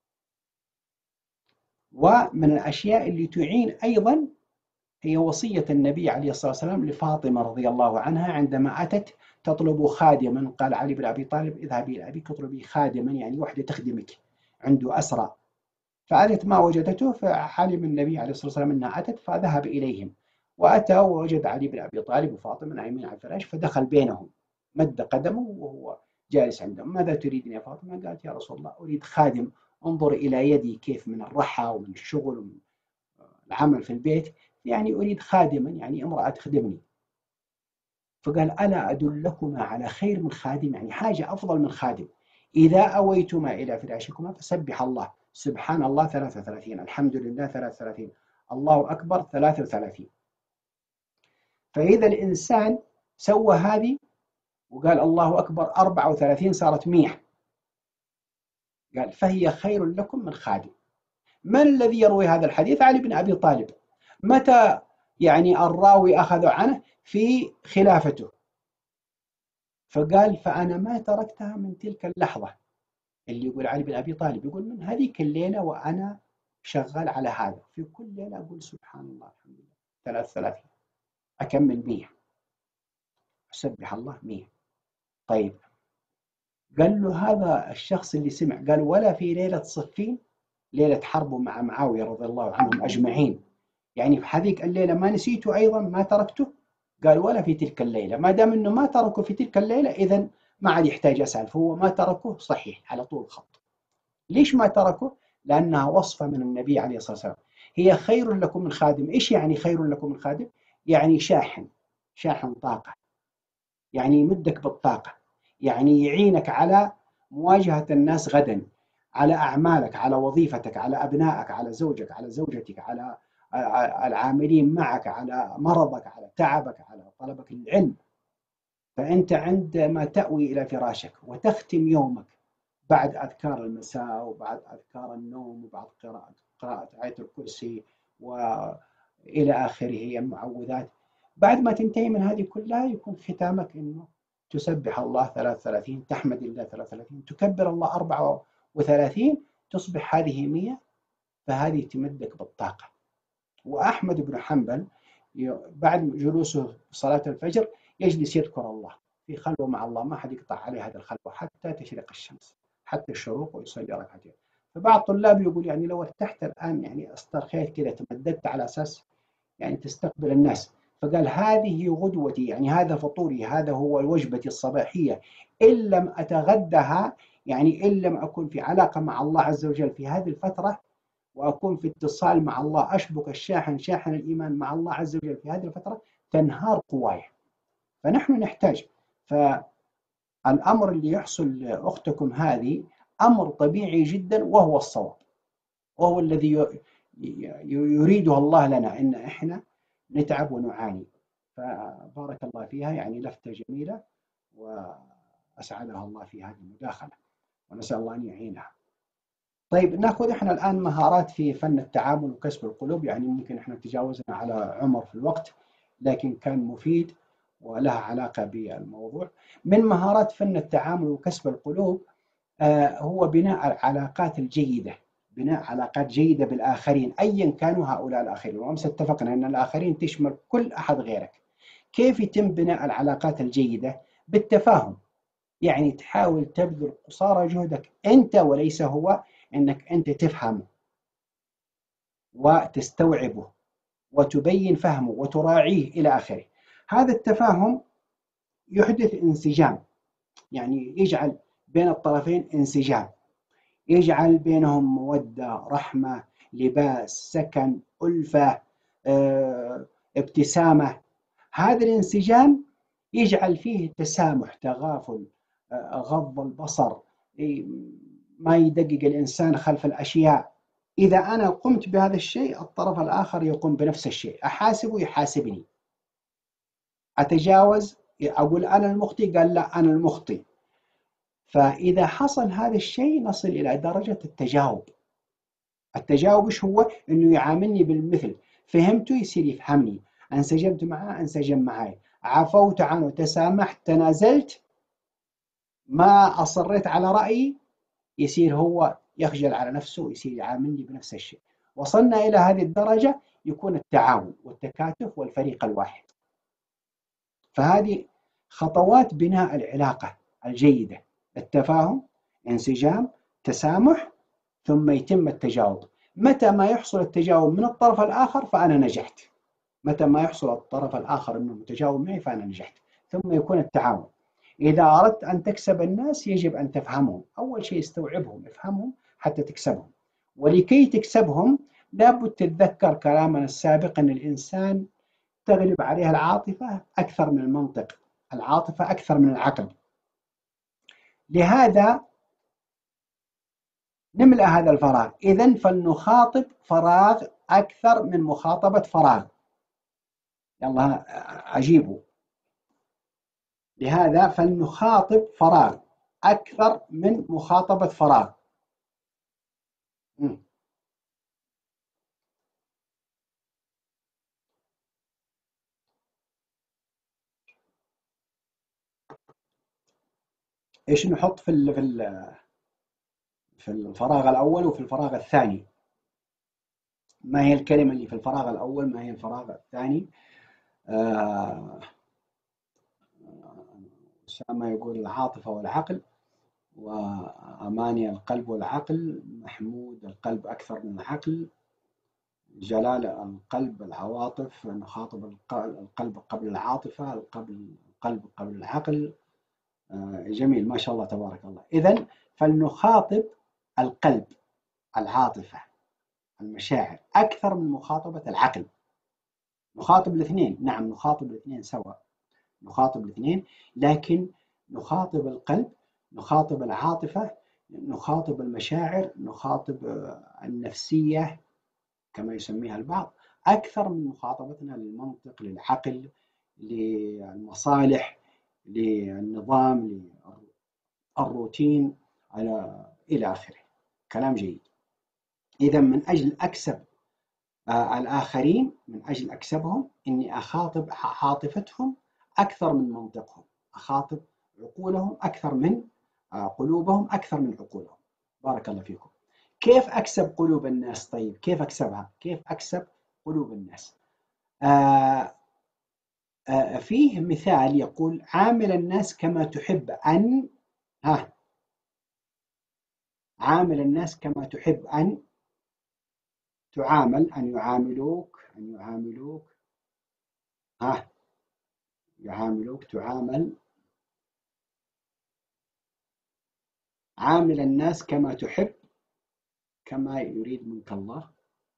ومن الأشياء اللي تعين أيضا هي وصية النبي عليه الصلاة والسلام لفاطمة رضي الله عنها عندما أتت تطلب خادما. قال علي بن أبي طالب اذهبي إلى أبيك اطلبي خادما، يعني وحدة تخدمك، عنده أسرى، فأتت ما وجدته، فعلم النبي عليه الصلاة والسلام أنها أتت، فذهب إليهم، وأتى ووجد علي بن أبي طالب وفاطمة نايمين على الفراش، فدخل بينهم، مد قدمه وهو جالس عندهم. ماذا تريدين يا فاطمة؟ قالت يا رسول الله أريد خادم، انظر إلى يدي كيف من الرحى ومن الشغل ومن العمل في البيت، يعني أريد خادما، يعني امرأة تخدمني. فقال ألا أدلكما على خير من خادم، يعني حاجة أفضل من خادم. إذا أويتما إلى فراشكما فسبح الله، سبحان الله 33، الحمد لله 33، الله أكبر 33. فإذا الإنسان سوى هذه وقال الله أكبر 34 صارت 100، قال فهي خير لكم من خادم. من الذي يروي هذا الحديث؟ علي بن أبي طالب. متى يعني الراوي أخذ عنه؟ في خلافته. فقال فأنا ما تركتها من تلك اللحظة. اللي يقول علي بن أبي طالب يقول من هذيك الليلة وأنا شغال على هذا، في كل ليلة أقول سبحان الله الحمد لله 33، أكمل 100، أسبح الله 100. طيب قال له هذا الشخص اللي سمع، قال ولا في ليلة صفين، ليلة حرب مع معاوية رضي الله عنهم أجمعين، يعني في هذيك الليلة ما نسيته أيضا ما تركته؟ قال ولا في تلك الليلة. ما دام أنه ما تركه في تلك الليلة إذن ما عاد يحتاج أسأل، فهو ما تركه صحيح على طول الخط. ليش ما تركه؟ لأنها وصفة من النبي عليه الصلاة والسلام. هي خير لكم من خادم. إيش يعني خير لكم من خادم؟ يعني شاحن طاقة، يعني يمدك بالطاقة، يعني يعينك على مواجهة الناس غدا، على أعمالك، على وظيفتك، على أبنائك، على زوجك، على زوجتك، على العاملين معك، على مرضك، على تعبك، على طلبك للعلم. فأنت عندما تأوي إلى فراشك وتختم يومك بعد أذكار المساء وبعد أذكار النوم وبعد قراءة آية الكرسي وإلى آخره المعوذات، بعد ما تنتهي من هذه كلها يكون ختامك إنه تسبح الله 33، تحمد الله 33، تكبر الله 34، تصبح هذه 100، فهذه تمدك بالطاقة. وأحمد بن حنبل بعد جلوسه صلاة الفجر يجلس يذكر الله في خلوة مع الله، ما حد يقطع عليه هذا الخلوة حتى تشرق الشمس، حتى الشروق، ويصلي ركعتين. فبعض طلاب يقول يعني لو ارتحت الآن يعني استرخيت كذا تمددت على أساس يعني تستقبل الناس. فقال هذه غدوتي، يعني هذا فطوري، هذا هو وجبتي الصباحية، إن لم أتغدها، يعني إن لم أكن في علاقة مع الله عز وجل في هذه الفترة وأكون في اتصال مع الله، أشبك الشاحن شاحن الإيمان مع الله عز وجل في هذه الفترة، تنهار قواي. فنحن نحتاج. فالأمر اللي يحصل لأختكم هذه أمر طبيعي جدا، وهو الصواب، وهو الذي يريده الله لنا، إن إحنا نتعب ونعاني. فبارك الله فيها، يعني لفتة جميلة وأسعدها الله في هذه المداخلة، ونسأل الله أن يعينها. طيب ناخذ احنا الآن مهارات في فن التعامل وكسب القلوب، يعني ممكن احنا تجاوزنا على عمر في الوقت، لكن كان مفيد ولها علاقة بالموضوع. من مهارات فن التعامل وكسب القلوب هو بناء العلاقات الجيدة، بناء علاقات جيدة بالآخرين أيا كانوا هؤلاء الآخرين. وأمس اتفقنا أن الآخرين تشمل كل أحد غيرك. كيف يتم بناء العلاقات الجيدة؟ بالتفاهم، يعني تحاول تبذل قصارى جهدك أنت وليس هو، أنك أنت تفهمه وتستوعبه وتبين فهمه وتراعيه إلى آخره. هذا التفاهم يحدث انسجام، يعني يجعل بين الطرفين انسجام، يجعل بينهم مودة، رحمة، لباس، سكن، ألفة، ابتسامة. هذا الانسجام يجعل فيه تسامح، تغافل، غض البصر، ما يدقق الإنسان خلف الأشياء. إذا أنا قمت بهذا الشيء الطرف الآخر يقوم بنفس الشيء، أحاسبه يحاسبني، أتجاوز أقول أنا المخطئ قال لا أنا المخطئ. فإذا حصل هذا الشيء نصل إلى درجة التجاوب. التجاوب إيش هو؟ إنه يعاملني بالمثل، فهمته يصير يفهمني، انسجمت معه انسجم معي، عفوت عنه، تسامحت، تنازلت، ما أصريت على رأيي، يصير هو يخجل على نفسه ويصير يعاملني بنفس الشيء. وصلنا إلى هذه الدرجة يكون التعاون والتكاتف والفريق الواحد. فهذه خطوات بناء العلاقة الجيدة: التفاهم، انسجام، تسامح، ثم يتم التجاوب. متى ما يحصل التجاوب من الطرف الآخر فأنا نجحت. متى ما يحصل الطرف الآخر أنه متجاوب معي فأنا نجحت. ثم يكون التعاون. إذا أردت أن تكسب الناس يجب أن تفهمهم. أول شيء استوعبهم، افهمهم حتى تكسبهم. ولكي تكسبهم لابد تتذكر كلامنا السابق أن الإنسان تغلب عليه العاطفة أكثر من المنطق، العاطفة أكثر من العقل. لهذا نملأ هذا الفراغ. إذن فلنخاطب فراغ أكثر من مخاطبة فراغ. يلا أجيبوا. لهذا فلنخاطب فراغ أكثر من مخاطبة فراغ. إيش نحط في الفراغ الأول وفي الفراغ الثاني؟ ما هي الكلمة اللي في الفراغ الأول؟ ما هي الفراغ الثاني؟ أسامة يقول العاطفة والعقل، وأماني القلب والعقل، محمود القلب أكثر من العقل، جلال القلب العواطف، نخاطب القلب قبل العاطفة، القلب قبل العقل. جميل ما شاء الله تبارك الله. إذن فلنخاطب القلب، العاطفة، المشاعر أكثر من مخاطبة العقل. نخاطب الاثنين، نعم نخاطب الاثنين سوا، نخاطب الاثنين، لكن نخاطب القلب، نخاطب العاطفة، نخاطب المشاعر، نخاطب النفسية كما يسميها البعض أكثر من مخاطبتنا للمنطق، للعقل، للمصالح، للنظام، للروتين، إلى آخره. كلام جيد. إذا من أجل أكسب الآخرين، من أجل أكسبهم، إني أخاطب عاطفتهم أكثر من منطقهم، أخاطب عقولهم أكثر من قلوبهم، أكثر من عقولهم. بارك الله فيكم. كيف أكسب قلوب الناس؟ طيب كيف أكسبها؟ كيف أكسب قلوب الناس؟ فيه مثال يقول عامل الناس كما تحب أن عامل الناس كما تحب أن تعامل، أن يعاملوك، أن يعاملوك، يعاملوك، تعامل. عامل الناس كما تحب، كما يريد منك الله.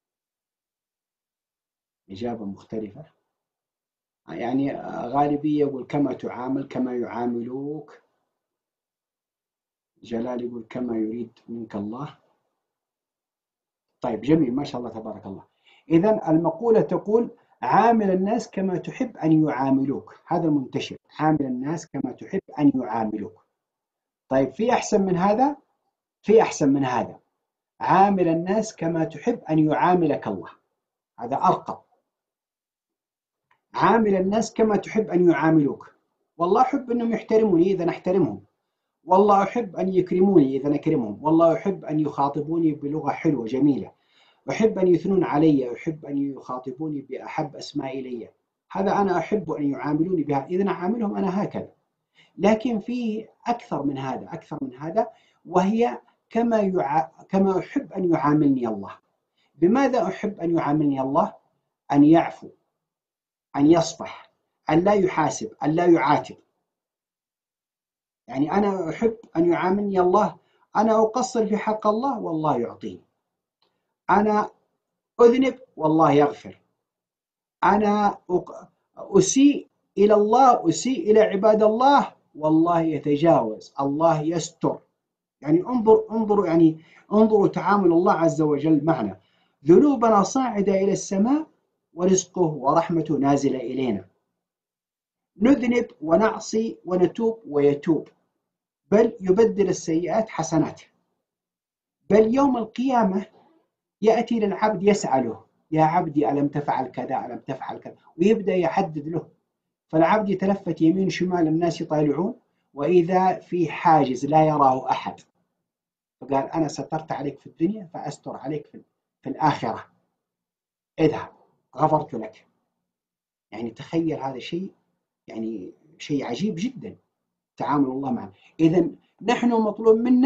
إجابة مختلفة. يعني غالبية يقول كما تعامل، كما يعاملوك. جلال يقول كما يريد منك الله. طيب جميل ما شاء الله تبارك الله. إذن المقولة تقول عامل الناس كما تحب أن يعاملوك، هذا المنتشر، عامل الناس كما تحب أن يعاملوك. طيب في أحسن من هذا؟ في أحسن من هذا، عامل الناس كما تحب أن يعاملك الله. هذا أرقى. عامل الناس كما تحب أن يعاملوك. والله أحب أنهم يحترموني إذا أحترمهم، والله أحب أن يكرموني إذا أكرمهم، والله أحب أن يخاطبوني بلغة حلوة جميلة، أحب أن يثنون علي، أحب أن يخاطبوني بأحب أسماء إلي. هذا أنا أحب أن يعاملوني بها، إذا أعاملهم أنا هكذا. لكن فيه أكثر من هذا، أكثر من هذا، وهي كما أحب أن يعاملني الله. بماذا أحب أن يعاملني الله؟ أن يعفو، أن يصفح، أن لا يحاسب، أن لا يعاتب. يعني أنا أحب أن يعاملني الله، أنا أقصر في حق الله والله يعطيني، أنا أذنب والله يغفر، أنا أسيء إلى الله، أسيء إلى عباد الله والله يتجاوز، الله يستر. يعني انظروا يعني انظروا تعامل الله عز وجل معنا. ذنوبنا صاعدة إلى السماء ورزقه ورحمته نازلة إلينا. نذنب ونعصي ونتوب ويتوب، بل يبدل السيئات حسنات. بل يوم القيامة يأتي للعبد يسأله يا عبدي ألم تفعل كذا، ألم تفعل كذا، ويبدأ يحدد له. فالعبد يتلفت يمين شمال، الناس يطالعون، وإذا في حاجز لا يراه أحد، فقال أنا سترت عليك في الدنيا فأستر عليك في الآخرة، اذهب غفرت لك. يعني تخيل هذا شيء، يعني شيء عجيب جدا تعامل الله معنا. إذن نحن مطلوب منا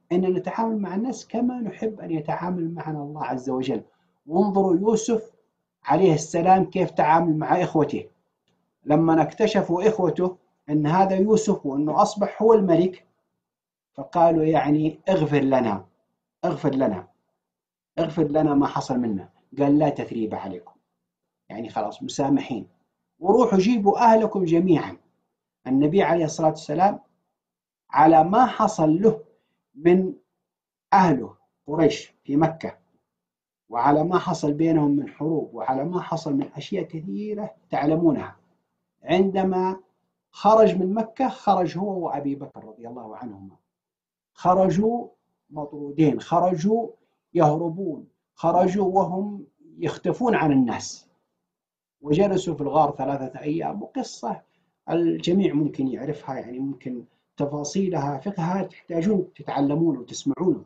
أن نتعامل مع الناس كما نحب أن يتعامل معنا الله عز وجل. وانظروا يوسف عليه السلام كيف تعامل مع إخوته لما اكتشفوا إخوته أن هذا يوسف وأنه أصبح هو الملك، فقالوا يعني اغفر لنا اغفر لنا اغفر لنا ما حصل منا. قال لا تثريب عليكم، يعني خلاص مسامحين، وروحوا جيبوا أهلكم جميعا. النبي عليه الصلاة والسلام على ما حصل له من أهله قريش في مكة، وعلى ما حصل بينهم من حروب، وعلى ما حصل من أشياء كثيرة تعلمونها، عندما خرج من مكة خرج هو وأبي بكر رضي الله عنهما، خرجوا مطرودين، خرجوا يهربون، خرجوا وهم يختفون عن الناس، وجلسوا في الغار 3 أيام. وقصة الجميع ممكن يعرفها، يعني ممكن تفاصيلها فقهها تحتاجون تتعلمون وتسمعون.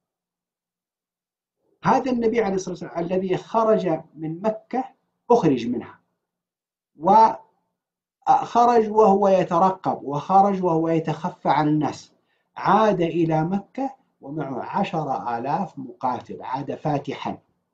هذا النبي عليه الصلاة والسلام الذي خرج من مكة أخرج منها، وخرج وهو يترقب، وخرج وهو يتخفى عن الناس، عاد إلى مكة ومعه 10,000 مقاتل، عاد فاتحا.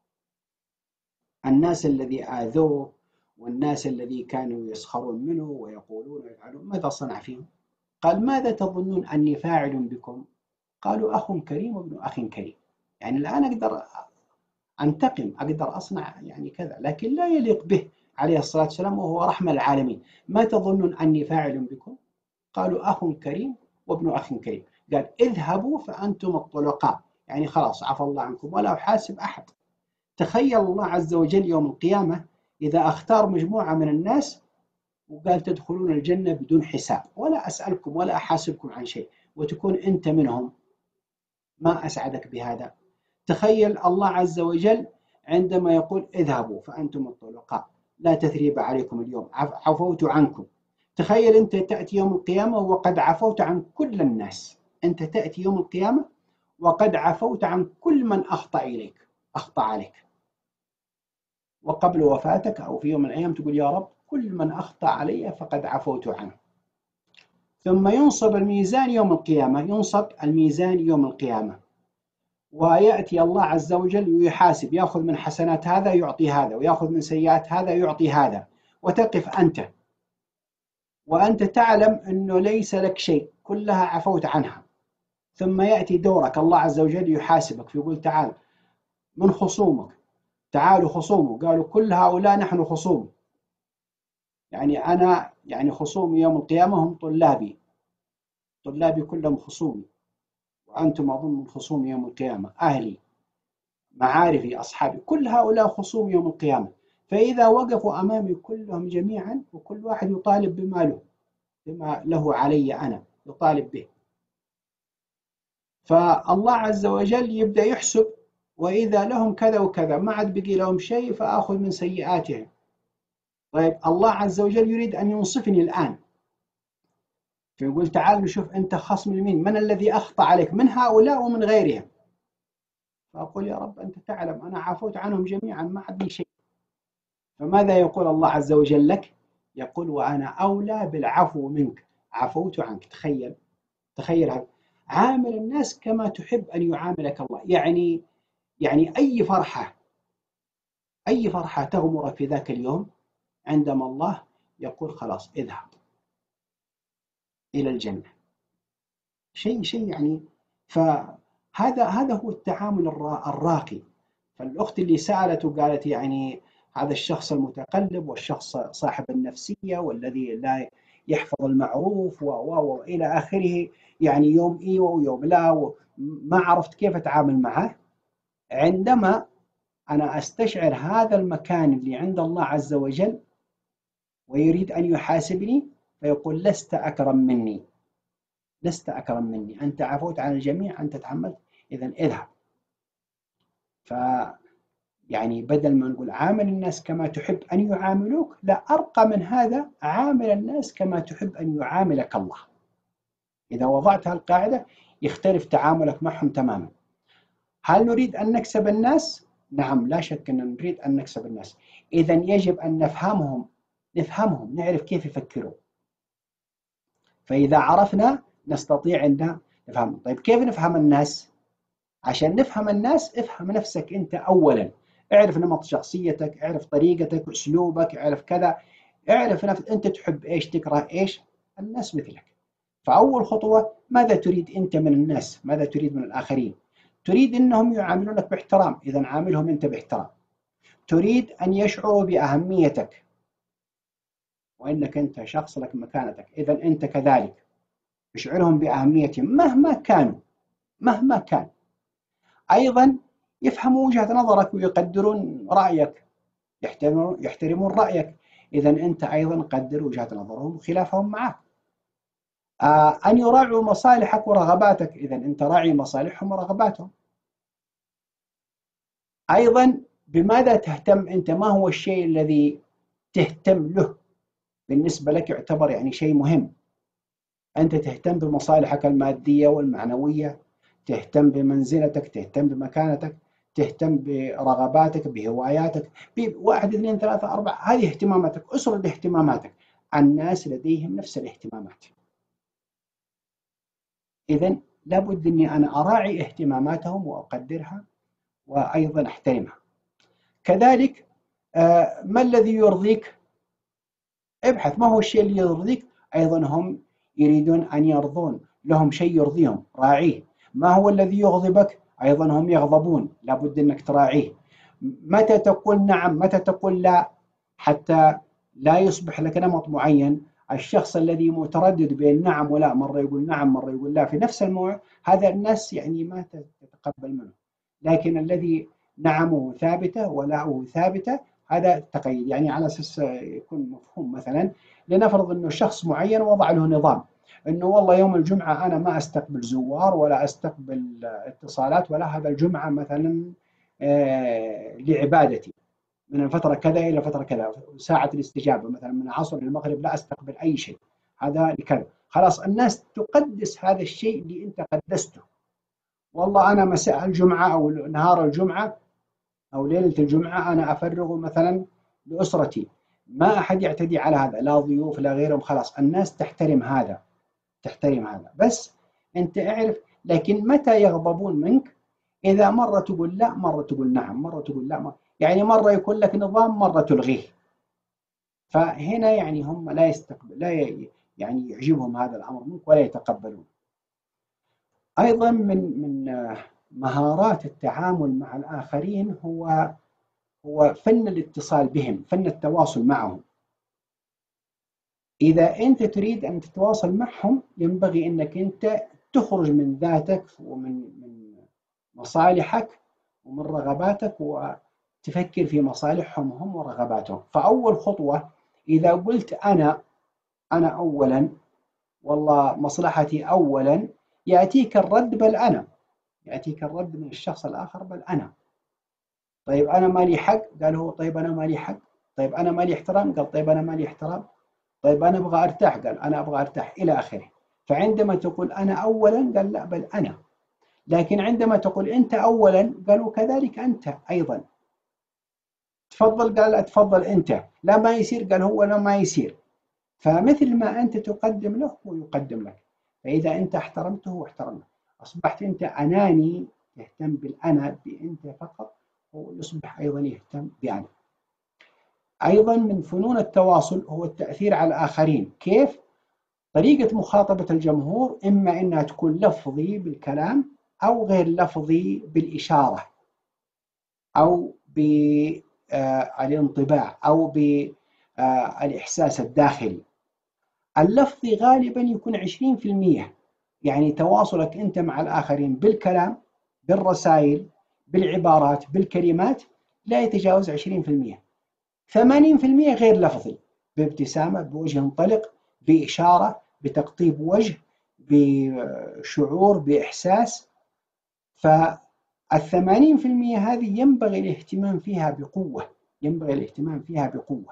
الناس الذي آذوه والناس الذي كانوا يسخرون منه ويقولون ويفعلون ماذا صنع فيهم؟ قال ماذا تظنون أني فاعل بكم؟ قالوا أخ كريم وابن أخ كريم. يعني الآن أقدر أنتقم، أقدر أصنع يعني كذا، لكن لا يليق به عليه الصلاة والسلام وهو رحمة العالمين. ما تظنون أني فاعل بكم؟ قالوا أخ كريم وابن أخ كريم. قال اذهبوا فأنتم الطلقاء، يعني خلاص عفى الله عنكم ولا أحاسب أحد. تخيل الله عز وجل يوم القيامة إذا اختار مجموعة من الناس وقال تدخلون الجنة بدون حساب، ولا أسألكم ولا أحاسبكم عن شيء، وتكون أنت منهم، ما أسعدك بهذا؟ تخيل الله عز وجل عندما يقول اذهبوا فأنتم الطلقاء لا تثريب عليكم اليوم عفوت عنكم. تخيل أنت تأتي يوم القيامة وقد عفوت عن كل الناس، أنت تأتي يوم القيامة وقد عفوت عن كل من أخطأ عليك، وقبل وفاتك أو في يوم من الأيام تقول يا رب كل من أخطأ علي فقد عفوت عنه. ثم ينصب الميزان يوم القيامة، ينصب الميزان يوم القيامة، ويأتي الله عز وجل ويحاسب، يأخذ من حسنات هذا يعطي هذا، ويأخذ من سيئات هذا يعطي هذا، وتقف أنت وأنت تعلم أنه ليس لك شيء، كلها عفوت عنها. ثم يأتي دورك، الله عز وجل يحاسبك فيقول تعال من خصومك، تعالوا خصومه. قالوا كل هؤلاء نحن خصوم، يعني أنا يعني خصومي يوم القيامة هم طلابي كلهم خصومي، وأنتم أظن من خصومي يوم القيامة، أهلي معارفي أصحابي، كل هؤلاء خصوم يوم القيامة. فإذا وقفوا أمامي كلهم جميعا وكل واحد يطالب بما له علي أنا يطالب به، فالله عز وجل يبدأ يحسب، وإذا لهم كذا وكذا ما عاد بقي لهم شيء فأخذ من سيئاتهم. طيب الله عز وجل يريد أن ينصفني الآن، فيقول تعال نشوف أنت خصم لمين، من الذي أخطأ عليك من هؤلاء ومن غيرهم؟ فأقول يا رب أنت تعلم أنا عفوت عنهم جميعا ما عاد لي شيء. فماذا يقول الله عز وجل لك؟ يقول وأنا أولى بالعفو منك، عفوت عنك. تخيل هذا، عامل الناس كما تحب أن يعاملك الله. يعني أي فرحة تغمرك في ذاك اليوم عندما الله يقول خلاص اذهب إلى الجنة، شيء يعني. فهذا هو التعامل الراقي. فالأخت اللي سألت وقالت يعني هذا الشخص المتقلب والشخص صاحب النفسية والذي لا يحفظ المعروف وإلى آخره، يعني يوم إيوه ويوم لا، ما عرفت كيف أتعامل معه. عندما أنا أستشعر هذا المكان اللي عند الله عز وجل ويريد أن يحاسبني، فيقول لست أكرم مني، أنت عفوت عن الجميع، أنت تحملت، إذن اذهب. يعني بدل ما نقول عامل الناس كما تحب أن يعاملوك، لا، أرقى من هذا، عامل الناس كما تحب أن يعاملك الله. إذا وضعت هالقاعدة يختلف تعاملك معهم تماما. هل نريد أن نكسب الناس؟ نعم، لا شك أن نريد أن نكسب الناس. إذن يجب أن نفهمهم، نعرف كيف يفكروا. فإذا عرفنا نستطيع أن نفهم. طيب كيف نفهم الناس؟ عشان نفهم الناس افهم نفسك أنت أولا، اعرف نمط شخصيتك، اعرف طريقتك، أسلوبك، اعرف كذا، اعرف أنت تحب إيش، تكره إيش. الناس مثلك. فأول خطوة، ماذا تريد أنت من الناس؟ ماذا تريد من الآخرين؟ تريد أنهم يعاملونك باحترام، إذا عاملهم أنت باحترام. تريد أن يشعروا بأهميتك وأنك أنت شخص لك مكانتك، إذا أنت كذلك اشعرهم بأهميتهم مهما كانوا، مهما كان. أيضا يفهموا وجهة نظرك ويقدرون رأيك، يحترمون رأيك، إذا أنت أيضا قدر وجهة نظرهم وخلافهم معك. أن يراعوا مصالحك ورغباتك، إذا أنت راعي مصالحهم ورغباتهم. أيضا بماذا تهتم أنت؟ ما هو الشيء الذي تهتم له بالنسبة لك يعتبر يعني شيء مهم؟ أنت تهتم بمصالحك المادية والمعنوية، تهتم بمنزلتك، تهتم بمكانتك، تهتم برغباتك، بهواياتك، بواحد اثنين ثلاثة أربعة، هذه اهتماماتك، أسرد اهتماماتك. الناس لديهم نفس الاهتمامات، إذن لابد أني أنا أراعي اهتماماتهم وأقدرها وأيضا أحترمها. كذلك ما الذي يرضيك؟ ابحث ما هو الشيء اللي يرضيك. أيضا هم يريدون أن يرضون، لهم شيء يرضيهم، راعيه. ما هو الذي يغضبك؟ أيضا هم يغضبون، لابد أنك تراعيه. متى تقول نعم، متى تقول لا، حتى لا يصبح لك نمط معين. الشخص الذي متردد بين نعم ولا، مرة يقول نعم مرة يقول لا في نفس الموضوع، هذا الناس يعني ما تتقبل منه. لكن الذي نعمه ثابتة ولاؤه ثابتة، هذا تقييد، يعني على أساس يكون مفهوم. مثلا لنفرض أنه شخص معين وضع له نظام أنه والله يوم الجمعة أنا ما أستقبل زوار ولا أستقبل اتصالات ولا، هذا الجمعة مثلا لعبادتي من الفترة كذا إلى فترة كذا، ساعة الاستجابة مثلا من العصر للمغرب لا أستقبل أي شيء، هذا لكذا. خلاص الناس تقدس هذا الشيء اللي أنت قدسته. والله أنا مساء الجمعة أو نهار الجمعة أو ليلة الجمعة أنا أفرغ مثلا لأسرتي، ما أحد يعتدي على هذا، لا ضيوف لا غيرهم. خلاص الناس تحترم هذا، تحترم هذا. بس أنت اعرف. لكن متى يغضبون منك؟ إذا مرة تقول لا، مرة تقول نعم، مرة تقول لا، يعني مرة يكون لك نظام، مرة تلغيه. فهنا يعني هم لا يستقبل، لا يعني يعجبهم هذا الأمر منك ولا يتقبلون. أيضا من مهارات التعامل مع الآخرين هو فن الاتصال بهم، فن التواصل معهم. إذا أنت تريد أن تتواصل معهم ينبغي أنك أنت تخرج من ذاتك ومن مصالحك ومن رغباتك وتفكر في مصالحهم هم ورغباتهم. فأول خطوة إذا قلت أنا أولا، والله مصلحتي أولا، يأتيك الرد بل أنا، يأتيك الرد من الشخص الآخر بل أنا. طيب أنا ما لي حق؟ قال هو طيب أنا ما لي حق. طيب أنا ما لي احترام؟ قال طيب أنا ما لي احترام. طيب أنا أبغى أرتاح؟ قال أنا أبغى أرتاح، إلى آخره. فعندما تقول أنا أولا، قال لا بل أنا. لكن عندما تقول أنت أولا، قالوا كذلك أنت أيضا. تفضل؟ قال لا تفضل أنت. لا ما يصير؟ قال هو لا ما يصير. فمثل ما أنت تقدم له هو يقدم لك. فإذا أنت احترمته واحترمه، أصبحت أنت أناني، تهتم بالأنا بأنت فقط، ويصبح أيضا يهتم بأنا. أيضا من فنون التواصل هو التأثير على الآخرين. كيف؟ طريقة مخاطبة الجمهور إما أنها تكون لفظي بالكلام أو غير لفظي بالإشارة أو بالانطباع أو بالإحساس الداخلي. اللفظي غالبا يكون 20%، يعني تواصلك أنت مع الآخرين بالكلام، بالرسائل، بالعبارات، بالكلمات، لا يتجاوز 20%. 80% غير لفظي، بابتسامة، بوجه طلق، بإشارة، بتقطيب وجه، بشعور، بإحساس. فال80% هذه ينبغي الاهتمام فيها بقوة، ينبغي الاهتمام فيها بقوة.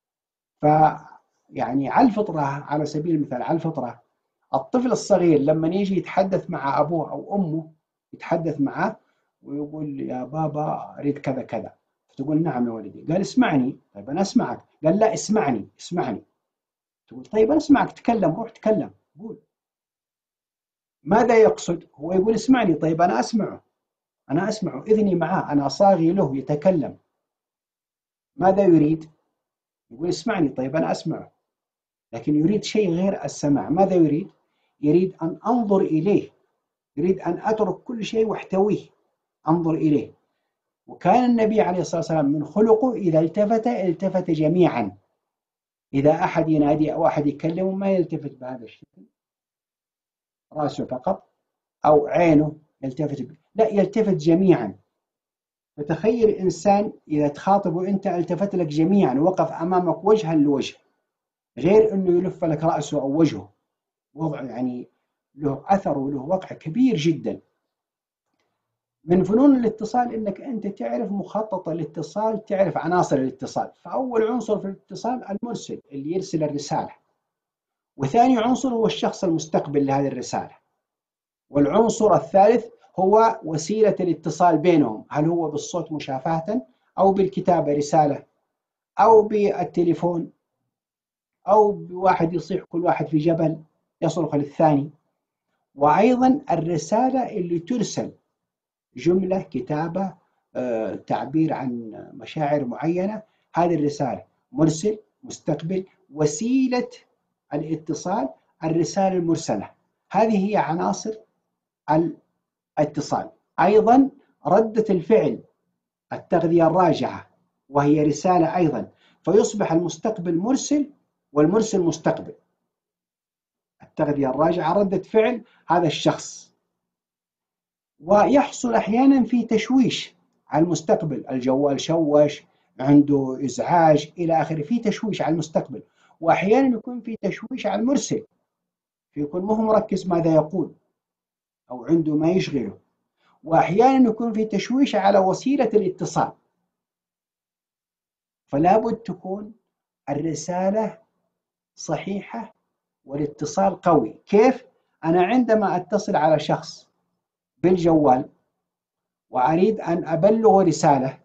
فيعني على الفطرة، على سبيل المثال على الفطرة، الطفل الصغير لما يجي يتحدث مع أبوه أو أمه، يتحدث معه ويقول يا بابا أريد كذا كذا، تقول نعم يا ولدي. قال اسمعني. طيب أنا أسمعك. قال لا اسمعني، اسمعني. تقول طيب أنا أسمعك، تكلم، روح تكلم، قول. ماذا يقصد؟ هو يقول اسمعني. طيب أنا أسمعه، إذني معاه، أنا صاغي له يتكلم. ماذا يريد؟ يقول اسمعني. طيب أنا أسمعه، لكن يريد شيء غير السماع. ماذا يريد؟ يريد أن أنظر إليه، يريد أن أترك كل شيء واحتويه، أنظر إليه. وكان النبي عليه الصلاة والسلام من خلقه إذا التفت جميعا. إذا أحد ينادي أو أحد يكلمه ما يلتفت بهذا الشكل، رأسه فقط أو عينه يلتفت لا، يلتفت جميعا. فتخيل إنسان إذا تخاطبه أنت التفت لك جميعا، وقف أمامك وجها لوجه، غير أنه يلف لك رأسه أو وجهه. وضع يعني له أثر وله وقع كبير جدا. من فنون الاتصال أنك أنت تعرف مخطط الاتصال، تعرف عناصر الاتصال. فأول عنصر في الاتصال المرسل اللي يرسل الرسالة، وثاني عنصر هو الشخص المستقبل لهذه الرسالة، والعنصر الثالث هو وسيلة الاتصال بينهم، هل هو بالصوت مشافهة أو بالكتابة رسالة أو بالتليفون أو بواحد يصيح كل واحد في جبل يصرخ للثاني. وأيضا الرسالة اللي ترسل جملة، كتابة، تعبير عن مشاعر معينة، هذه الرسالة مرسل مستقبل. وسيلة الاتصال الرسالة المرسلة. هذه هي عناصر الاتصال. أيضا ردة الفعل، التغذية الراجعة، وهي رسالة أيضا. فيصبح المستقبل مرسل والمرسل مستقبل. التغذية الراجعة ردة فعل هذا الشخص. ويحصل أحيانا في تشويش على المستقبل، الجوال شوش، عنده إزعاج إلى آخره، في تشويش على المستقبل. وأحيانا يكون في تشويش على المرسل، فيكون ما هو مركز ماذا يقول أو عنده ما يشغله. وأحيانا يكون في تشويش على وسيلة الاتصال. فلا بد تكون الرسالة صحيحة والاتصال قوي. كيف؟ أنا عندما أتصل على شخص بالجوال وأريد أن أبلغ رسالة،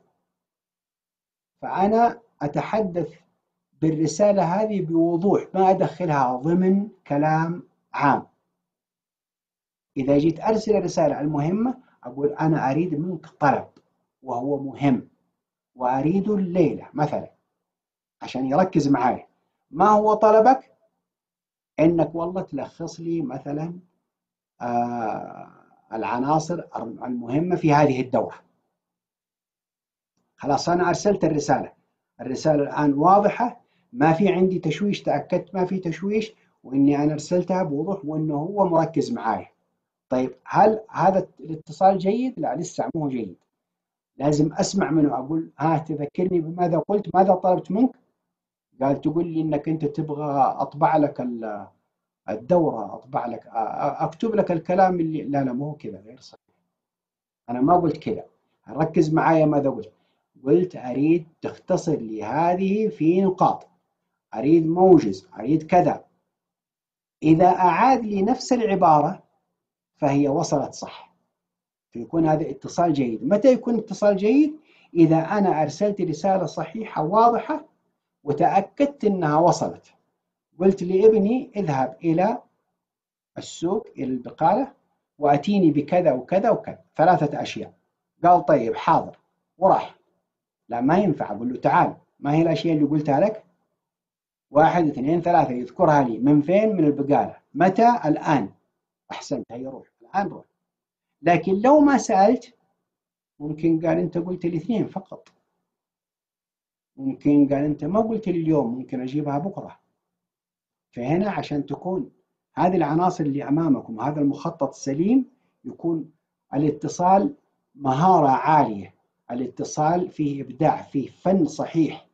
فأنا أتحدث بالرسالة هذه بوضوح، ما أدخلها ضمن كلام عام. إذا جيت أرسل رسالة المهمة أقول أنا أريد منك طلب وهو مهم وأريد الليلة مثلا، عشان يركز معي. ما هو طلبك؟ إنك والله تلخص لي مثلا العناصر المهمة في هذه الدورة. خلاص أنا أرسلت الرسالة الآن واضحة، ما في عندي تشويش، تأكدت ما في تشويش وإني أنا أرسلتها بوضوح وإنه هو مركز معي. طيب هل هذا الاتصال جيد؟ لا، لسه مو جيد. لازم أسمع منه، أقول تذكرني بماذا قلت، ماذا طلبت منك؟ قال تقول لي إنك أنت تبغى أطبع لك الدورة، أطبع لك، أكتب لك الكلام اللي لا مو كذا، غير صحيح. أنا ما قلت كذا، ركز معايا ماذا قلت. قلت أريد تختصر لي هذه في نقاط، أريد موجز، أريد كذا. إذا أعاد لي نفس العبارة فهي وصلت صح، فيكون هذا اتصال جيد. متى يكون اتصال جيد؟ إذا أنا أرسلت رسالة صحيحة واضحة وتأكدت أنها وصلت. قلت لابني اذهب إلى السوق، إلى البقالة، وأتيني بكذا وكذا وكذا، 3 أشياء. قال طيب حاضر وراح. لا، ما ينفع أقول له تعال، ما هي الأشياء اللي قلتها لك؟ 1 2 3 يذكرها لي. من فين؟ من البقالة. متى؟ الآن. أحسنت، هيا روح الآن، روح. لكن لو ما سألت ممكن قال أنت قلت لي 2 فقط، ممكن قال أنت ما قلت لي اليوم، ممكن أجيبها بكرة. فهنا عشان تكون هذه العناصر اللي أمامكم، هذا المخطط السليم، يكون الاتصال مهارة عالية، الاتصال فيه إبداع، فيه فن صحيح،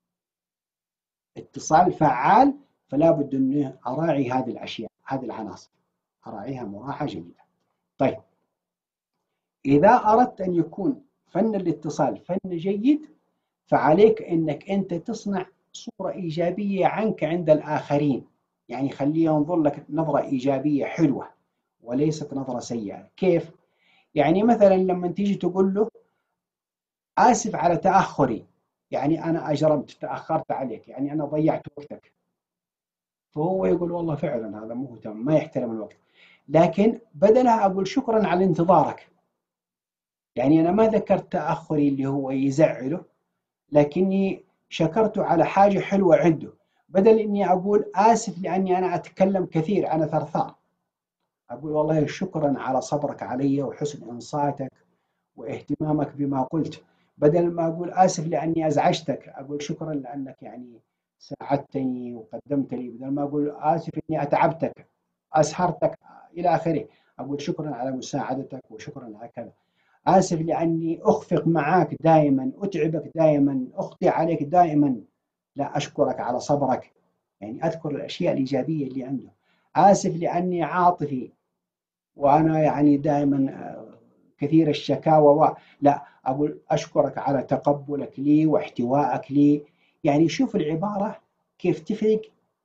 اتصال فعال. فلا بد أنه أراعي هذه الأشياء، هذه العناصر أراعيها مراعاة جيدة. طيب إذا أردت أن يكون فن الاتصال فن جيد، فعليك أنك أنت تصنع صورة إيجابية عنك عند الآخرين. يعني خليه ينظر لك نظرة إيجابية حلوة وليست نظرة سيئة. كيف؟ يعني مثلا لما تيجي تقول له آسف على تأخري، يعني أنا أجرمت، تأخرت عليك، يعني أنا ضيعت وقتك. فهو يقول والله فعلا هذا مو تمام، ما يحترم الوقت. لكن بدلها أقول شكرا على انتظارك. يعني أنا ما ذكرت تأخري اللي هو يزعله، لكني شكرته على حاجة حلوة عنده، بدل إني أقول آسف لأني أنا أتكلم كثير، أنا ثرثار، أقول والله شكرا على صبرك علي وحسن إنصاتك واهتمامك بما قلت. بدل ما أقول آسف لأني أزعجتك، أقول شكرا لأنك يعني ساعدتني وقدمت لي. بدل ما أقول آسف إني أتعبتك أسهرتك إلى آخره، أقول شكرا على مساعدتك وشكرا على كذا. آسف لأني أخفق معك دائما، أتعبك دائما، أخطئ عليك دائما، لا أشكرك على صبرك. يعني أذكر الأشياء الإيجابية اللي عنده. آسف لأني عاطفي وأنا يعني دائما كثير الشكاوى لا، أقول أشكرك على تقبلك لي واحتوائك لي. يعني شوف العبارة كيف تفرق،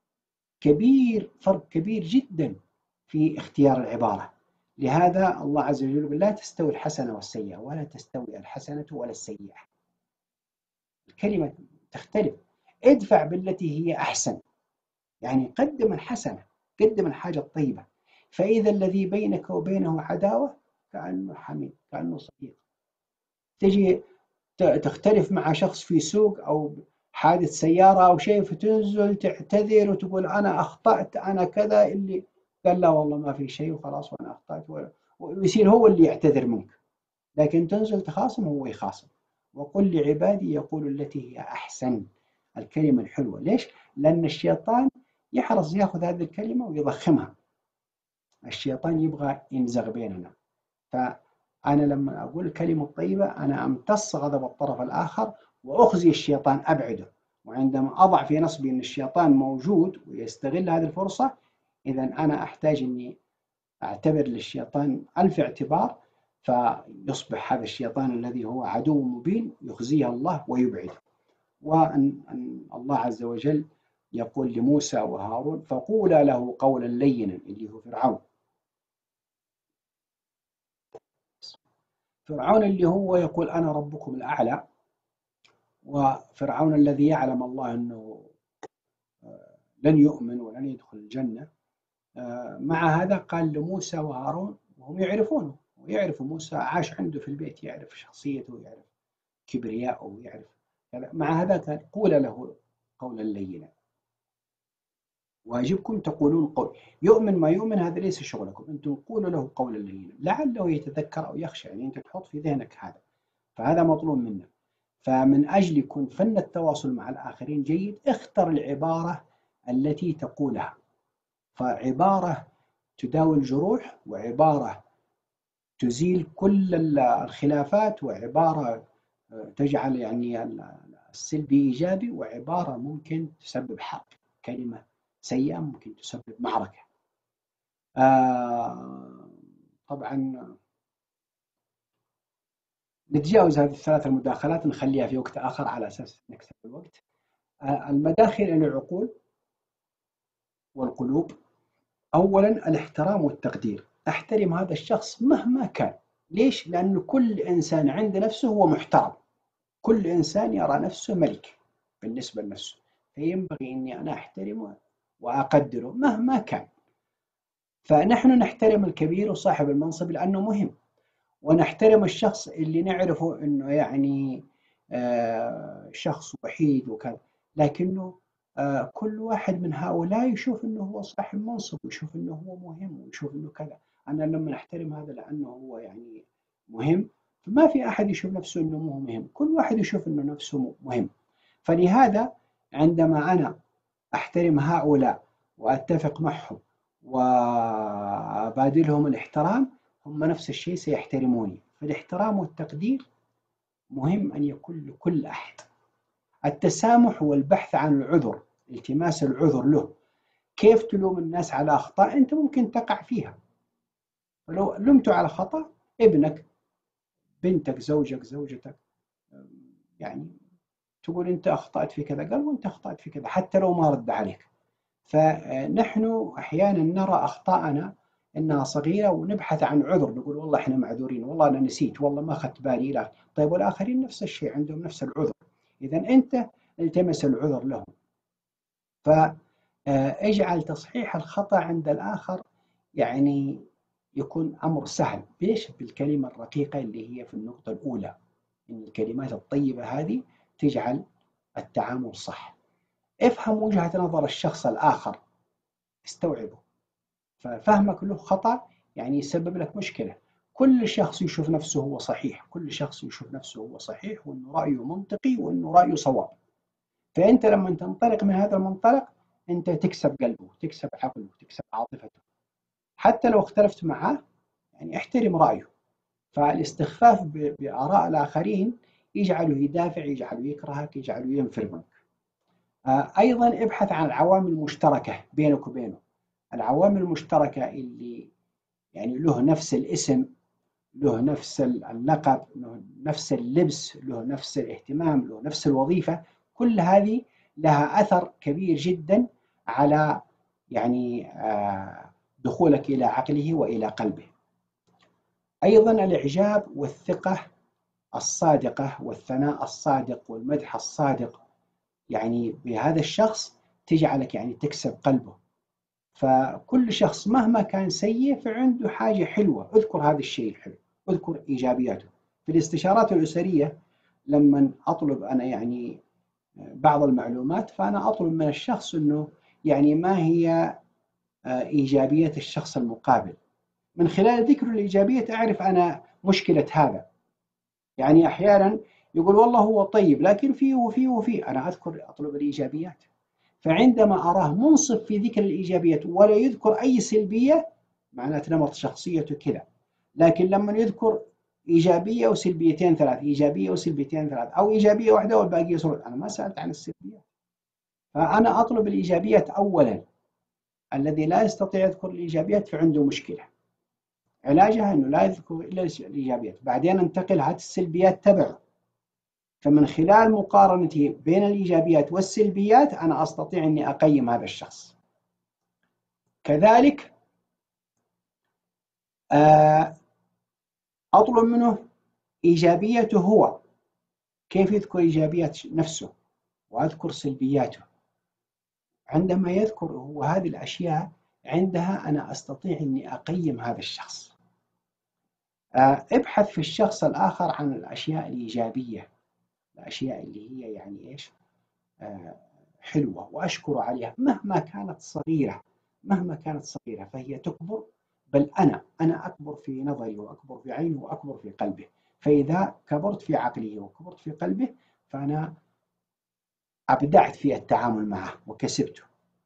كبير، فرق كبير جدا في اختيار العبارة. لهذا الله عز وجل يقول لا تستوي الحسنة والسيئة، ولا تستوي الحسنة ولا السيئة. الكلمة تختلف. ادفع بالتي هي أحسن، يعني قدم الحسنة، قدم الحاجة الطيبة. فإذا الذي بينك وبينه عداوة كأنه حميم، كأنه صديق. تجي تختلف مع شخص في سوق أو حادث سيارة أو شيء، فتنزل تعتذر وتقول أنا أخطأت أنا كذا، اللي قال لا والله ما في شيء وخلاص وأنا أخطأت، ويصير هو اللي يعتذر منك. لكن تنزل تخاصم هو يخاصم. وقل لعبادي يقول التي هي أحسن، الكلمة الحلوة. ليش؟ لأن الشيطان يحرص يأخذ هذه الكلمة ويضخمها. الشيطان يبغى ينزغ بيننا. فأنا لما أقول الكلمة الطيبة أنا أمتص غضب الطرف الآخر وأخزي الشيطان، أبعده. وعندما أضع في نصبي أن الشيطان موجود ويستغل هذه الفرصة، إذا أنا أحتاج أني أعتبر للشيطان ألف اعتبار، فيصبح هذا الشيطان الذي هو عدو مبين يخزيه الله ويبعده. وأن الله عز وجل يقول لموسى وهارون فقولا له قولا لينا، اللي هو فرعون. فرعون اللي هو يقول أنا ربكم الأعلى، وفرعون الذي يعلم الله أنه لن يؤمن ولن يدخل الجنة. مع هذا قال لموسى وهارون وهم يعرفونه، ويعرف موسى عاش عنده في البيت، يعرف شخصيته ويعرف كبرياءه ويعرف. مع هذا قال قول له قولا لينا، واجبكم تقولون قول. يؤمن ما يؤمن هذا ليس شغلكم، أنتم قولوا له قولا لينا لعله يتذكر أو يخشى. يعني أنت تحط في ذهنك هذا، فهذا مطلوب منا. فمن أجل يكون فن التواصل مع الآخرين جيد، اختر العبارة التي تقولها. فعبارة تداوي الجروح، وعبارة تزيل كل الخلافات، وعبارة تجعل يعني السلبي إيجابي، وعبارة ممكن تسبب حرب. كلمة سيئة ممكن تسبب معركة. طبعا نتجاوز هذه الثلاث المداخلات، نخليها في وقت آخر على أساس نكسب الوقت. المداخل العقول والقلوب. أولا الاحترام والتقدير. أحترم هذا الشخص مهما كان. ليش؟ لأنه كل إنسان عند نفسه هو محترم، كل إنسان يرى نفسه ملك بالنسبة لنفسه، فينبغي أني أنا أحترمه وأقدره مهما كان. فنحن نحترم الكبير وصاحب المنصب لأنه مهم، ونحترم الشخص اللي نعرفه أنه يعني شخص وحيد وكذا، لكنه كل واحد من هؤلاء يشوف أنه هو صاحب منصب، ويشوف أنه هو مهم، ويشوف أنه كذا. أنا لما نحترم هذا لأنه هو يعني مهم، فما في أحد يشوف نفسه أنه مو مهم، كل واحد يشوف أنه نفسه مهم. فلهذا عندما أنا أحترم هؤلاء وأتفق معهم وأبادلهم الاحترام، هم نفس الشيء سيحترموني. فالاحترام والتقدير مهم أن يكون لكل أحد. التسامح والبحث عن العذر، التماس العذر له. كيف تلوم الناس على أخطاء أنت ممكن تقع فيها؟ فلو لمت على خطأ ابنك، بنتك، زوجك، زوجتك، يعني تقول أنت أخطأت في كذا، قال وأنت أخطأت في كذا، حتى لو ما رد عليك. فنحن أحيانا نرى أخطاءنا إنها صغيرة ونبحث عن عذر، نقول والله إحنا معذورين، والله أنا نسيت، والله ما أخذت بالي. لا، طيب والآخرين نفس الشيء، عندهم نفس العذر. إذا أنت التمس العذر لهم. فاجعل تصحيح الخطأ عند الآخر يعني يكون أمر سهل. ليش؟ بالكلمة الرقيقة اللي هي في النقطة الأولى، إن الكلمات الطيبة هذه تجعل التعامل صح. افهم وجهة نظر الشخص الآخر، استوعبه. ففهمك له خطأ يعني يسبب لك مشكلة. كل شخص يشوف نفسه هو صحيح، كل شخص يشوف نفسه هو صحيح وإنه رأيه منطقي وإنه رأيه صواب. فأنت لما تنطلق من هذا المنطلق أنت تكسب قلبه، تكسب عقله، تكسب عاطفته. حتى لو اختلفت معه يعني احترم رأيه. فالاستخفاف بآراء الآخرين يجعله يدافع، يجعله يكرهك، يجعله ينفر منك. أيضا ابحث عن العوامل المشتركة بينك وبينه. العوامل المشتركة اللي يعني له نفس الاسم، له نفس اللقب، له نفس اللبس، له نفس الاهتمام، له نفس الوظيفة، كل هذه لها أثر كبير جدا على يعني دخولك إلى عقله وإلى قلبه. أيضا الإعجاب والثقة الصادقة والثناء الصادق والمدح الصادق يعني بهذا الشخص تجعلك يعني تكسب قلبه. فكل شخص مهما كان سيء فعنده حاجة حلوة، اذكر هذا الشيء الحلو، اذكر إيجابياته. في الاستشارات الأسرية لما أطلب أنا يعني بعض المعلومات، فأنا أطلب من الشخص أنه يعني ما هي إيجابية الشخص المقابل. من خلال ذكر الإيجابية أعرف أنا مشكلة هذا. يعني أحيانا يقول والله هو طيب لكن فيه وفيه وفيه، أنا أذكر أطلب الإيجابيات. فعندما أراه منصف في ذكر الإيجابيات ولا يذكر أي سلبية معناته نمط شخصيته كذا. لكن لما يذكر إيجابية وسلبيتين ثلاث، إيجابية وسلبيتين ثلاث، أو إيجابية واحدة والباقي يسرد، أنا ما سألت عن السلبيات. فأنا أطلب الإيجابيات أولا. الذي لا يستطيع يذكر الإيجابيات فعنده مشكلة. علاجها أنه لا يذكر إلا الإيجابيات، بعدين انتقل هذه السلبيات تبعه. فمن خلال مقارنتي بين الإيجابيات والسلبيات أنا أستطيع أني أقيم هذا الشخص. كذلك أطلب منه إيجابيته هو، كيف يذكر إيجابيات نفسه وأذكر سلبياته. عندما يذكر هو هذه الأشياء عندها أنا أستطيع أني أقيم هذا الشخص. ابحث في الشخص الآخر عن الأشياء الإيجابية، الأشياء اللي هي يعني إيش حلوة، وأشكر عليها مهما كانت صغيرة. مهما كانت صغيرة فهي تكبر، بل أنا أكبر في نظري وأكبر في عينه وأكبر في قلبه. فإذا كبرت في عقله وكبرت في قلبه فأنا أبدعت في التعامل معه وكسبته.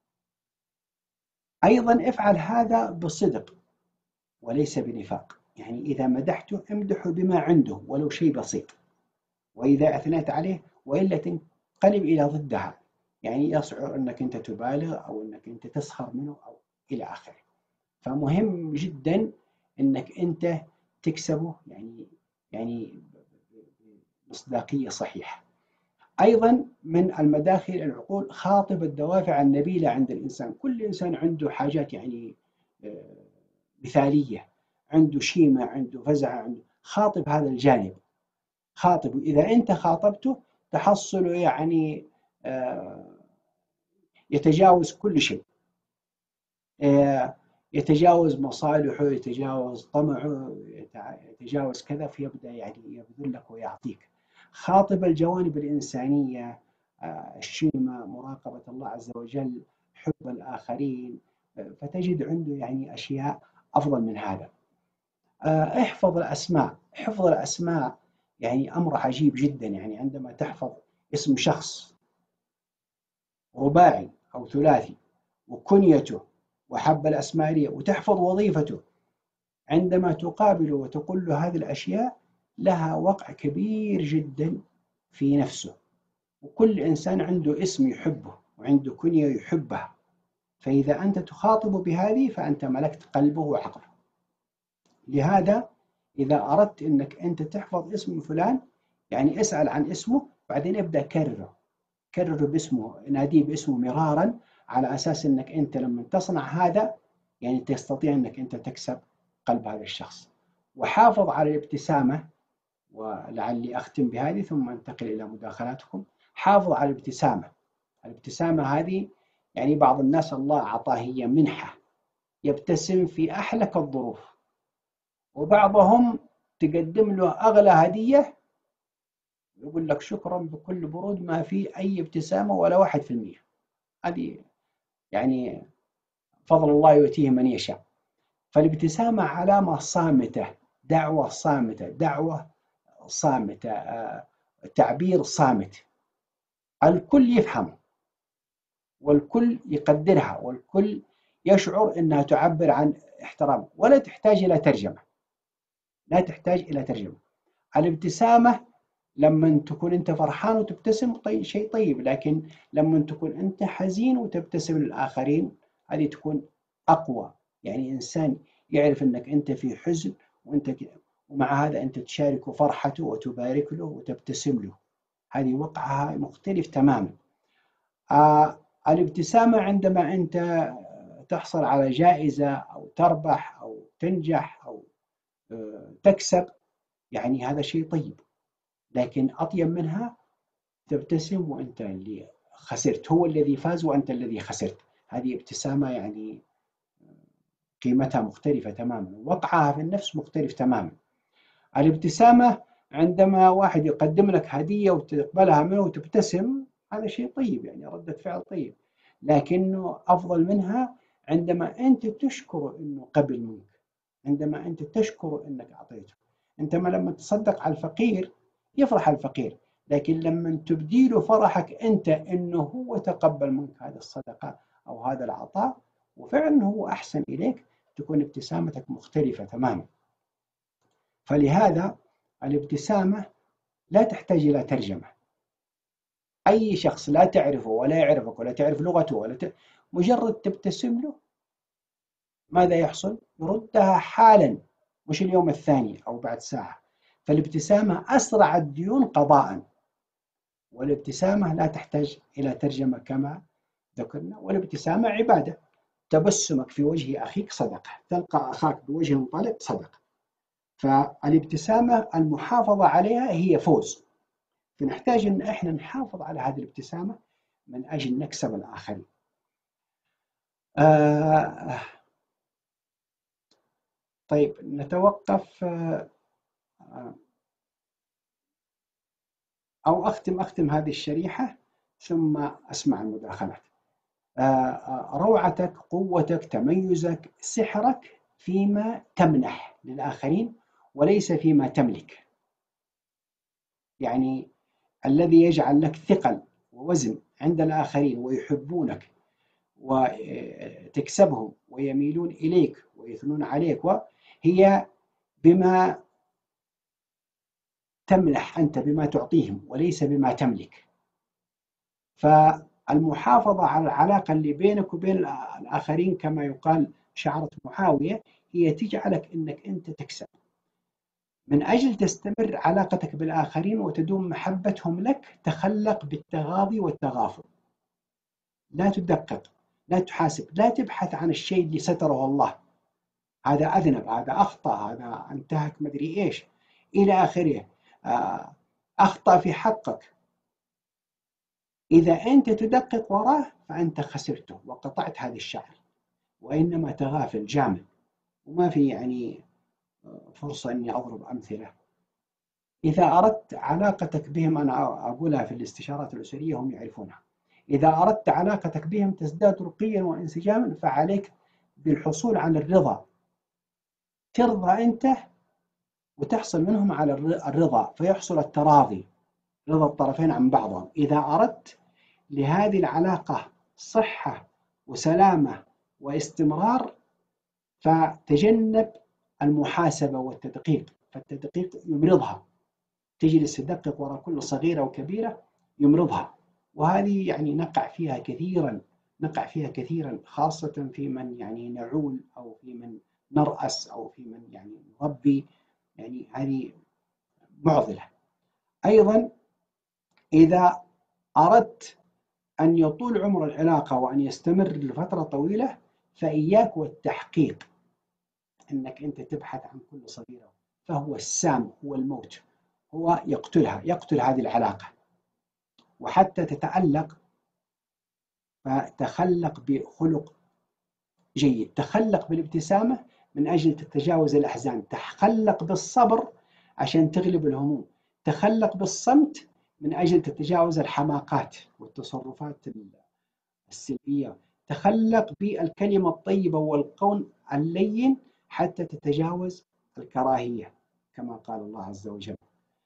أيضا افعل هذا بصدق وليس بنفاق. يعني إذا مدحته امدحه بما عنده ولو شيء بسيط، وإذا أثنيت عليه وإلا تنقلب إلى ضدها، يعني يشعر أنك أنت تبالغ أو أنك أنت تسخر منه أو إلى آخره. فمهم جدا أنك أنت تكسبه يعني مصداقية صحيحة. أيضا من المداخل العقول خاطب الدوافع النبيلة عند الإنسان. كل إنسان عنده حاجات يعني مثالية، عنده شيمة، عنده فزعة، عنده خاطب هذا الجانب. خاطب، إذا أنت خاطبته تحصل يعني يتجاوز كل شيء، يتجاوز مصالحه، يتجاوز طمعه، يتجاوز كذا، فيبدأ يعني يبذل لك ويعطيك. خاطب الجوانب الإنسانية، الشيمة، مراقبة الله عز وجل، حب الآخرين، فتجد عنده يعني أشياء أفضل من هذا. احفظ الأسماء. حفظ الأسماء يعني أمر عجيب جدا. يعني عندما تحفظ اسم شخص رباعي أو ثلاثي وكنيته وحب الأسماء لي وتحفظ وظيفته، عندما تقابله وتقول له هذه الأشياء لها وقع كبير جدا في نفسه. وكل إنسان عنده اسم يحبه وعنده كنية يحبها. فإذا أنت تخاطبه بهذه فأنت ملكت قلبه وعقله. لهذا إذا أردت أنك أنت تحفظ اسم فلان يعني اسأل عن اسمه، بعدين ابدأ كرره باسمه، ناديه باسمه مرارا، على أساس أنك أنت لما تصنع هذا يعني تستطيع أنك أنت تكسب قلب هذا الشخص. وحافظ على الابتسامة. ولعلي أختم بهذه ثم أنتقل إلى مداخلاتكم. حافظ على الابتسامة. الابتسامة هذه يعني بعض الناس الله أعطاه هي منحة، يبتسم في أحلك الظروف. وبعضهم تقدم له أغلى هدية يقول لك شكرا بكل برود، ما في أي ابتسامة ولا 1%. هذه يعني فضل الله يؤتيه من يشاء. فالابتسامة علامة صامتة، دعوة صامتة، دعوة صامتة، تعبير صامت، الكل يفهم والكل يقدرها والكل يشعر أنها تعبر عن احترام، ولا تحتاج إلى ترجمة، لا تحتاج إلى ترجمة. الابتسامة لما تكون أنت فرحان وتبتسم شيء طيب، لكن لما تكون أنت حزين وتبتسم للآخرين هذه تكون أقوى. يعني إنسان يعرف أنك أنت في حزن ومع هذا أنت تشارك فرحته وتبارك له وتبتسم له، هذه وقعها مختلف تماما. الابتسامة عندما أنت تحصل على جائزة أو تربح أو تنجح أو تكسب، يعني هذا شيء طيب، لكن أطيب منها تبتسم وأنت اللي خسرت، هو الذي فاز وأنت الذي خسرت. هذه ابتسامة يعني قيمتها مختلفة تماما، وقعها في النفس مختلف تماما. الابتسامة عندما واحد يقدم لك هدية وتقبلها منه وتبتسم، هذا شيء طيب، يعني ردة فعل طيب، لكنه أفضل منها عندما أنت تشكر أنه قبل منك، عندما أنت تشكر أنك أعطيته. أنت لما تصدق على الفقير يفرح الفقير، لكن لما تبدي له فرحك أنت أنه هو تقبل منك هذه الصدقة أو هذا العطاء وفعلا هو أحسن إليك، تكون ابتسامتك مختلفة تماما. فلهذا الابتسامة لا تحتاج إلى ترجمة. أي شخص لا تعرفه ولا يعرفك ولا تعرف لغته مجرد تبتسم له ماذا يحصل؟ يردها حالا، مش اليوم الثاني أو بعد ساعة. فالابتسامة أسرع الديون قضاء، والابتسامة لا تحتاج إلى ترجمة كما ذكرنا. والابتسامة عبادة، تبسمك في وجه أخيك صدقة، تلقى أخاك بوجه طلق صدقة. فالابتسامة المحافظة عليها هي فوز، فنحتاج أن إحنا نحافظ على هذه الابتسامة من أجل نكسب الآخرين. طيب نتوقف أو أختم هذه الشريحة ثم أسمع المداخلات. روعتك، قوتك، تميزك، سحرك فيما تمنح للآخرين وليس فيما تملك. يعني الذي يجعل لك ثقل ووزن عند الآخرين ويحبونك وتكسبهم ويميلون إليك ويثنون عليك هي بما تمنح أنت، بما تعطيهم وليس بما تملك. فالمحافظة على العلاقة اللي بينك وبين الآخرين كما يقال شعرة معاوية هي تجعلك أنك أنت تكسب. من أجل تستمر علاقتك بالآخرين وتدوم محبتهم لك تخلق بالتغاضي والتغافل، لا تدقق، لا تحاسب، لا تبحث عن الشيء اللي ستره الله، هذا أذنب، هذا أخطأ، هذا انتهك مدري إيش إلى آخره، أخطأ في حقك. إذا أنت تدقق وراه فأنت خسرته وقطعت هذه الشعر، وإنما تغافل جامد. وما في يعني فرصة أني أضرب أمثلة. إذا أردت علاقتك بهم، أنا أقولها في الاستشارات الأسرية هم يعرفونها، إذا أردت علاقتك بهم تزداد رقيا وانسجاما فعليك بالحصول على الرضا، ترضى أنت وتحصل منهم على الرضا فيحصل التراضي، رضا الطرفين عن بعضهم. إذا أردت لهذه العلاقة صحة وسلامة واستمرار فتجنب المحاسبة والتدقيق، فالتدقيق يمرضها، تجلس تدقق وراء كل صغيرة وكبيرة يمرضها. وهذه يعني نقع فيها كثيرا خاصة في من يعني نعول أو في من نرأس أو في من يعني نربي، يعني هذه معضلة. أيضا إذا أردت أن يطول عمر العلاقة وأن يستمر لفترة طويلة فإياك والتحقيق، أنك أنت تبحث عن كل صغيرة، فهو السام، هو الموت، هو يقتلها، يقتل هذه العلاقة. وحتى تتألق فتخلق بخلق جيد، تخلق بالابتسامة من أجل تتجاوز الأحزان، تخلق بالصبر عشان تغلب الهموم، تخلق بالصمت من أجل تتجاوز الحماقات والتصرفات السلبية، تخلق بالكلمة الطيبة والقول اللين حتى تتجاوز الكراهية كما قال الله عز وجل.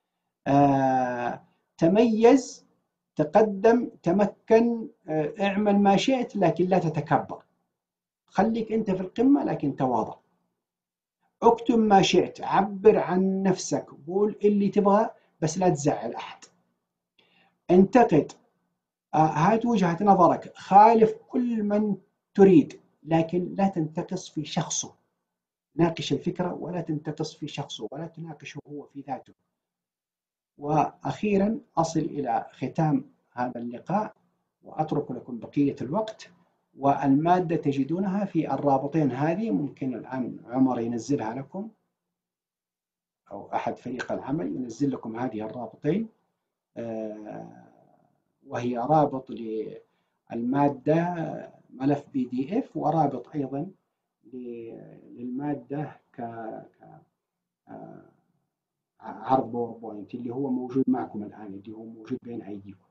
تميز، تقدم، تمكن، اعمل ما شئت لكن لا تتكبر، خليك أنت في القمة لكن تواضع، اكتم ما شئت، عبر عن نفسك، قول اللي تبغى بس لا تزعل أحد، انتقد، هات وجهة نظرك، خالف كل من تريد لكن لا تنتقص في شخصه، ناقش الفكرة ولا تنتقص في شخصه ولا تناقشه هو في ذاته. وأخيرا أصل إلى ختام هذا اللقاء وأترك لكم بقية الوقت، والمادة تجدونها في الرابطين هذه، ممكن الآن عمر ينزلها لكم أو أحد فريق العمل ينزل لكم هذه الرابطين، وهي رابط للمادة ملف PDF، ورابط أيضا للمادة عرض باوربوينت اللي هو موجود معكم الآن، اللي هو موجود بين أيديكم.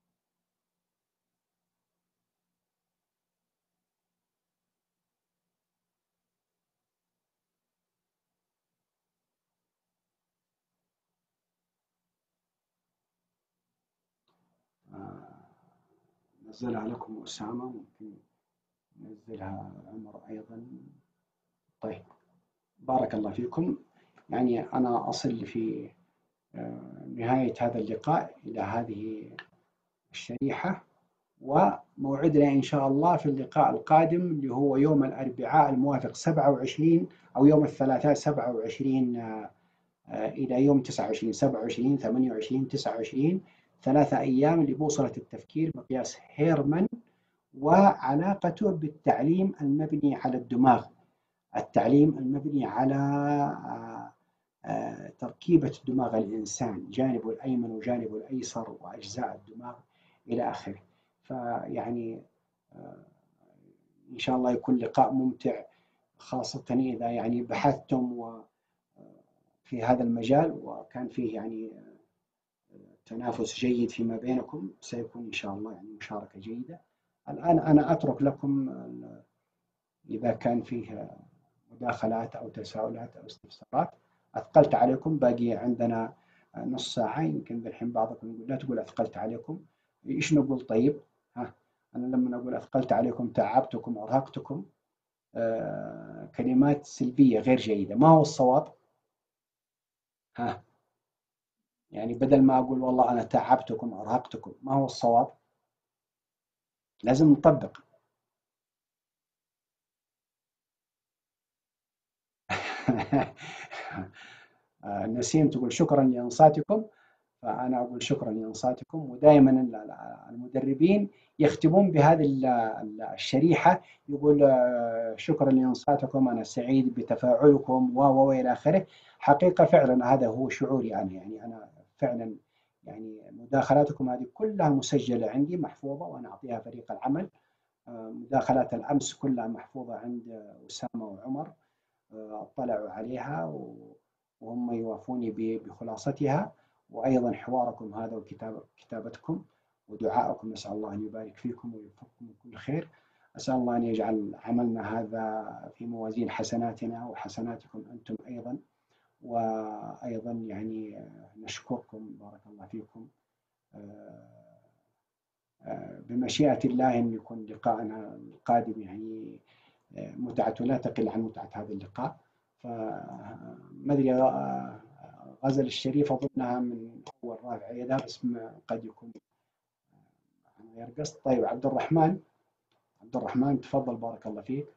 نزلها لكم أسامة، ممكن نزلها عمر أيضا. طيب بارك الله فيكم. يعني أنا أصل في نهاية هذا اللقاء إلى هذه الشريحة، وموعدنا إن شاء الله في اللقاء القادم اللي هو يوم الأربعاء الموافق 27 أو يوم الثلاثاء 27 إلى يوم 29 27 28 29 3 أيام لبوصلة التفكير مقياس هيرمان وعلاقته بالتعليم المبني على الدماغ، التعليم المبني على تركيبة دماغ الإنسان، جانبه الأيمن وجانبه الأيسر وأجزاء الدماغ إلى آخره. فيعني إن شاء الله يكون لقاء ممتع، خاصة إذا يعني بحثتم في هذا المجال وكان فيه يعني تنافس جيد فيما بينكم، سيكون إن شاء الله يعني مشاركة جيدة. الآن أنا أترك لكم إذا كان فيه مداخلات أو تساؤلات أو استفسارات. أثقلت عليكم، باقي عندنا نص ساعة، يمكن بالحين بعضكم يقول لا تقول أثقلت عليكم، إيش نقول طيب؟ أنا لما أقول أثقلت عليكم تعبتكم أرهقتكم، كلمات سلبية غير جيدة، ما هو الصواب؟ يعني بدل ما أقول والله أنا تعبتكم أرهقتكم، ما هو الصواب؟ لازم نطبق. نسيم تقول شكرا لإنصاتكم، فأنا أقول شكرا لإنصاتكم. ودائما المدربين يختمون بهذه الشريحة، يقول شكرا لإنصاتكم، أنا سعيد بتفاعلكم وإلى آخره. حقيقة فعلا هذا هو شعوري أنا، يعني أنا فعلا يعني مداخلاتكم هذه كلها مسجلة عندي محفوظة وأنا أعطيها فريق العمل. مداخلات الأمس كلها محفوظة عند أسامة وعمر، اطلعوا عليها وهم يوافوني بخلاصتها، وأيضا حواركم هذا وكتابتكم ودعائكم، نسأل الله أن يبارك فيكم ويوفقكم من كل خير. أسأل الله أن يجعل عملنا هذا في موازين حسناتنا وحسناتكم أنتم أيضا. وأيضا يعني نشكركم، بارك الله فيكم. بمشيئة الله أن يكون لقاءنا القادم يعني متعته لا تقل عن متعة هذا اللقاء. فما أدري غزل الشريف أظنها من أول رافع يدها، بس قد يكون غير قصد. طيب عبد الرحمن تفضل، بارك الله فيك.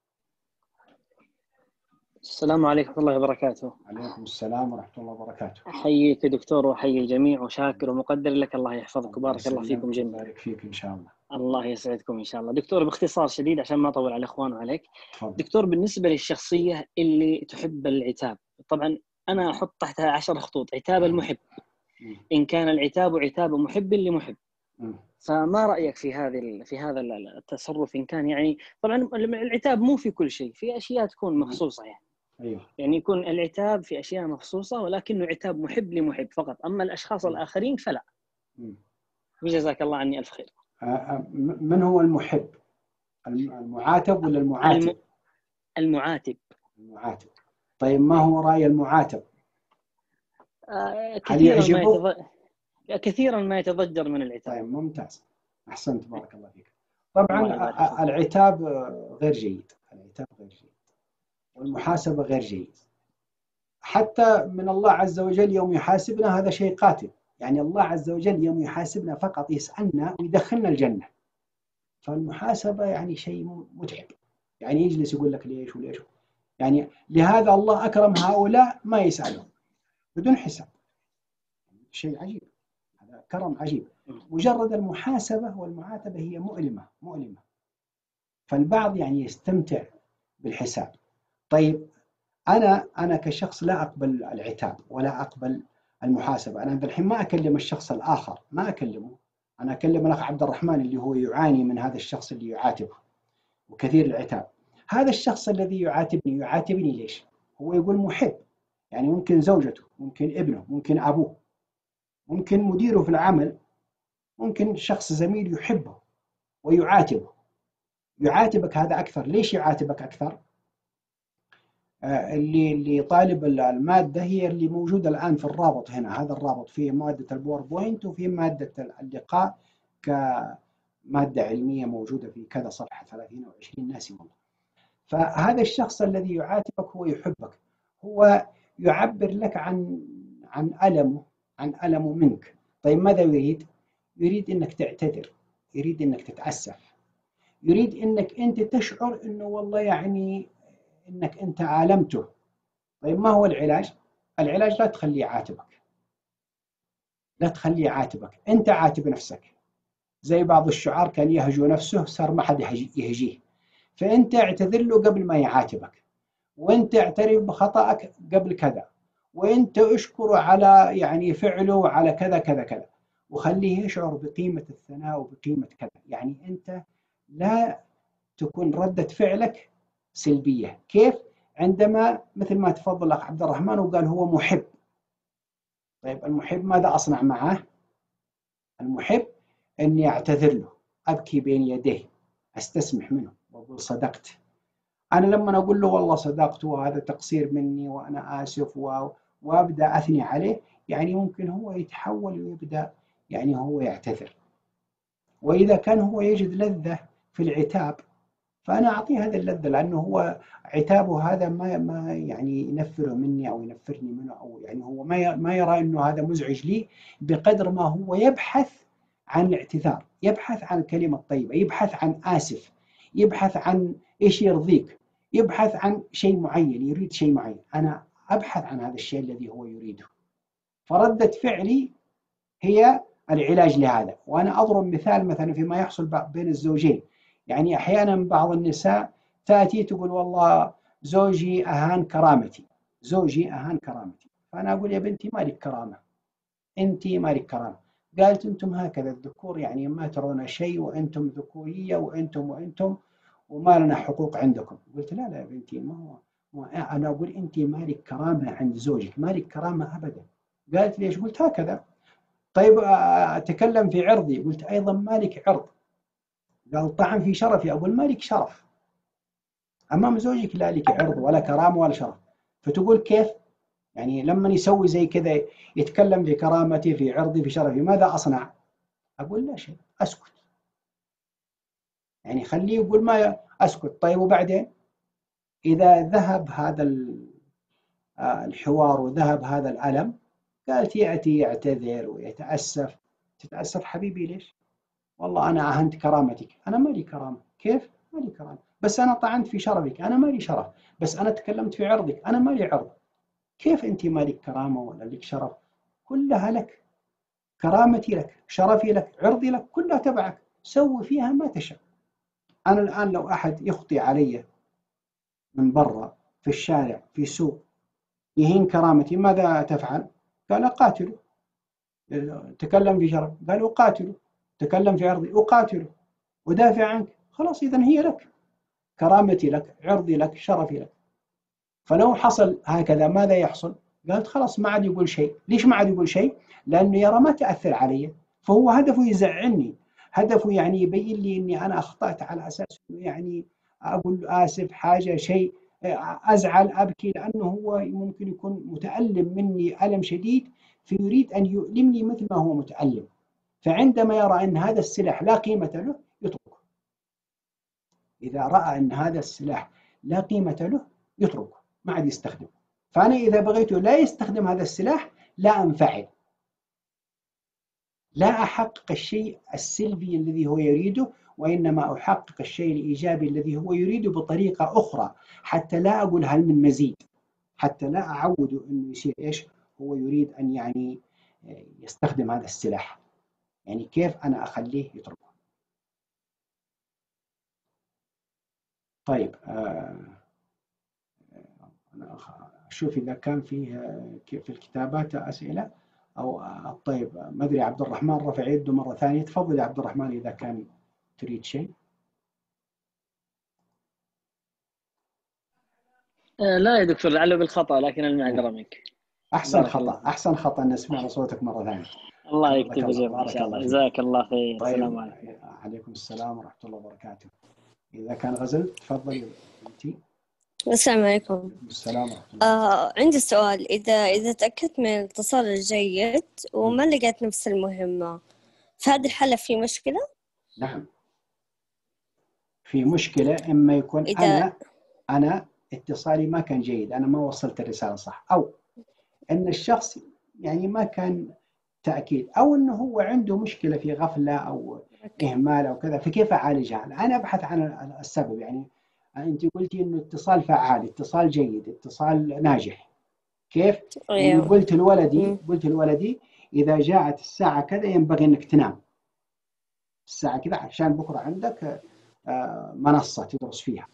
السلام عليكم ورحمة الله وبركاته. عليكم السلام ورحمة الله وبركاته. أحييك دكتور وأحيي الجميع وشاكر ومقدر لك، الله يحفظك وبارك الله فيكم جميعا. بارك فيك إن شاء الله. الله يسعدكم إن شاء الله. دكتور باختصار شديد عشان ما أطول على الإخوان وعليك. تفضل. دكتور بالنسبة للشخصية اللي تحب العتاب، طبعا أنا أحط تحتها 10 خطوط. عتاب المحب، إن كان العتاب عتاب محب لمحب. فما رأيك في هذا التصرف؟ إن كان يعني طبعا العتاب مو في كل شيء، في أشياء تكون مخصوصة يعني. أيوه. يعني يكون العتاب في أشياء مخصوصة ولكنه عتاب محب لمحب فقط، أما الأشخاص الآخرين فلا. وجزاك الله عني ألف خير. من هو المحب؟ المعاتب ولا المعاتب؟ المعاتب. المعاتب. طيب ما هو رأي المعاتب؟ كثيرا ما يتضجر من العتاب. طيب ممتاز، أحسنت، بارك الله فيك. طبعا العتاب غير جيد، العتاب غير جيد، والمحاسبة غير جيد. حتى من الله عز وجل يوم يحاسبنا هذا شيء قاتل، يعني الله عز وجل يوم يحاسبنا فقط يسألنا ويدخلنا الجنة، فالمحاسبة يعني شيء متعب، يعني يجلس يقول لك ليش وليش، يعني لهذا الله أكرم هؤلاء ما يسألهم بدون حساب، شيء عجيب، هذا كرم عجيب. مجرد المحاسبة والمعاتبة هي مؤلمة، فالبعض يعني يستمتع بالحساب. طيب أنا كشخص لا أقبل العتاب ولا أقبل المحاسبة، أنا الحين ما أكلم الشخص الآخر، ما أكلمه، أنا أكلم الأخ عبد الرحمن اللي هو يعاني من هذا الشخص اللي يعاتبه وكثير العتاب. هذا الشخص الذي يعاتبني ليش؟ هو يقول محب، يعني ممكن زوجته، ممكن ابنه، ممكن أبوه، ممكن مديره في العمل، ممكن شخص زميل يحبه ويعاتبه. يعاتبك هذا أكثر، ليش يعاتبك أكثر؟ اللي طالب المادة هي اللي موجودة الآن في الرابط هنا، هذا الرابط فيه مادة الباوربوينت وفيه مادة اللقاء كمادة علمية موجودة في كذا صفحة 30 أو 20 ناسي والله. فهذا الشخص الذي يعاتبك هو يحبك، هو يعبر لك عن ألمه منك. طيب ماذا يريد؟ يريد أنك تعتذر، يريد أنك تتأسف، يريد أنك أنت تشعر أنه والله يعني أنك أنت عالمته. طيب ما هو العلاج؟ العلاج لا تخليه يعاتبك، لا تخليه يعاتبك، أنت عاتب نفسك. زي بعض الشعار كان يهجو نفسه صار ما حد يهجيه، فأنت اعتذر له قبل ما يعاتبك، وأنت اعترف بخطأك قبل كذا، وأنت اشكره على يعني فعله وعلى كذا كذا كذا، وخليه يشعر بقيمة الثناء وبقيمة كذا. يعني أنت لا تكون ردة فعلك سلبية. كيف؟ عندما مثل ما تفضل الأخ عبد الرحمن وقال هو محب. طيب المحب ماذا أصنع معه؟ المحب أني أعتذر له، أبكي بين يديه، أستسمح منه وأقول صدقت. أنا لما أقول له والله صدقت وهذا تقصير مني وأنا آسف وأبدأ أثني عليه، يعني ممكن هو يتحول ويبدأ يعني هو يعتذر. وإذا كان هو يجد لذة في العتاب فأنا أعطيه هذه اللذة، لأنه هو عتابه هذا ما يعني ينفره مني أو ينفرني منه، أو يعني هو ما يرى أنه هذا مزعج لي، بقدر ما هو يبحث عن الاعتذار، يبحث عن الكلمة الطيبة، يبحث عن آسف، يبحث عن إيش يرضيك، يبحث عن شيء معين، يريد شيء معين. أنا أبحث عن هذا الشيء الذي هو يريده، فردة فعلي هي العلاج لهذا. وأنا أضرب مثال مثلا فيما يحصل بين الزوجين، يعني أحيانا بعض النساء تأتي تقول والله زوجي أهان كرامتي، زوجي أهان كرامتي، فأنا أقول يا بنتي ما لك كرامة، أنت ما لك كرامة. قالت أنتم هكذا الذكور يعني ما ترون شيء، وأنتم ذكورية وأنتم وما لنا حقوق عندكم. قلت لا يا بنتي، ما هو أنا أقول أنت ما لك كرامة عند زوجك، ما لك كرامة أبدا. قالت ليش؟ قلت هكذا. طيب أتكلم في عرضي، قلت أيضا ما لك عرض. قال طعن في شرفي، أقول ما لك شرف أمام زوجك، لا لك عرض ولا كرامة ولا شرف. فتقول كيف؟ يعني لما يسوي زي كذا يتكلم في كرامتي في عرضي في شرفي، ماذا أصنع؟ أقول لا شيء، أسكت، يعني خليه يقول ما أسكت. طيب وبعدين إذا ذهب هذا الحوار وذهب هذا الألم، قالت يأتي يعتذر ويتأسف. تتأسف حبيبي ليش؟ والله أنا أهنت كرامتك، أنا ما لي كرامة. كيف؟ ما لي كرامة، بس أنا طعنت في شرفك، أنا ما لي شرف، بس أنا تكلمت في عرضك، أنا ما لي عرض. كيف أنت ما لك كرامة ولا لك شرف؟ كلها لك، كرامتي لك، شرفي لك، عرضي لك، كلها تبعك، سوي فيها ما تشاء. أنا الآن لو أحد يخطي علي من برا في الشارع في سوق يهين كرامتي، ماذا تفعل؟ قال أقاتله. تكلم في شرف، قال أقاتله. تكلم في عرضي، أقاتله ودافع عنك. خلاص إذن هي لك، كرامتي لك، عرضي لك، شرفي لك. فلو حصل هكذا ماذا يحصل؟ قالت خلاص ما عاد يقول شيء. ليش ما عاد يقول شيء؟ لأنه يرى ما تأثر علي، فهو هدفه يزعلني، هدفه يعني يبين لي أني أنا أخطأت، على أساس يعني أقول له آسف، حاجة شيء، أزعل أبكي، لأنه هو ممكن يكون متألم مني ألم شديد، فيريد أن يؤلمني مثل ما هو متألم. فعندما يرى أن هذا السلاح لا قيمة له يتركه. إذا رأى أن هذا السلاح لا قيمة له يتركه، ما عاد يستخدمه. فأنا إذا بغيته لا يستخدم هذا السلاح لا أنفعل، لا أحقق الشيء السلبي الذي هو يريده، وإنما أحقق الشيء الإيجابي الذي هو يريده بطريقة أخرى، حتى لا أقول هل من مزيد، حتى لا أعوده أنه يصير إيش هو يريد أن يعني يستخدم هذا السلاح. يعني كيف أنا أخليه يتركه. طيب أنا أشوف إذا كان فيه في الكتابات أسئلة أو طيب ما أدري، عبد الرحمن رفع يده مرة ثانية، تفضل يا عبد الرحمن إذا كان تريد شيء. لا يا دكتور، لعله بالخطأ، لكن المعذرة منك. أحسن خطأ، أحسن خطأ أن نسمع صوتك مرة ثانية. الله يكتب أجرك إن شاء الله. جزاك الله خير. طيب. السلام عليكم. عليكم السلام ورحمة الله وبركاته. إذا كان غزل تفضلي أنتِ. السلام عليكم. السلام ورحمة الله. عندي سؤال، إذا تأكدت من الاتصال الجيد وما لقيت نفس المهمة، في هذه الحالة في مشكلة؟ نعم في مشكلة. إما يكون أنا اتصالي ما كان جيد، أنا ما وصلت الرسالة صح، أو أن الشخص يعني ما كان تأكيد، أو أنه هو عنده مشكلة في غفلة أو إهمال أو كذا، فكيف أعالجها؟ أنا أبحث عن السبب. يعني أنت قلتي أنه اتصال فعال، اتصال جيد، اتصال ناجح، كيف؟ يعني قلت لولدي إذا جاءت الساعة كذا ينبغي أنك تنام الساعة كذا عشان بكرة عندك منصة تدرس فيها.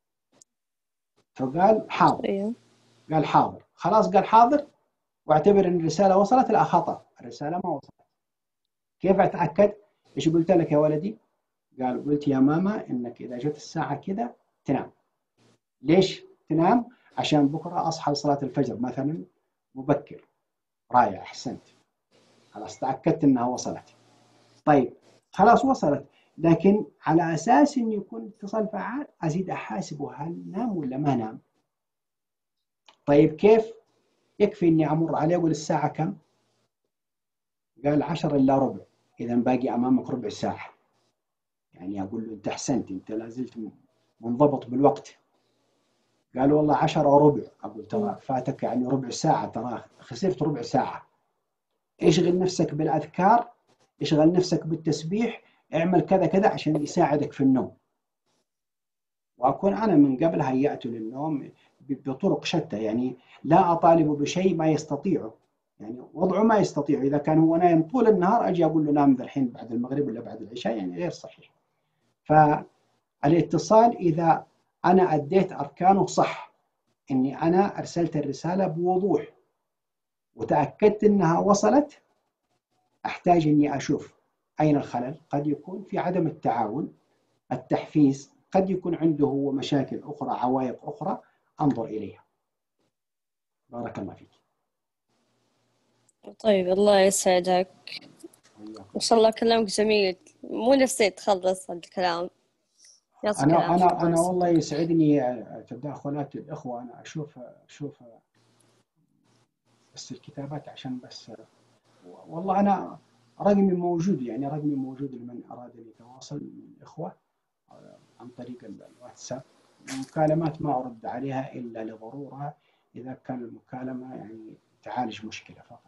فقال حاضر. قال حاضر، خلاص قال حاضر، واعتبر ان الرسالة وصلت. لا خطأ، الرسالة ما وصلت. كيف أتأكد؟ إيش قلت لك يا ولدي؟ قال قلت يا ماما إنك إذا جت الساعة كذا تنام. ليش تنام؟ عشان بكرة أصحى لصلاة الفجر مثلا مبكر. رائع، أحسنت، خلاص تأكدت إنها وصلت. طيب خلاص وصلت، لكن على أساس إنه يكون اتصال فعال أزيد أحاسبه هل نام ولا ما نام. طيب كيف؟ يكفي إني أمر عليه أقول الساعة كم؟ قال 10 إلا ربع. إذا باقي أمامك ربع ساعة. يعني أقول له أنت أحسنت، أنت لازلت منضبط بالوقت. قال والله 10 وربع. أقول ترى فاتك يعني ربع ساعة، ترى خسرت ربع ساعة. اشغل نفسك بالأذكار، اشغل نفسك بالتسبيح، اعمل كذا كذا عشان يساعدك في النوم. وأكون أنا من قبل هيأته للنوم بطرق شتى، يعني لا أطالب بشيء ما يستطيعه، يعني وضعه ما يستطيع. إذا كان هو نايم طول النهار أجي أقول له نام ذا الحين بعد المغرب ولا بعد العشاء، يعني غير صحيح. فالاتصال إذا أنا أديت أركانه صح، إني أنا أرسلت الرسالة بوضوح وتأكدت أنها وصلت، أحتاج إني أشوف أين الخلل. قد يكون في عدم التعاون، التحفيز، قد يكون عنده هو مشاكل أخرى، عوائق أخرى، أنظر إليها. بارك الله فيك. طيب الله يسعدك، إن شاء الله كلامك جميل، مو نفسي تخلص الكلام. أنا والله يسعدني تداخلات الإخوة. أنا أشوف بس الكتابات عشان بس، والله أنا رقمي موجود، يعني رقمي موجود لمن أراد أن يتواصل من الإخوة عن طريق الواتساب. المكالمات ما أرد عليها إلا لضرورة، إذا كان المكالمة يعني تعالج مشكلة فقط.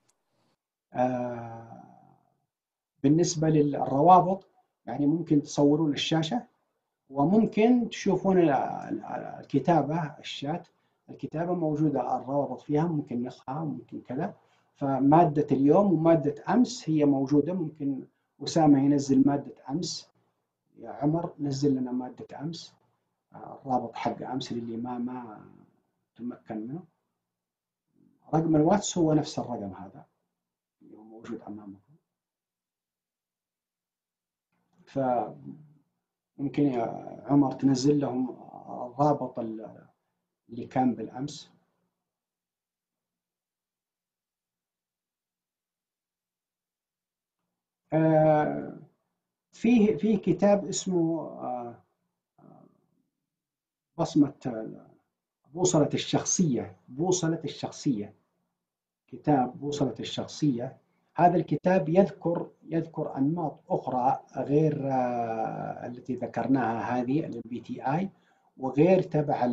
بالنسبة للروابط يعني ممكن تصورون الشاشة وممكن تشوفون الكتابة، الشات، الكتابة موجودة الروابط فيها، ممكن نسخها ممكن كذا. فمادة اليوم ومادة أمس هي موجودة، ممكن أسامة ينزل مادة أمس، يا عمر نزل لنا مادة أمس، الرابط حق أمس للي ما تمكن منه. رقم الواتس هو نفس الرقم هذا اللي هو موجود أمامكم. فممكن يا عمر تنزل لهم رابط اللي كان بالأمس. في كتاب اسمه بصمة بوصلة الشخصية، بوصلة الشخصية، كتاب بوصلة الشخصية. هذا الكتاب يذكر أنماط أخرى غير التي ذكرناها هذه الMBTI، وغير تبع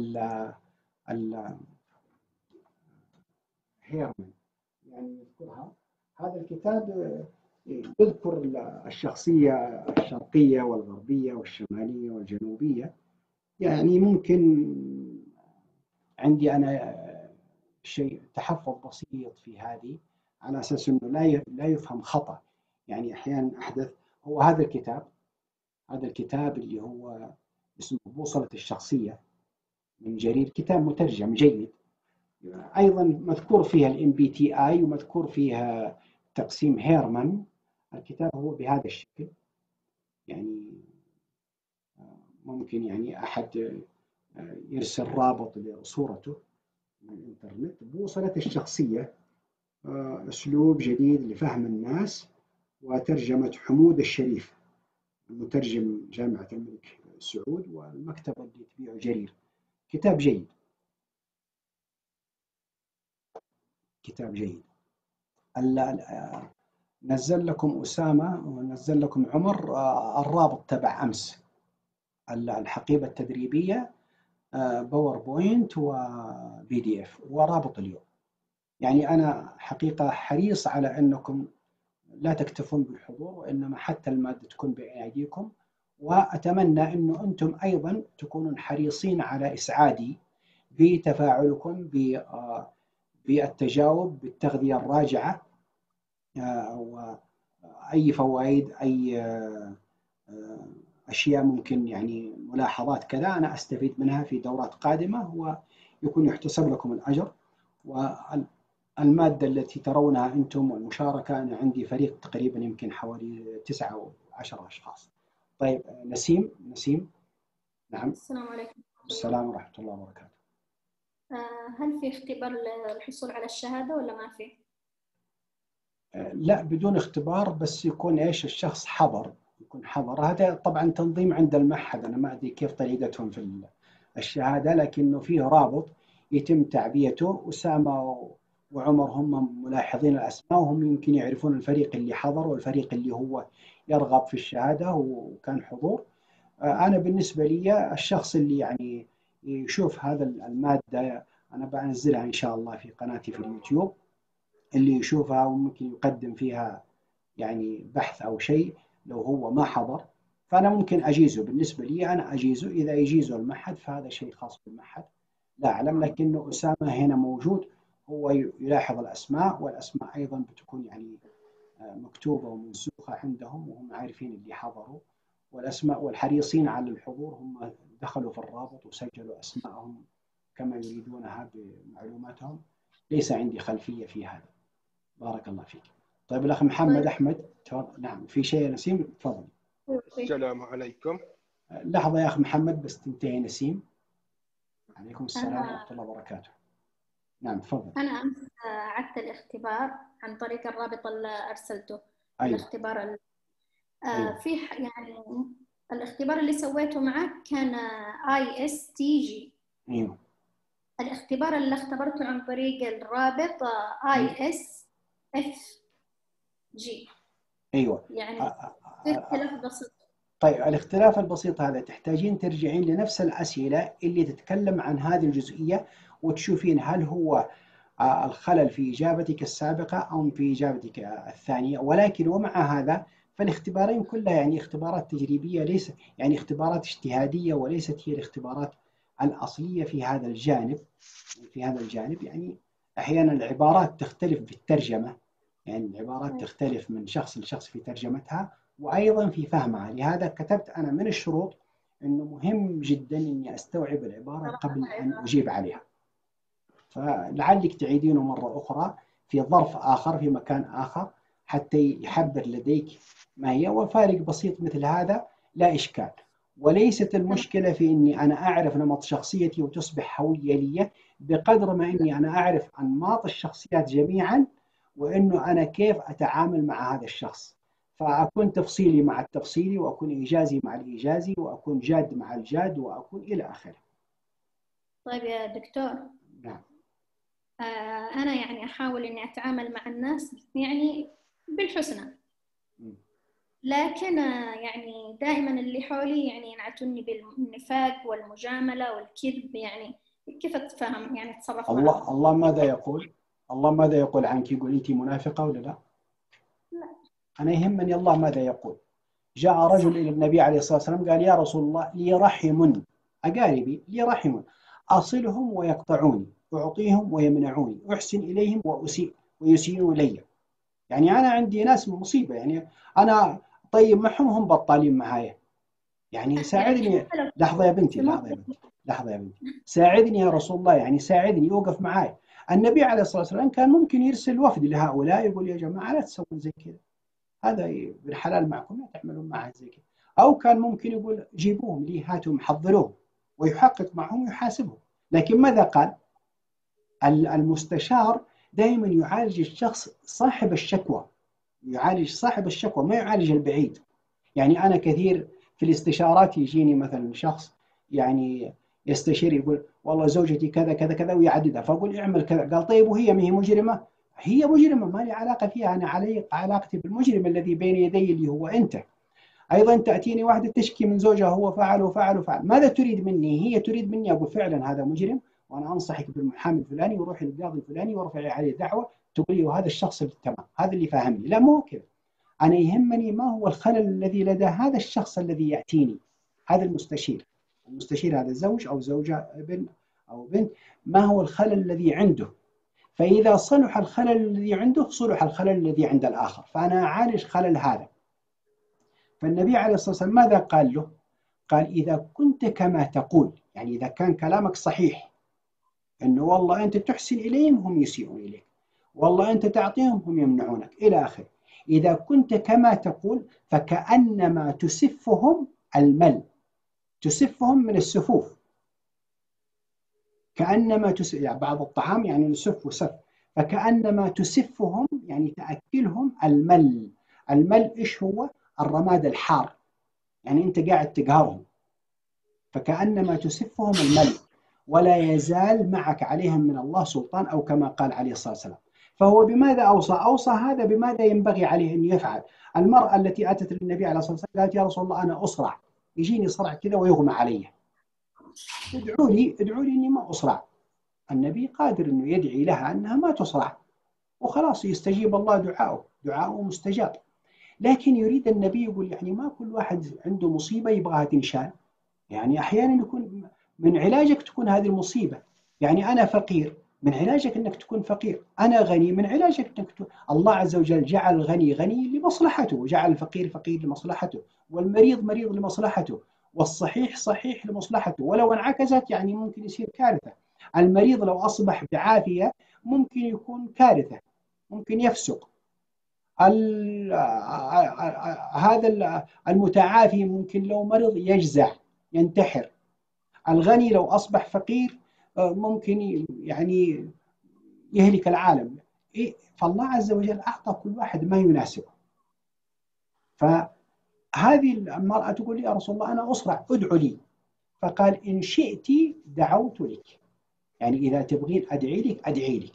هيرمان يعني يذكرها. هذا الكتاب يذكر الشخصية الشرقية والغربية والشمالية والجنوبية. يعني ممكن عندي أنا شيء تحفظ بسيط في هذه، على أساس أنه لا يفهم خطأ. يعني أحيانا أحدث هو هذا الكتاب اللي هو اسمه بوصلة الشخصية من جرير، كتاب مترجم جيد. أيضا مذكور فيها الMBTI ومذكور فيها تقسيم هيرمان. الكتاب هو بهذا الشكل، يعني ممكن يعني أحد يرسل رابط لصورته من الإنترنت. بوصلة الشخصية، أسلوب جديد لفهم الناس، وترجمة حمود الشريف، المترجم جامعة الملك سعود، والمكتبة اللي تبيع جرير. كتاب جيد، كتاب جيد. نزل لكم أسامة ونزل لكم عمر الرابط تبع أمس، الحقيبة التدريبية باوربوينت وPDF ورابط اليوم. يعني أنا حقيقة حريص على أنكم لا تكتفون بالحضور، وإنما حتى المادة تكون بأيديكم. وأتمنى أنه أنتم أيضا تكونون حريصين على إسعادي بتفاعلكم بالتجاوب، بالتغذية الراجعة، وأي فوائد، أي أشياء ممكن يعني ملاحظات كذا أنا أستفيد منها في دورات قادمة، ويكون يحتسب لكم الأجر. والمادة التي ترونها أنتم والمشاركة، أنا عندي فريق تقريبا يمكن حوالي 9 أو 10 أشخاص. طيب نسيم. نعم. السلام عليكم. السلام ورحمة الله وبركاته. هل في اختبار للحصول على الشهادة ولا ما في؟ لا، بدون اختبار، بس يكون إيش الشخص يكون حضر. هذا طبعا تنظيم عند المعهد، أنا ما أدري كيف طريقتهم في الشهادة، لكنه فيه رابط يتم تعبئته. أسامة وعمر هم ملاحظين الأسماء، وهم يمكن يعرفون الفريق اللي حضر والفريق اللي هو يرغب في الشهادة وكان حضور. أنا بالنسبة لي الشخص اللي يعني يشوف هذا المادة، أنا بنزلها إن شاء الله في قناتي في اليوتيوب، اللي يشوفها وممكن يقدم فيها يعني بحث أو شيء لو هو ما حضر، فأنا ممكن أجيزه. بالنسبة لي أنا أجيزه، إذا يجيزه المعهد فهذا شيء خاص بالمعهد، لا أعلم. لكنه أسامة هنا موجود، هو يلاحظ الأسماء، والأسماء أيضا بتكون يعني مكتوبة ومنسوخة عندهم، وهم عارفين اللي حضروا. والأسماء والحريصين على الحضور هم دخلوا في الرابط وسجلوا أسماءهم كما يريدونها بمعلوماتهم. ليس عندي خلفية في هذا. بارك الله فيك. طيب الأخ محمد أحمد، نعم، في شيء نسيم؟ تفضل. السلام عليكم. لحظة يا أخ محمد بس تنتهي نسيم. عليكم السلام ورحمة الله وبركاته. نعم تفضل. أنا أمس عدت الاختبار عن طريق الرابط اللي أرسلته. أيوة. الاختبار أيوة. في يعني الاختبار اللي سويته معك كان ISTG. أيوة. الاختبار اللي اختبرته عن طريق الرابط ISFG. أيوة. يعني في اختلاف بسيط. طيب الاختلاف البسيط هذا تحتاجين ترجعين لنفس الأسئلة اللي تتكلم عن هذه الجزئية، وتشوفين هل هو الخلل في إجابتك السابقة أو في إجابتك الثانية. ولكن ومع هذا فالاختبارين كلها يعني اختبارات تجريبية، ليس يعني اختبارات اجتهادية، وليست هي الاختبارات الأصلية في هذا الجانب. يعني أحيانا العبارات تختلف في الترجمة، يعني العبارات تختلف من شخص لشخص في ترجمتها وأيضا في فهمها. لهذا كتبت أنا من الشروط أنه مهم جدا أني أستوعب العبارة قبل أن أجيب عليها. فلعلك تعيدينه مرة أخرى في ظرف آخر في مكان آخر حتى يحبر لديك ما هي، وفارق بسيط مثل هذا لا إشكال. وليست المشكلة في إني أنا أعرف نمط شخصيتي وتصبح هوية لي، بقدر ما إني أنا أعرف أنماط الشخصيات جميعا، وإنه أنا كيف أتعامل مع هذا الشخص، فأكون تفصيلي مع التفصيلي، وأكون إيجازي مع الإيجازي، وأكون جاد مع الجاد، وأكون إلى آخره. طيب يا دكتور. نعم. أنا يعني أحاول إني أتعامل مع الناس يعني بالحسنى، لكن يعني دائما اللي حولي يعني ينعتوني بالنفاق والمجاملة والكذب، يعني كيف أتفهم يعني أتصرف معهم؟ الله ماذا يقول؟ الله ماذا يقول عنك؟ يقول أنت منافقة ولا لا؟ لا. أنا يهمني الله ماذا يقول. جاء رجل إلى النبي عليه الصلاة والسلام قال: يا رسول الله، لي رحم، أقاربي لي رحم، أصلهم ويقطعوني، أعطيهم ويمنعوني، أحسن إليهم وأسيء ويسيئون إلي. يعني أنا عندي ناس مصيبة، يعني أنا طيب معهم هم بطالين معايا، يعني ساعدني. لحظة يا بنتي، لحظة يا بنتي، ساعدني يا رسول الله، يعني ساعدني، يوقف معاي. النبي عليه الصلاة والسلام كان ممكن يرسل وفد لهؤلاء يقول: يا جماعة لا تسوون زي كذا، هذا بالحلال معكم، لا تعملون معه زي كذا. أو كان ممكن يقول: جيبوهم لي، هاتهم حضروهم، ويحقق معهم ويحاسبهم. لكن ماذا قال؟ المستشار دائما يعالج الشخص صاحب الشكوى، يعالج صاحب الشكوى، ما يعالج البعيد. يعني أنا كثير في الاستشارات يجيني مثلا شخص يعني يستشير، يقول: والله زوجتي كذا كذا كذا، ويعددها، فأقول: اعمل كذا. قال: طيب وهي ما هي مجرمة؟ هي مجرمة، ما لي علاقة فيها، أنا علي علاقتي بالمجرم الذي بين يدي اللي هو أنت. أيضا تأتيني واحدة تشكي من زوجها: هو فعل وفعل وفعل، ماذا تريد مني؟ هي تريد مني أقول: فعلا هذا مجرم، وأنا أنصحك بالمحامي الفلاني، وروحي للقاضي الفلاني، وارفعي عليه دعوة. تقول لي: وهذا الشخص تمام، هذا اللي فاهمني. لا، مو كذا. أنا يهمني ما هو الخلل الذي لدى هذا الشخص الذي يأتيني، هذا المستشير. المستشير هذا زوج أو زوجة، ابن أو بنت، ما هو الخلل الذي عنده؟ فإذا صلح الخلل الذي عنده، صلح الخلل الذي عند الآخر، فأنا أعالج خلل هذا. فالنبي عليه الصلاة والسلام ماذا قال له؟ قال: إذا كنت كما تقول، يعني إذا كان كلامك صحيح، أنه والله أنت تحسن إليهم هم يسيئون إليك، والله أنت تعطيهم هم يمنعونك، إلى آخره. إذا كنت كما تقول، فكأنما تسفهم المل، تسفهم من السفوف، كأنما يعني بعض الطعام يعني نسف وسف، فكأنما تسفهم يعني تأكلهم المل. المل إيش هو؟ الرماد الحار، يعني أنت قاعد تقهرهم، فكأنما تسفهم المل، ولا يزال معك عليهم من الله سلطان، أو كما قال عليه الصلاة والسلام. فهو بماذا أوصى؟ أوصى هذا بماذا ينبغي عليه أن يفعل. المرأة التي أتت للنبي عليه الصلاة والسلام قالت: يا رسول الله، أنا أصرع، يجيني صرع كذا ويغمى علي، ادعوا لي أني ما أصرع. النبي قادر أنه يدعي لها أنها ما تصرع، وخلاص يستجيب الله دعاؤه مستجاب. لكن يريد النبي يقول: يعني ما كل واحد عنده مصيبة يبغاها تنشال، يعني أحيانا يكون من علاجك تكون هذه المصيبة. يعني أنا فقير، من علاجك أنك تكون فقير. أنا غني، من علاجك أنك تكون. الله عز وجل جعل الغني غني لمصلحته، وجعل الفقير فقير لمصلحته، والمريض مريض لمصلحته، والصحيح صحيح لمصلحته. ولو انعكست يعني ممكن يصير كارثة. المريض لو أصبح بعافية ممكن يكون كارثة، ممكن يفسق. هذا المتعافي ممكن لو مرض يجزع ينتحر. الغني لو أصبح فقير ممكن يعني يهلك العالم. فالله عز وجل أعطى كل واحد ما يناسبه. فهذه المرأة تقول لي: يا رسول الله، أنا أصرع، ادعو لي. فقال: إن شئت دعوت لك، يعني إذا تبغين أدعي لك،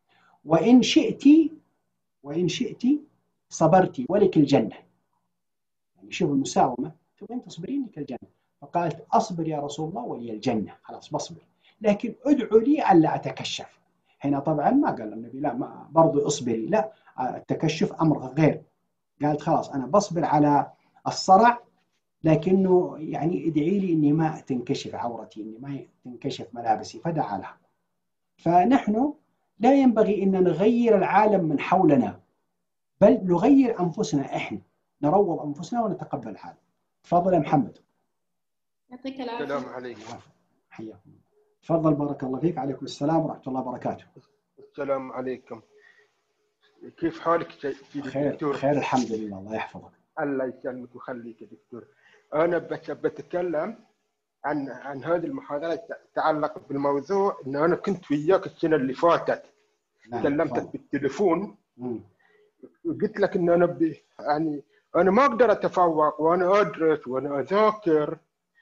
وإن شئت صبرتي ولك الجنة. يعني شوف المساومة، تبغين تصبرين لك الجنة. فقالت: أصبر يا رسول الله ولي الجنة، خلاص بصبر، لكن ادعو لي ألا أتكشف. هنا طبعا ما قال النبي لا، ما برضو اصبري، لا، التكشف أمر غير. قالت: خلاص أنا بصبر على الصرع، لكنه يعني ادعي لي إني ما تنكشف عورتي، إني ما تنكشف ملابسي. فدعا لها. فنحن لا ينبغي أن نغير العالم من حولنا، بل نغير أنفسنا إحنا، نروض أنفسنا ونتقبل الحال. تفضل يا محمد. يعطيك العافية. السلام عليكم. حياكم. تفضل، بارك الله فيك. عليكم السلام ورحمة الله وبركاته. السلام عليكم. كيف حالك خير دكتور؟ خير الحمد لله، الله يحفظك. الله يسلمك ويخليك يا دكتور. انا بتكلم عن هذه المحاضره تتعلق بالموضوع ان انا كنت وياك السنه اللي فاتت. كلمتك بالتليفون وقلت لك ان انا يعني انا ما اقدر اتفوق وانا ادرس وانا اذاكر.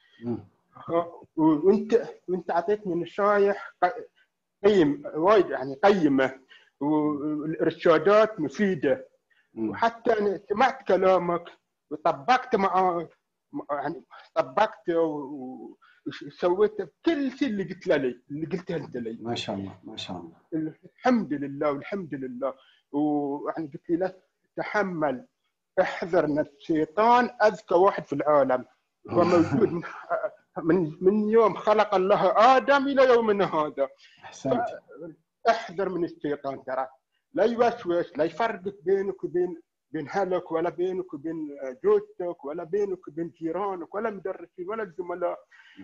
وانت اعطيتني نصايح وايد يعني قيمه والارشادات مفيده. وحتى أنا سمعت كلامك وطبقت يعني طبقت وسويت كل شيء اللي قلته انت لي. ما شاء الله ما شاء الله. الحمد لله والحمد لله. ويعني قلت لي لا تحمل، احذر من الشيطان، اذكى واحد في العالم هو موجود من يوم خلق الله ادم الى يومنا هذا. احسنت. احذر من الشيطان، ترى لا يوسوس، لا يفرق بينك بين اهلك، ولا بينك وبين زوجتك، ولا بينك وبين جيرانك، ولا مدرسين، ولا الزملاء.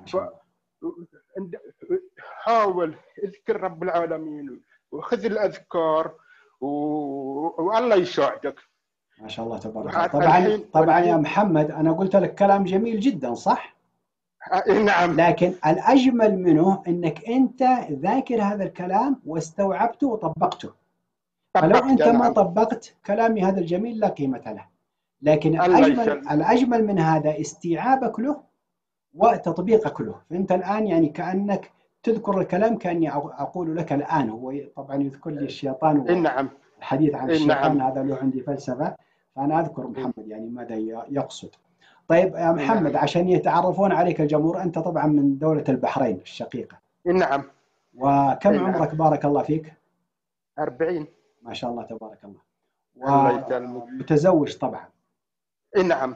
حاول اذكر رب العالمين وخذ الاذكار والله يساعدك. ما شاء الله تبارك الله. طبعا يا محمد انا قلت لك كلام جميل جدا صح؟ نعم. لكن الاجمل منه انك انت ذاكر هذا الكلام واستوعبته وطبقته. فلو انت ما طبقت كلامي هذا الجميل لا قيمة له. لكن الاجمل من هذا استيعابك له وتطبيقك له. فانت الان يعني كانك تذكر الكلام كاني اقول لك الان. هو طبعا يذكر لي الشيطان. نعم. الحديث عن الشيطان هذا له عندي فلسفة. فانا اذكر محمد يعني ماذا يقصد. طيب يا محمد عشان يتعرفون عليك الجمهور، انت طبعا من دولة البحرين الشقيقة. نعم. وكم عمرك بارك الله فيك؟ 40. ما شاء الله تبارك الله. ومتزوج طبعا. نعم.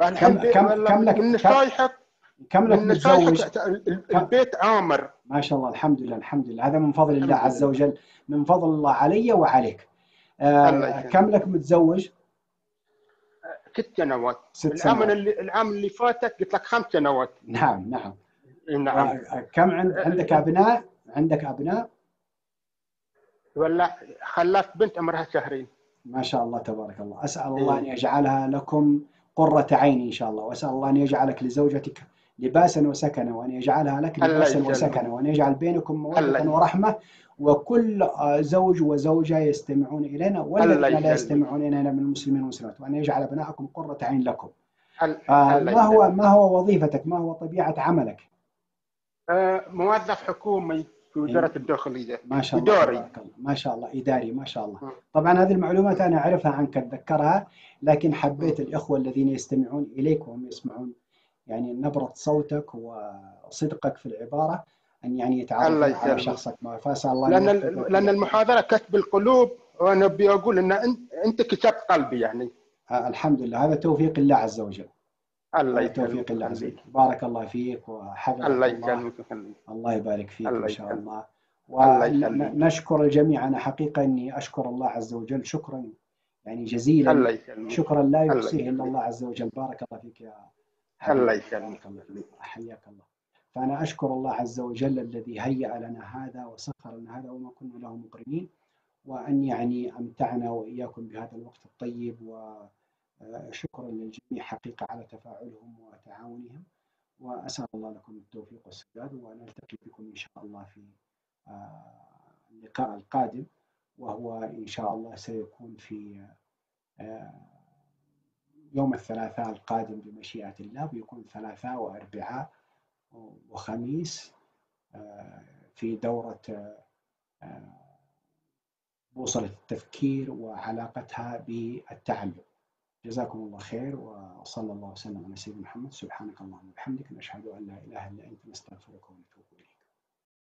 كم لك متزوج؟ البيت عامر. ما شاء الله الحمد لله الحمد لله. هذا من فضل الله عز وجل، من فضل الله علي وعليك. كم لك متزوج؟ 6 سنوات. 6 سنوات. العام اللي فاتت قلت لك 5 سنوات. نعم نعم. نعم. كم عندك أبناء؟ عندك أبناء؟ ولا خلفت بنت عمرها 2 شهر. ما شاء الله تبارك الله. أسأل الله أن يجعلها لكم قرة عين إن شاء الله، وأسأل الله أن يجعلك لزوجتك لباسا وسكنا، وأن يجعلها لك لباسا وسكنا، وأن يجعل بينكم مودة ورحمة، وكل زوج وزوجة يستمعون إلينا والذين لا يستمعون إلينا من المسلمين والمسلمات، وأن يجعل أبنائكم قرة عين لكم. ما هو وظيفتك؟ ما هو طبيعة عملك؟ موظف حكومي في وزارة الداخلية. ما شاء الله إداري. ما شاء الله إداري ما شاء الله. طبعا هذه المعلومات أنا أعرفها عنك أتذكرها، لكن حبيت الإخوة الذين يستمعون إليك وهم يسمعون يعني نبرة صوتك وصدقك في العبارة أن يعني يتعرفون على شخصك. ما فأسأل الله لأن المحاضرة كتب القلوب، وأنا أبي أقول أن أنت كتبت قلبي يعني. الحمد لله، هذا توفيق الله عز وجل. الله يتوفيق الله عز وجل. بارك الله فيك وحفظك الله. الله يبارك فيك إن شاء الله. ونشكر الجميع. أنا حقيقة أني أشكر الله عز وجل شكرا يعني جزيلا، شكرا لا يحصيه إلا الله عز وجل. بارك الله فيك يا حبيبي. الله يسلمك. حياك الله. فأنا أشكر الله عز وجل الذي هيأ لنا هذا وسخر لنا هذا وما كنا له مقرنين، وأن يعني أمتعنا وإياكم بهذا الوقت الطيب. وشكرا للجميع حقيقة على تفاعلهم وتعاونهم، وأسأل الله لكم التوفيق والسداد، ونلتقي بكم إن شاء الله في اللقاء القادم، وهو إن شاء الله سيكون في يوم الثلاثاء القادم بمشيئة الله. بيكون ثلاثاء وأربعاء وخميس في دورة بوصلة التفكير وعلاقتها بالتعلم. جزاكم الله خير، وصلى الله وسلم على سيدنا محمد. سبحانك اللهم وبحمدك، نشهد أن لا إله إلا أنت، نستغفرك ونتوب إليك.